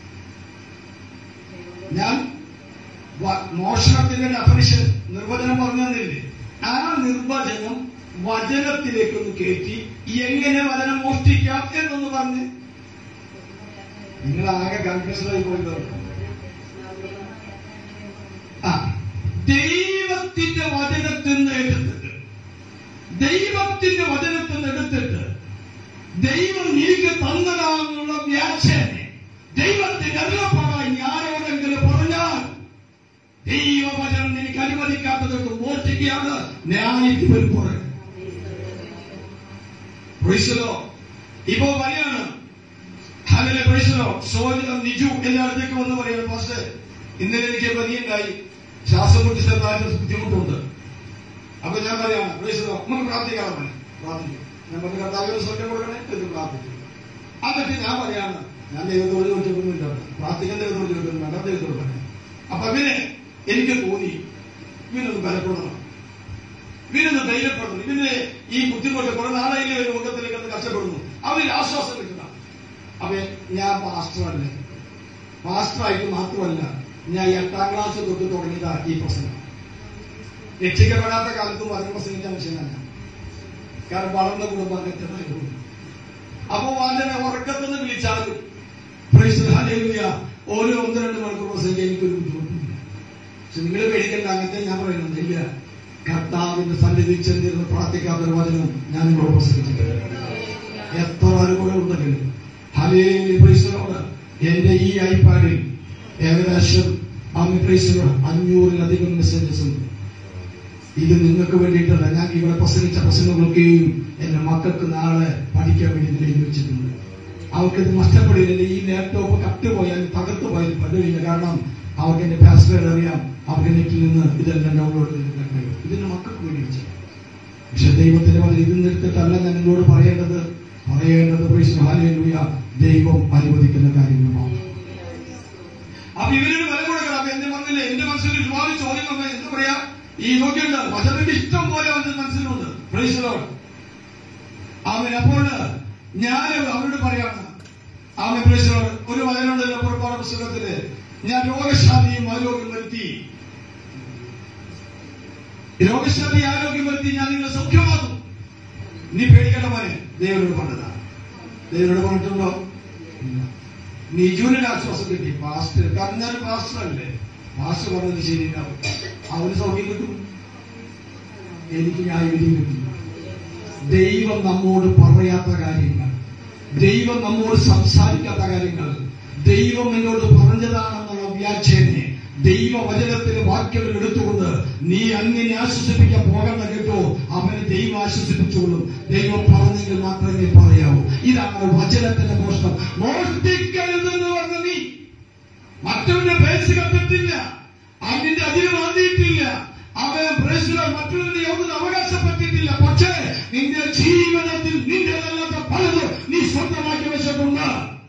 ഞാൻ മോഷണത്തിന്റെ ഡെഫിനിഷൻ നിർവചനം പറഞ്ഞു തന്നില്ലേ? ആ നിർവചനം വചനത്തിലേക്കൊന്ന് കയറ്റി എങ്ങനെ വചനം മോഷ്ടിക്കാം എന്നൊന്ന് പറഞ്ഞ് നിങ്ങൾ ആകെ കൺഫ്യൂഷനായി പോയിട്ട്. ആ ദൈവത്തിന്റെ വചനത്തിൽ നിന്ന് എടുത്തിട്ട് ദൈവത്തിന്റെ വചനത്തിൽ നിന്ന് എടുത്തിട്ട് ദൈവം എനിക്ക് തന്നതാണെന്നുള്ള വ്യാഖ്യാനം ദൈവത്തിന്റെ അരുളപ്പാടായി ആരോടെങ്കിലും പറഞ്ഞാൽ ദൈവവചനം എനിക്ക് അനുവദിക്കാത്തതൊക്കെ മോഷ്ടിക്കുകയാണ് ന്യായത്തിൽ പറയുന്നത്. ഇപ്പോ പറയാണ് നിജു എന്റെ അടുത്തേക്ക് വന്ന് പറയുന്നത്, പക്ഷേ ഇന്നലെ എനിക്ക് പനിയുണ്ടായി, ശ്വാസം മുട്ടി ചെറുതായിട്ട് ബുദ്ധിമുട്ടുണ്ട്. അപ്പൊ ഞാൻ പറയാണ് നമുക്ക് പ്രാർത്ഥിക്കാം. പ്രാർത്ഥിക്കും. ഞാൻ പറഞ്ഞ കർത്താവിന് സ്വന്തം കൊടുക്കണേ എന്ന് പ്രാർത്ഥിക്കും. എന്നിട്ട് ഞാൻ പറയാണ്, ഞാൻ ദൈവത്തോട് ചോദിച്ചൊന്നുമില്ല, പ്രാർത്ഥിക്കാൻ ദൈവത്തോട് ചോദിക്കുന്നു, വേണ്ട ദൈവത്തോട് പറയാം. അപ്പൊ പിന്നെ എനിക്ക് തോന്നി ഇവനൊന്ന് ബലപ്പെടണം, ഇവനൊന്ന് ധൈര്യപ്പെടണം, ഇവന് ഈ ബുദ്ധിമുട്ട് കുറെ നാളായില്ലേ ഒരു മുഖത്തിലേക്ക് ഒന്ന് കഷ്ടപ്പെടുന്നു, അവന് ആശ്വാസം കിട്ടണം. അപ്പൊ ഞാൻ പാസ്റ്ററല്ലേ, പാസ്റ്ററായിട്ട് മാത്രമല്ല ഞാൻ എട്ടാം ക്ലാസ് തൊട്ട് തുടങ്ങിയതാ ഈ പ്രസംഗം. രക്ഷിക്കപ്പെടാത്ത കാലത്തും അതിന് പ്രസംഗിച്ച മനുഷ്യനല്ല, കാരണം വളർന്ന കുടുംബാംഗത്തിനായിരുന്നു. അപ്പൊ വാചന ഉറക്കത്തുനിന്ന് വിളിച്ചാലും ഓരോ ഒന്ന് രണ്ട് മണിക്കൂർ പ്രസംഗിക്കാൻ എനിക്കൊരു ബുദ്ധിമുട്ടില്ല. പക്ഷെ നിങ്ങൾ പേടിക്കേണ്ട, അങ്ങനത്തെ ഞാൻ പറയുന്നത് ഇല്ല. കർത്താവിന്റെ സന്നിധി ചെന്നിരുന്ന് പ്രാർത്ഥിക്കാത്തൊരു വചനം ഞാൻ നിങ്ങളോട് പ്രസംഗിച്ചിട്ടില്ല. എത്ര അനുകൂലം ഉണ്ടെങ്കിലും ഹല്ലേലൂയ. എന്റെ ഈ ഐപാഡിൽ ഏകദേശം അഞ്ഞൂറിലധികം മെസ്സേജസ് ഉണ്ട്. ഇത് നിങ്ങൾക്ക് വേണ്ടിയിട്ടല്ല, ഞാൻ ഇവിടെ പ്രസംഗിച്ച പ്രസംഗങ്ങളൊക്കെയും എന്റെ മക്കൾക്ക് നാളെ പഠിക്കാൻ വേണ്ടി ഇതിലേക്ക് വെച്ചിട്ടുണ്ട്. അവർക്കിത് നഷ്ടപ്പെടില്ല. ഈ ലാപ്ടോപ്പ് കട്ടുപോയാൽ തകർത്തു പോയാൽ പറ്റില്ല. കാരണം അവർക്ക് എന്റെ പാസ്വേഡ് അറിയാം, അവർക്ക് നെറ്റിൽ നിന്ന് ഇതെല്ലാം ഡൗൺലോഡ് ചെയ്തിട്ട് കഴിയും. ഇതിന് മക്കൾക്ക് വേണ്ടി വെച്ചാൽ. പക്ഷെ ദൈവത്തിന്റെ പോലെ ഇത് നിർത്തിട്ടല്ല ഞാൻ നിങ്ങളോട് പറയേണ്ടത്. പറയേണ്ടത് ഹല്ലേലൂയ, ദൈവം അനുവദിക്കുന്ന കാര്യങ്ങളാണ്. അപ്പൊ ഇവരൊരു വില കൊടുക്കണം. അപ്പൊ എന്റെ മനസ്സിലെ എന്റെ മനസ്സിൽ ഒരുപാട് ചോദ്യങ്ങൾ എന്താ പറയാ, ഈ നോക്കിയുണ്ട് വചനത്തിന്റെ ഇഷ്ടം പോലെ മനസ്സിലുണ്ട്. അവൻ അപ്പോൾ ഞാൻ അവരോട് പറയാണ്, അവൻ പ്രേക്ഷകർ ഒരു വചനമുണ്ടല്ലോ പുറപ്പാട് പുസ്തകത്തില്, ഞാൻ രോഗശാന്തിയും ആരോഗ്യം വരുത്തി, രോഗശാന്തി ആരോഗ്യം വരുത്തി ഞാൻ നിങ്ങളെ സൗഖ്യമാക്കും, നീ പേടിക്കേണ്ട മോനെ. ദൈവനോട് പറഞ്ഞതാ. ദൈവനോട് പറഞ്ഞിട്ടുണ്ടോ? നിജുവിന് ആശ്വാസം കിട്ടി. പാസ്റ്റർ കന്നാല് പാസ്റ്റർ അല്ലേ, പാസ്റ്റർ പറഞ്ഞത് ശരിയാവും, അവന് സൗഖ്യം കിട്ടും, എനിക്ക് ന്യായവിധിയും കിട്ടും. ദൈവം നമ്മോട് പറയാത്ത കാര്യങ്ങൾ, ദൈവം നമ്മോട് സംസാരിക്കാത്ത കാര്യങ്ങൾ ദൈവം എന്നോട് പറഞ്ഞതാണെന്നുള്ള വ്യാഖ്യാനെ ദൈവവചനത്തിന് വാക്യങ്ങൾ എടുത്തുകൊണ്ട് നീ അന്യനെ ആശ്വസിപ്പിക്കാൻ പോകണ്ട കേട്ടോ, അവനെ ദൈവം ആശ്വസിപ്പിച്ചോളും. ദൈവം പറഞ്ഞെങ്കിൽ മാത്രമേ പറയാവൂ. ഇതാണ് വചനത്തിന്റെ മോഷണം. മോഷ്ടിക്കരുതെന്ന് പറഞ്ഞ നീ മറ്റവന്റെ പേസ് കണ്ടിട്ടില്ല, അതിന്റെ അതിന് മാറ്റിയിട്ടില്ല, അവൻ പ്രേസുകൾ മറ്റുള്ളവരുടെ യാതൊന്നും അവകാശപ്പെട്ടിട്ടില്ല. പക്ഷേ നിന്റെ ജീവിതത്തിൽ നിന്റേതല്ലാത്ത പലതും നീ സ്വന്തമാക്കി വെച്ചിട്ടുണ്ട്.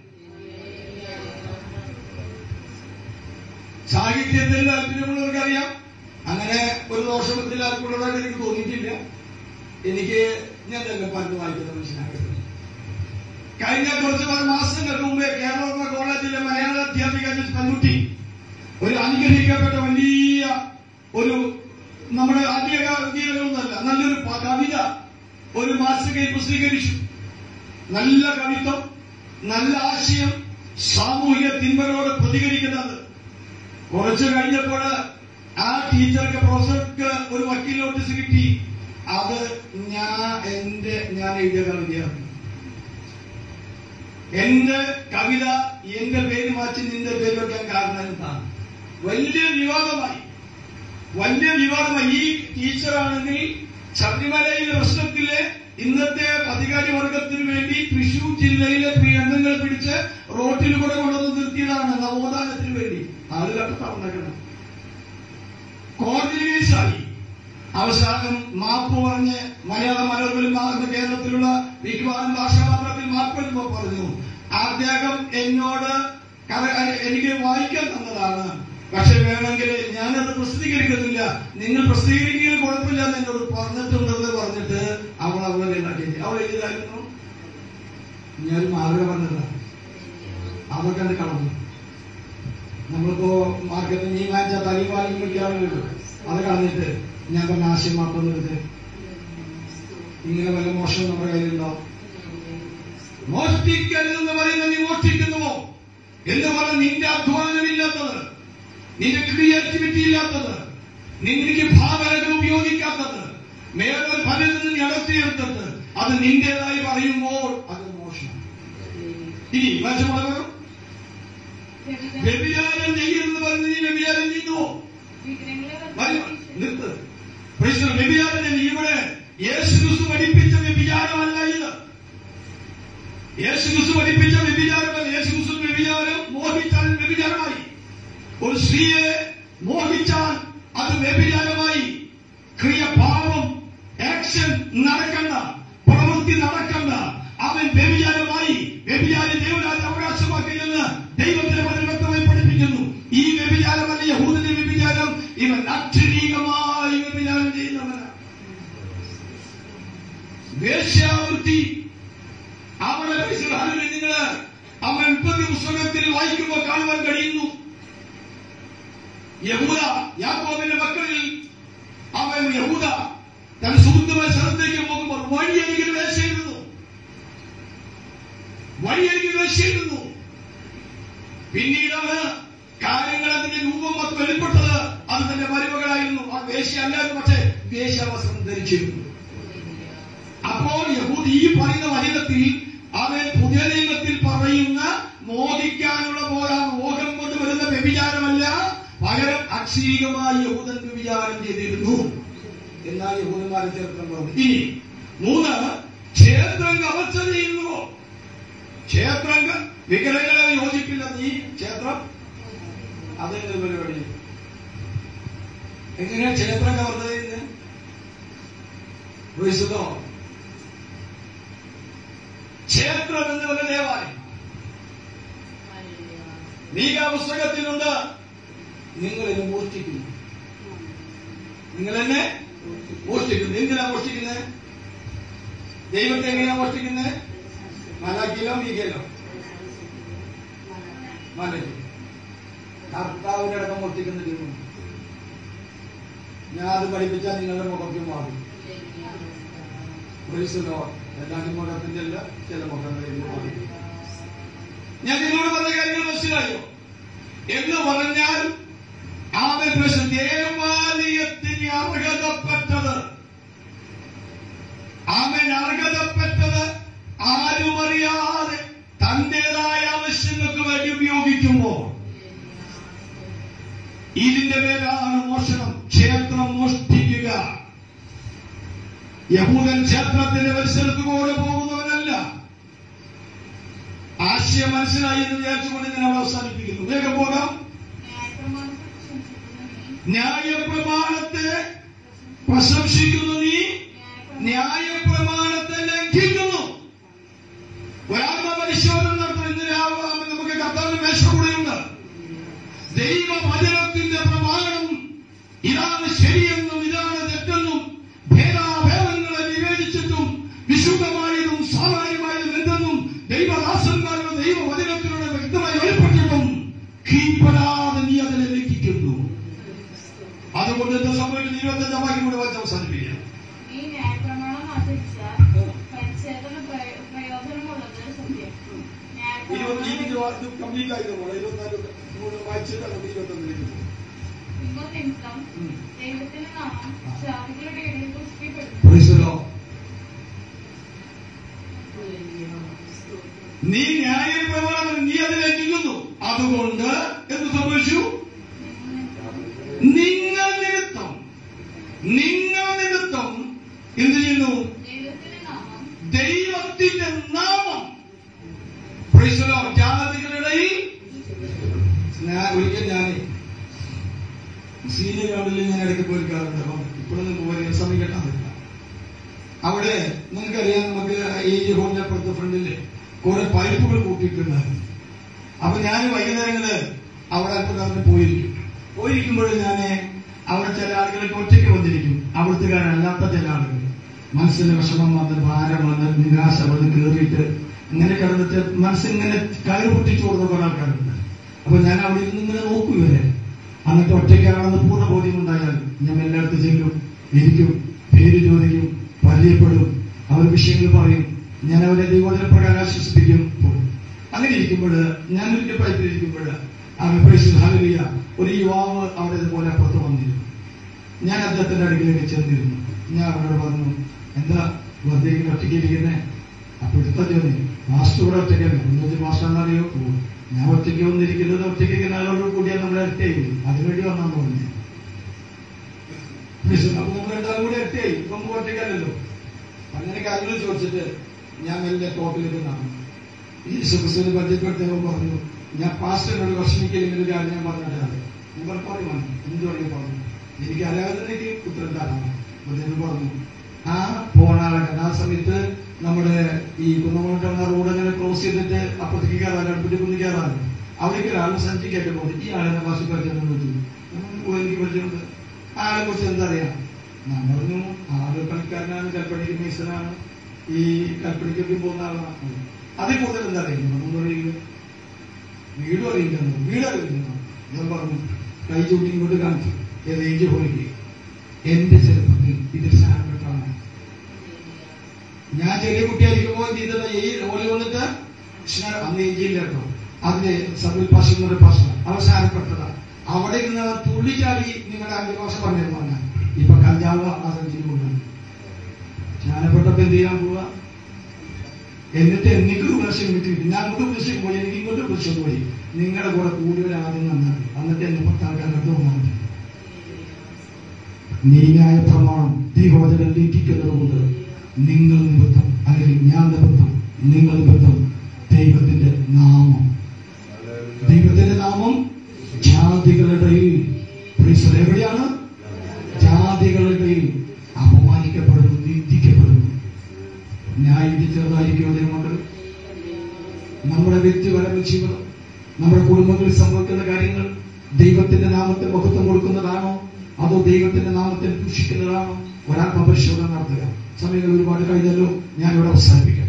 സാഹിത്യത്തിൽ താല്പര്യമുള്ളവർക്ക് അറിയാം, അങ്ങനെ ഒരു ദോഷത്തിൽ ആർക്കുള്ളതായിട്ട് എനിക്ക് തോന്നിയിട്ടില്ല. എനിക്ക് ഞാൻ തന്നെ പലത് വായിക്കുന്ന മനുഷ്യനാകട്ടെ. കഴിഞ്ഞ കുറച്ച് മാസങ്ങൾക്ക് മുമ്പേ കേരള കോളേജിലെ മലയാള അധ്യാപിക പെൺകുട്ടി ഒരു അനുഗ്രഹിക്കപ്പെട്ട വലിയ ഒരു നമ്മുടെ ആത്മീയഗീതകളൊന്നല്ല, നല്ലൊരു കവിത ഒരു മാസികയിൽ പ്രസിദ്ധീകരിച്ചു. നല്ല കവിത്വം, നല്ല ആശയം, സാമൂഹിക തിന്മകളോട് പ്രതികരിക്കുന്നത്. കുറച്ച് കഴിഞ്ഞപ്പോൾ ആ ടീച്ചർക്ക് പ്രൊഫസർക്ക് ഒരു വക്കീൽ നോട്ടീസ് കിട്ടി. അത് ഞാൻ എന്റെ ഞാൻ എഴുതിയ കവിതയാണ്. എന്റെ കവിത എന്റെ പേര് മാറ്റി നിന്റെ പേര് വെക്കാൻ കാരണം എന്താണ്? വലിയ വിവാദമായി, വലിയ വിവാദമായി. ഈ ടീച്ചറാണെങ്കിൽ ശബരിമലയിലെ പ്രശ്നത്തിലെ ഇന്നത്തെ അധികാരി വർഗത്തിന് വേണ്ടി തൃശൂർ ജില്ലയിലെ പ്രിയംഗങ്ങൾ പിടിച്ച് റോട്ടിൽ കൂടെ കൊണ്ടുവന്ന് നിർത്തിയതാണ് നവോത്ഥാനത്തിന് വേണ്ടി. ആളുകളൊക്കെ ഉണ്ടാക്കണം. കോടതി കേസായി. അവസാനം മാപ്പ് പറഞ്ഞ് മലയാള മനോരമയിൽ കേരളത്തിലുള്ള മിക്കവാറും ഭാഷാപത്രത്തിൽ മാപ്പ് എഴുതുമ്പോൾ പറഞ്ഞു, അദ്ദേഹം എന്നോട് എനിക്ക് വായിക്കാൻ തന്നതാണ്, പക്ഷെ വേണമെങ്കിൽ ഞാനത് പ്രസിദ്ധീകരിക്കുന്നില്ല, നിങ്ങൾ പ്രസിദ്ധീകരിക്കുന്നതിൽ കുഴപ്പമില്ല എന്ന് എന്നോട് പറഞ്ഞിട്ടുണ്ടെന്ന് പറഞ്ഞിട്ട് അവൾ അവളെ ഉണ്ടാക്കി. അവൾ എഴുതായിരുന്നു, ഞാൻ ആഗ്രഹം പറഞ്ഞതാണ്. അതൊക്കെ അത് കളഞ്ഞു. നമ്മളിപ്പോ മാർക്കറ്റിൽ നീ വാങ്ങിച്ച തനി വാങ്ങി വിൽക്കാറുള്ളൂ, അത് കളഞ്ഞിട്ട് ഞാൻ പറഞ്ഞ ആശയം മാത്രം എടുത്ത് ഇങ്ങനെ വല്ല മോശം നമ്മുടെ കയ്യിലുണ്ടോ? മോഷ്ടിക്കരുതെന്ന് പറയുന്നത് നീ മോഷ്ടിക്കുന്നുവോ എന്ന് പറഞ്ഞ നിന്റെ അധ്വാനമില്ലാത്തത്, നിന്റെ ക്രിയേറ്റിവിറ്റി ഇല്ലാത്തത്, നിനക്ക് ഭാവനകൾ ഉപയോഗിക്കാത്തത്, മേലൊരു ഫലത്തിൽ നിന്ന് നടത്തിയെടുത്തത്, അത് നിന്റേതായി പറയുമ്പോൾ അത് മോശം. ഇനി മനസ്സിലാക്കണം. വ്യഭിചാരം ചെയ്യരുതെന്ന് പറഞ്ഞ് നീ വ്യഭിചാരം ചെയ്യുന്നുവോ? നിർത്ത്. വ്യഭിചാരം ഇവിടെ യേശുക്രിസ്തു പഠിപ്പിച്ച വ്യഭിചാരമല്ല ഇത്. യേശുക്രിസ്തു പഠിപ്പിച്ച വ്യഭിചാരമല്ല. യേശുക്രിസ്തു വ്യഭിചാരം മോഹിച്ചാൽ വ്യഭിചാരമായി. ഒരു സ്ത്രീയെ മോഹിച്ചാൽ അത് വ്യഭിചാരമായി. ക്രിയ, പാപം, ആക്ഷൻ നടക്കണ്ട, പ്രവൃത്തി നടക്കണ്ട, അവൻ വ്യഭിചാരമായി. വ്യഭിചാരം ദൈവരാജ്യം അവകാശമാക്കില്ലെന്ന് ദൈവത്തിന്റെ വചനം വ്യക്തമായി പഠിപ്പിക്കുന്നു. ഈ വ്യഭിചാരമല്ല യഹൂദന്റെ വ്യഭിചാരം. ഇവൻ അക്ഷരീകമായി വ്യഭിചാരം ചെയ്യുന്നവനാണ്. വേശ്യാവൃത്തി അവിടെ നിങ്ങള് അവൻ ഉൽപ്പത്തി പുസ്തകത്തിൽ വായിക്കുമ്പോൾ കാണുവാൻ കഴിയുന്നു. യഹൂദ യാക്കോബിന്റെ മക്കളിൽ അവൻ യഹൂദ തന്റെ സുഹൃത്തുമായ സ്ഥലത്തേക്ക് പോകുമ്പോൾ വഴിയരികിൽ വേശ്യയിരുന്നു, വഴിയരികിൽ വേശ്യയിരുന്നു. പിന്നീടാണ് കാര്യങ്ങൾ അതിന്റെ രൂപം അത് വെളിപ്പെട്ടത്. അത് തന്റെ മരുമകളായിരുന്നു. ആ വേശ്യ അല്ലായിരുന്നു, പക്ഷേ വേശ്യാവസ്ത്രം ധരിച്ചിരുന്നു. അപ്പോൾ യഹൂദ ഈ പറയുന്ന വചനത്തിൽ അവൻ പുതിയ നിയമത്തിൽ പറയുന്ന മോഹിക്കാനുള്ള പോരാ മോഹം കൊണ്ട് വരുന്ന വ്യഭിചാരമല്ല, പകരം അക്ഷരീകമായി യഹൂദൻ വ്യഭിചാരം ചെയ്തിരുന്നു. എന്നാൽ യഹൂദന്മാരെ ചരിത്രം പറഞ്ഞു. ഇനി മൂന്ന്, ക്ഷേത്രം കവർച്ച ചെയ്യുന്നുവോ? ക്ഷേത്രം വിഗ്രഹങ്ങളെ യോജിപ്പില്ല, നീ ക്ഷേത്രം അതെന്റെ പരിപാടി. എങ്ങനെയാ ക്ഷേത്രം കവർച്ച ചെയ്യുന്നത്? ക്ഷേത്രം എന്ന് പറഞ്ഞ ദേവാലയം. മീകാ പുസ്തകത്തിലുണ്ട്, നിങ്ങൾ എന്നെ മോഷ്ടിക്കുന്നു, നിങ്ങൾ എന്നെ മോഷ്ടിക്കുന്നു. എന്തിനാ മോഷ്ടിക്കുന്നത്? ദൈവത്തെ എങ്ങനെയാ മോഷ്ടിക്കുന്നത്? മലാക്കിലോ മീകയിലോ? മലയിൽ കർത്താവിന്റെ അടക്കം മോഷ്ടിക്കുന്ന ദൈവം. ഞാൻ അത് പഠിപ്പിച്ചാൽ നിങ്ങളുടെ മുഖത്തിൽ മാറും. എല്ലാവരും മുഖത്തിന്റെ അല്ല, ചില മുഖങ്ങളിൽ മാറി. ഞാൻ നിങ്ങളോട് പറഞ്ഞ കാര്യങ്ങൾ മനസ്സിലായോ? എന്ന് പറഞ്ഞാൽ ആമേൻ പ്രശ്നം ദേവാലയത്തിന് അർഹതപ്പെട്ടത്, ആമേൻ അർഹതപ്പെട്ടത് ആരും അറിയാതെ തന്റേതായ ആവശ്യങ്ങൾക്ക് വേണ്ടി ഉപയോഗിക്കുമ്പോൾ ഇതിന്റെ പേരാണ് മോഷണം. ക്ഷേത്രം മോഷ്ടിക്കുക. യഹൂദൻ ക്ഷേത്രത്തിന്റെ പരിസരത്തുകൂടെ പോകുന്നവനല്ല. ആശയം മനസ്സിലായി എന്ന് വിചാരിച്ചുകൊണ്ട് ഞാൻ അവസാനിപ്പിക്കുന്നു. വേഗം പോകാം. ന്യായപ്രമാണത്തെ പ്രശംസിക്കുന്നു നീ, ന്യായപ്രമാണത്തെ ലംഘിക്കുന്നു. ഒരാത്മ പരിശോധന നടത്തുന്ന ഇന്ന് രാവിലെ നമുക്ക് കർത്താവിന്റെ മേശ കൂടെയുണ്ട്. ദൈവവചനത്തിന്റെ പ്രമാണം ഇതാണ് ശരിയെന്നും ഇതാണ് തെറ്റെന്നും ഭേദാഭേദങ്ങളെ വിവേചിച്ചിട്ടും വിശുദ്ധമായതും സാമാന്യമായതും എന്തെന്നും ദൈവദാസന്മാരുടെ ദൈവവചനത്തിലൂടെ വ്യക്തമായി വെളിപ്പെട്ടിട്ടും കീഴ്പ്പെടാതെ നീ അതിനെ ലംഘിക്കുന്നു. അതുകൊണ്ട് എന്താ സംഭവിക്കുന്നത്? ഇരുപത്തഞ്ചാം വാക്യം കൂടെ വായിച്ച് അവസാനിപ്പിക്കാം. കംപ്ലീറ്റ് ആയിട്ട് പോകണം. ഇരുപത്തിനാല് വായിച്ചിട്ടാണ് ഇരുപത്തൊന്നിലേക്ക് പോകും. നീ ന്യായപ്രമാണം നീ അതിലേക്ക് ഇല്ലുന്നു. അതുകൊണ്ട് എന്ത് സംഭവിച്ചു? നിങ്ങൾ നിമിത്തം നിങ്ങൾ നിമിത്തം എന്ത് ചെയ്യുന്നു? ദൈവത്തിന്റെ നാമം ജാതികളിടയിൽ. ഒരിക്കൽ ഞാൻ സീനിയർ ഗ്രൗണ്ടിൽ ഞാൻ ഇടയ്ക്ക് പോയിരിക്കാറുണ്ട്. അപ്പം ഇപ്പോഴൊന്നും പോയി സമയം കിട്ടാറില്ല. അവിടെ നിങ്ങൾക്കറിയാം, നമുക്ക് ഈ ഹോളിന്റെ അപ്പുറത്തെ ഫ്രണ്ടില് കുറെ പൈപ്പുകൾ കൂട്ടിയിട്ടുണ്ടായിരുന്നു. അപ്പൊ ഞാൻ വൈകുന്നേരങ്ങള് അവിടെ അല്പകാലത്ത് പോയിരിക്കും. പോയിരിക്കുമ്പോൾ ഞാൻ അവിടെ ചില ആളുകളൊക്കെ ഒറ്റയ്ക്ക് വന്നിരിക്കും. അവിടുത്തുകാരല്ലാത്ത ചില ആളുകൾ മനസ്സിന് വിഷമം വന്ന്, ഭാരം വന്ന്, നിരാശ വന്ന് കയറിയിട്ട് ഇങ്ങനെ കിടന്നിട്ട് മനസ്സിങ്ങനെ കയറ് പൊട്ടിച്ചു കൊടുത്ത കുറെ ആൾക്കാരുണ്ട്. അപ്പൊ ഞാൻ അവിടെ ഇരുന്ന് ഇങ്ങനെ നോക്കും ഇവരെ. അന്നത്തെ ഒറ്റയ്ക്കാണെന്ന് പൂർണ്ണ ബോധ്യം ഉണ്ടായാൽ ഞാൻ എല്ലായിടത്തും ചെല്ലും, ഇരിക്കും, പേര് ചോദിക്കും, പരിചയപ്പെടും, അവർ വിഷയങ്ങൾ പറയും, ഞാൻ അവരെ ദൈവോധന പ്രകാരം ആശ്വസിപ്പിക്കും. അങ്ങനെ ഇരിക്കുമ്പോൾ ഞാൻ ഒരിക്കൽ പൈപ്പിലിരിക്കുമ്പോൾ ഹല്ലേലൂയ ഒരു യുവാവ് അവിടെ ഇതുപോലെ അപ്പുറത്ത് വന്നിരുന്നു. ഞാൻ അദ്ദേഹത്തിന്റെ അടുക്കിലേക്ക് ചെന്നിരുന്നു. ഞാൻ അവരോട് പറഞ്ഞു, എന്താ വെറുതെ ഒറ്റയ്ക്ക് ഇരിക്കുന്നേ? അപ്പൊ എടുത്ത ചോദ്യം, മാസ്റ്റർ ഇവിടെ ഒറ്റയ്ക്കല്ല. ഒന്നും മാസ്റ്റർ എന്നറിയോ? ഞാൻ ഒറ്റയ്ക്ക് വന്നിരിക്കുന്നത് ഒറ്റയ്ക്ക് ഇങ്ങനെ ആളോട് കൂടിയാൽ നമ്മളെ ഇരട്ടിയായി, അതിനുവേണ്ടി വന്നാന്ന് പറഞ്ഞു. അപ്പൊ നമ്മൾ രണ്ടാളും കൂടി ഇരട്ടിയായി. ഇപ്പൊ നമുക്ക് ഒറ്റയ്ക്കല്ലല്ലോ. അങ്ങനെ കാര്യങ്ങൾ ചോദിച്ചിട്ട് ഞാൻ വലിയ ടോപ്പിലേക്ക് നടന്നു. ഈ സുഖസിനെ പരിചയപ്പെടുത്തിയവൻ പറഞ്ഞു, ഞാൻ പാസ്റ്ററിനോട് വിഷമിക്കലിങ്ങനെ ഒരു കാര്യം ഞാൻ പറഞ്ഞിട്ടാണ്. നിങ്ങൾ പറയുവാൻ എന്ത് വേണമെങ്കിൽ പറഞ്ഞു. എനിക്ക് അറിയാവുന്നതിലേക്ക് ഉത്തരം തരാണ്. അദ്ദേഹം പറഞ്ഞു, ആ പോണ ആളൊക്കെ ആ സമയത്ത് നമ്മുടെ ഈ കുന്നമോട്ടുള്ള റോഡ് അങ്ങനെ ക്രോസ് ചെയ്തിട്ട് അപ്പുറത്തേക്ക് കയറാൻ അടുപ്പിട്ട് കുന്നി കയറാൻ അവിടേക്ക് ഒരാൾ സഞ്ചിക്കായിട്ട് പോകുന്നത്. ഈ ആളെ ഭാഷ പരിചയം പറ്റും, എനിക്ക് പരിചയമുണ്ട്. ആളെ കുറിച്ച് എന്താ അറിയാം? ഞാൻ പറഞ്ഞു, ആള് കളിക്കാരനാണ്, കൽപ്പണിക്ക് മീസനാണ്, ഈ കൽപ്പണിക്കൊക്കെ പോകുന്ന ആളാണ്. അതിൽ കൂടുതൽ എന്താ അറിയില്ല, നമ്മൾ അറിയില്ല, വീടും അറിയില്ല, വീട് അറിയില്ല. ഞാൻ പറഞ്ഞു, കൈ ചൂട്ടി ഇങ്ങോട്ട് കാണിച്ചു. ഏത് ഏജ് ഹോളിക്ക് എന്റെ ചെറുപ്പത്തിൽ ഇതിൽ സാധനപ്പെട്ടാണ്. ഞാൻ ചെറിയ കുട്ടിയായിരിക്കുമ്പോൾ ചെയ്തത് ഈ ഹോളി വന്നിട്ട് അന്ന് ഏജില്ല കേട്ടോ, അതിന് സബിൽ പാഷ എന്നൊരു ഭാഷ അവസാനപ്പെട്ടതാ. അവിടെ നിന്ന് തുള്ളിച്ചാടി നിങ്ങളുടെ അന്യഭാഷ പറഞ്ഞു പറഞ്ഞാൽ ഇപ്പൊ കഞ്ചാവ് ആസഞ്ചിന് കൊണ്ടുവന്നു. സ്നാനപ്പെട്ടപ്പോ എന്ത് ചെയ്യാൻ പോവാ? എന്നിട്ട് എനിക്ക് ഉപദേശം കിട്ടിയിട്ട് ഞാൻ അങ്ങോട്ട് ഉപദേശം പോയി, എനിക്ക് ഇങ്ങോട്ട് ഉപദേശം പോയി. നിങ്ങളുടെ കൂടെ കൂടുതൽ ആദ്യം നന്നായി, എന്നിട്ട് എന്നെ പത്താൾക്കാരുടെ തോന്നാൻ നീതിയായ പ്രമാണം ദൈവവചനം ലംഘിക്കുന്നത് കൊണ്ട് നിങ്ങൾ നിമിത്തം അല്ലെങ്കിൽ ഞാൻ നിമിത്തം നിങ്ങൾ നിമിത്തം ദൈവത്തിന്റെ നാമം ദൈവത്തിന്റെ നാമം ജാതികളുടെ ഇടയിൽ എവിടെയാണ്? ജാതികളുടെ ഇടയിൽ അപമാനിക്കപ്പെടുന്നു, നിന്ദിക്കപ്പെടുന്നു. ന്യായം ചെറുതായിരിക്കും അതുകൊണ്ട് നമ്മുടെ വ്യക്തിപരമായ ജീവിതം, നമ്മുടെ കുടുംബങ്ങളിൽ സംഭവിക്കുന്ന കാര്യങ്ങൾ ദൈവത്തിന്റെ നാമത്തിൽ മഹത്വം കൊടുക്കുന്നതാണോ അതോ ദൈവത്തിന്റെ നാമത്തിൽ ദൂഷിക്കുന്നതാണോ? ഒരാത്മപരിശോധന നടത്തുക. സമയങ്ങൾ ഒരുപാട് കഴിഞ്ഞല്ലോ, ഞാനിവിടെ അവസാനിപ്പിക്കാം.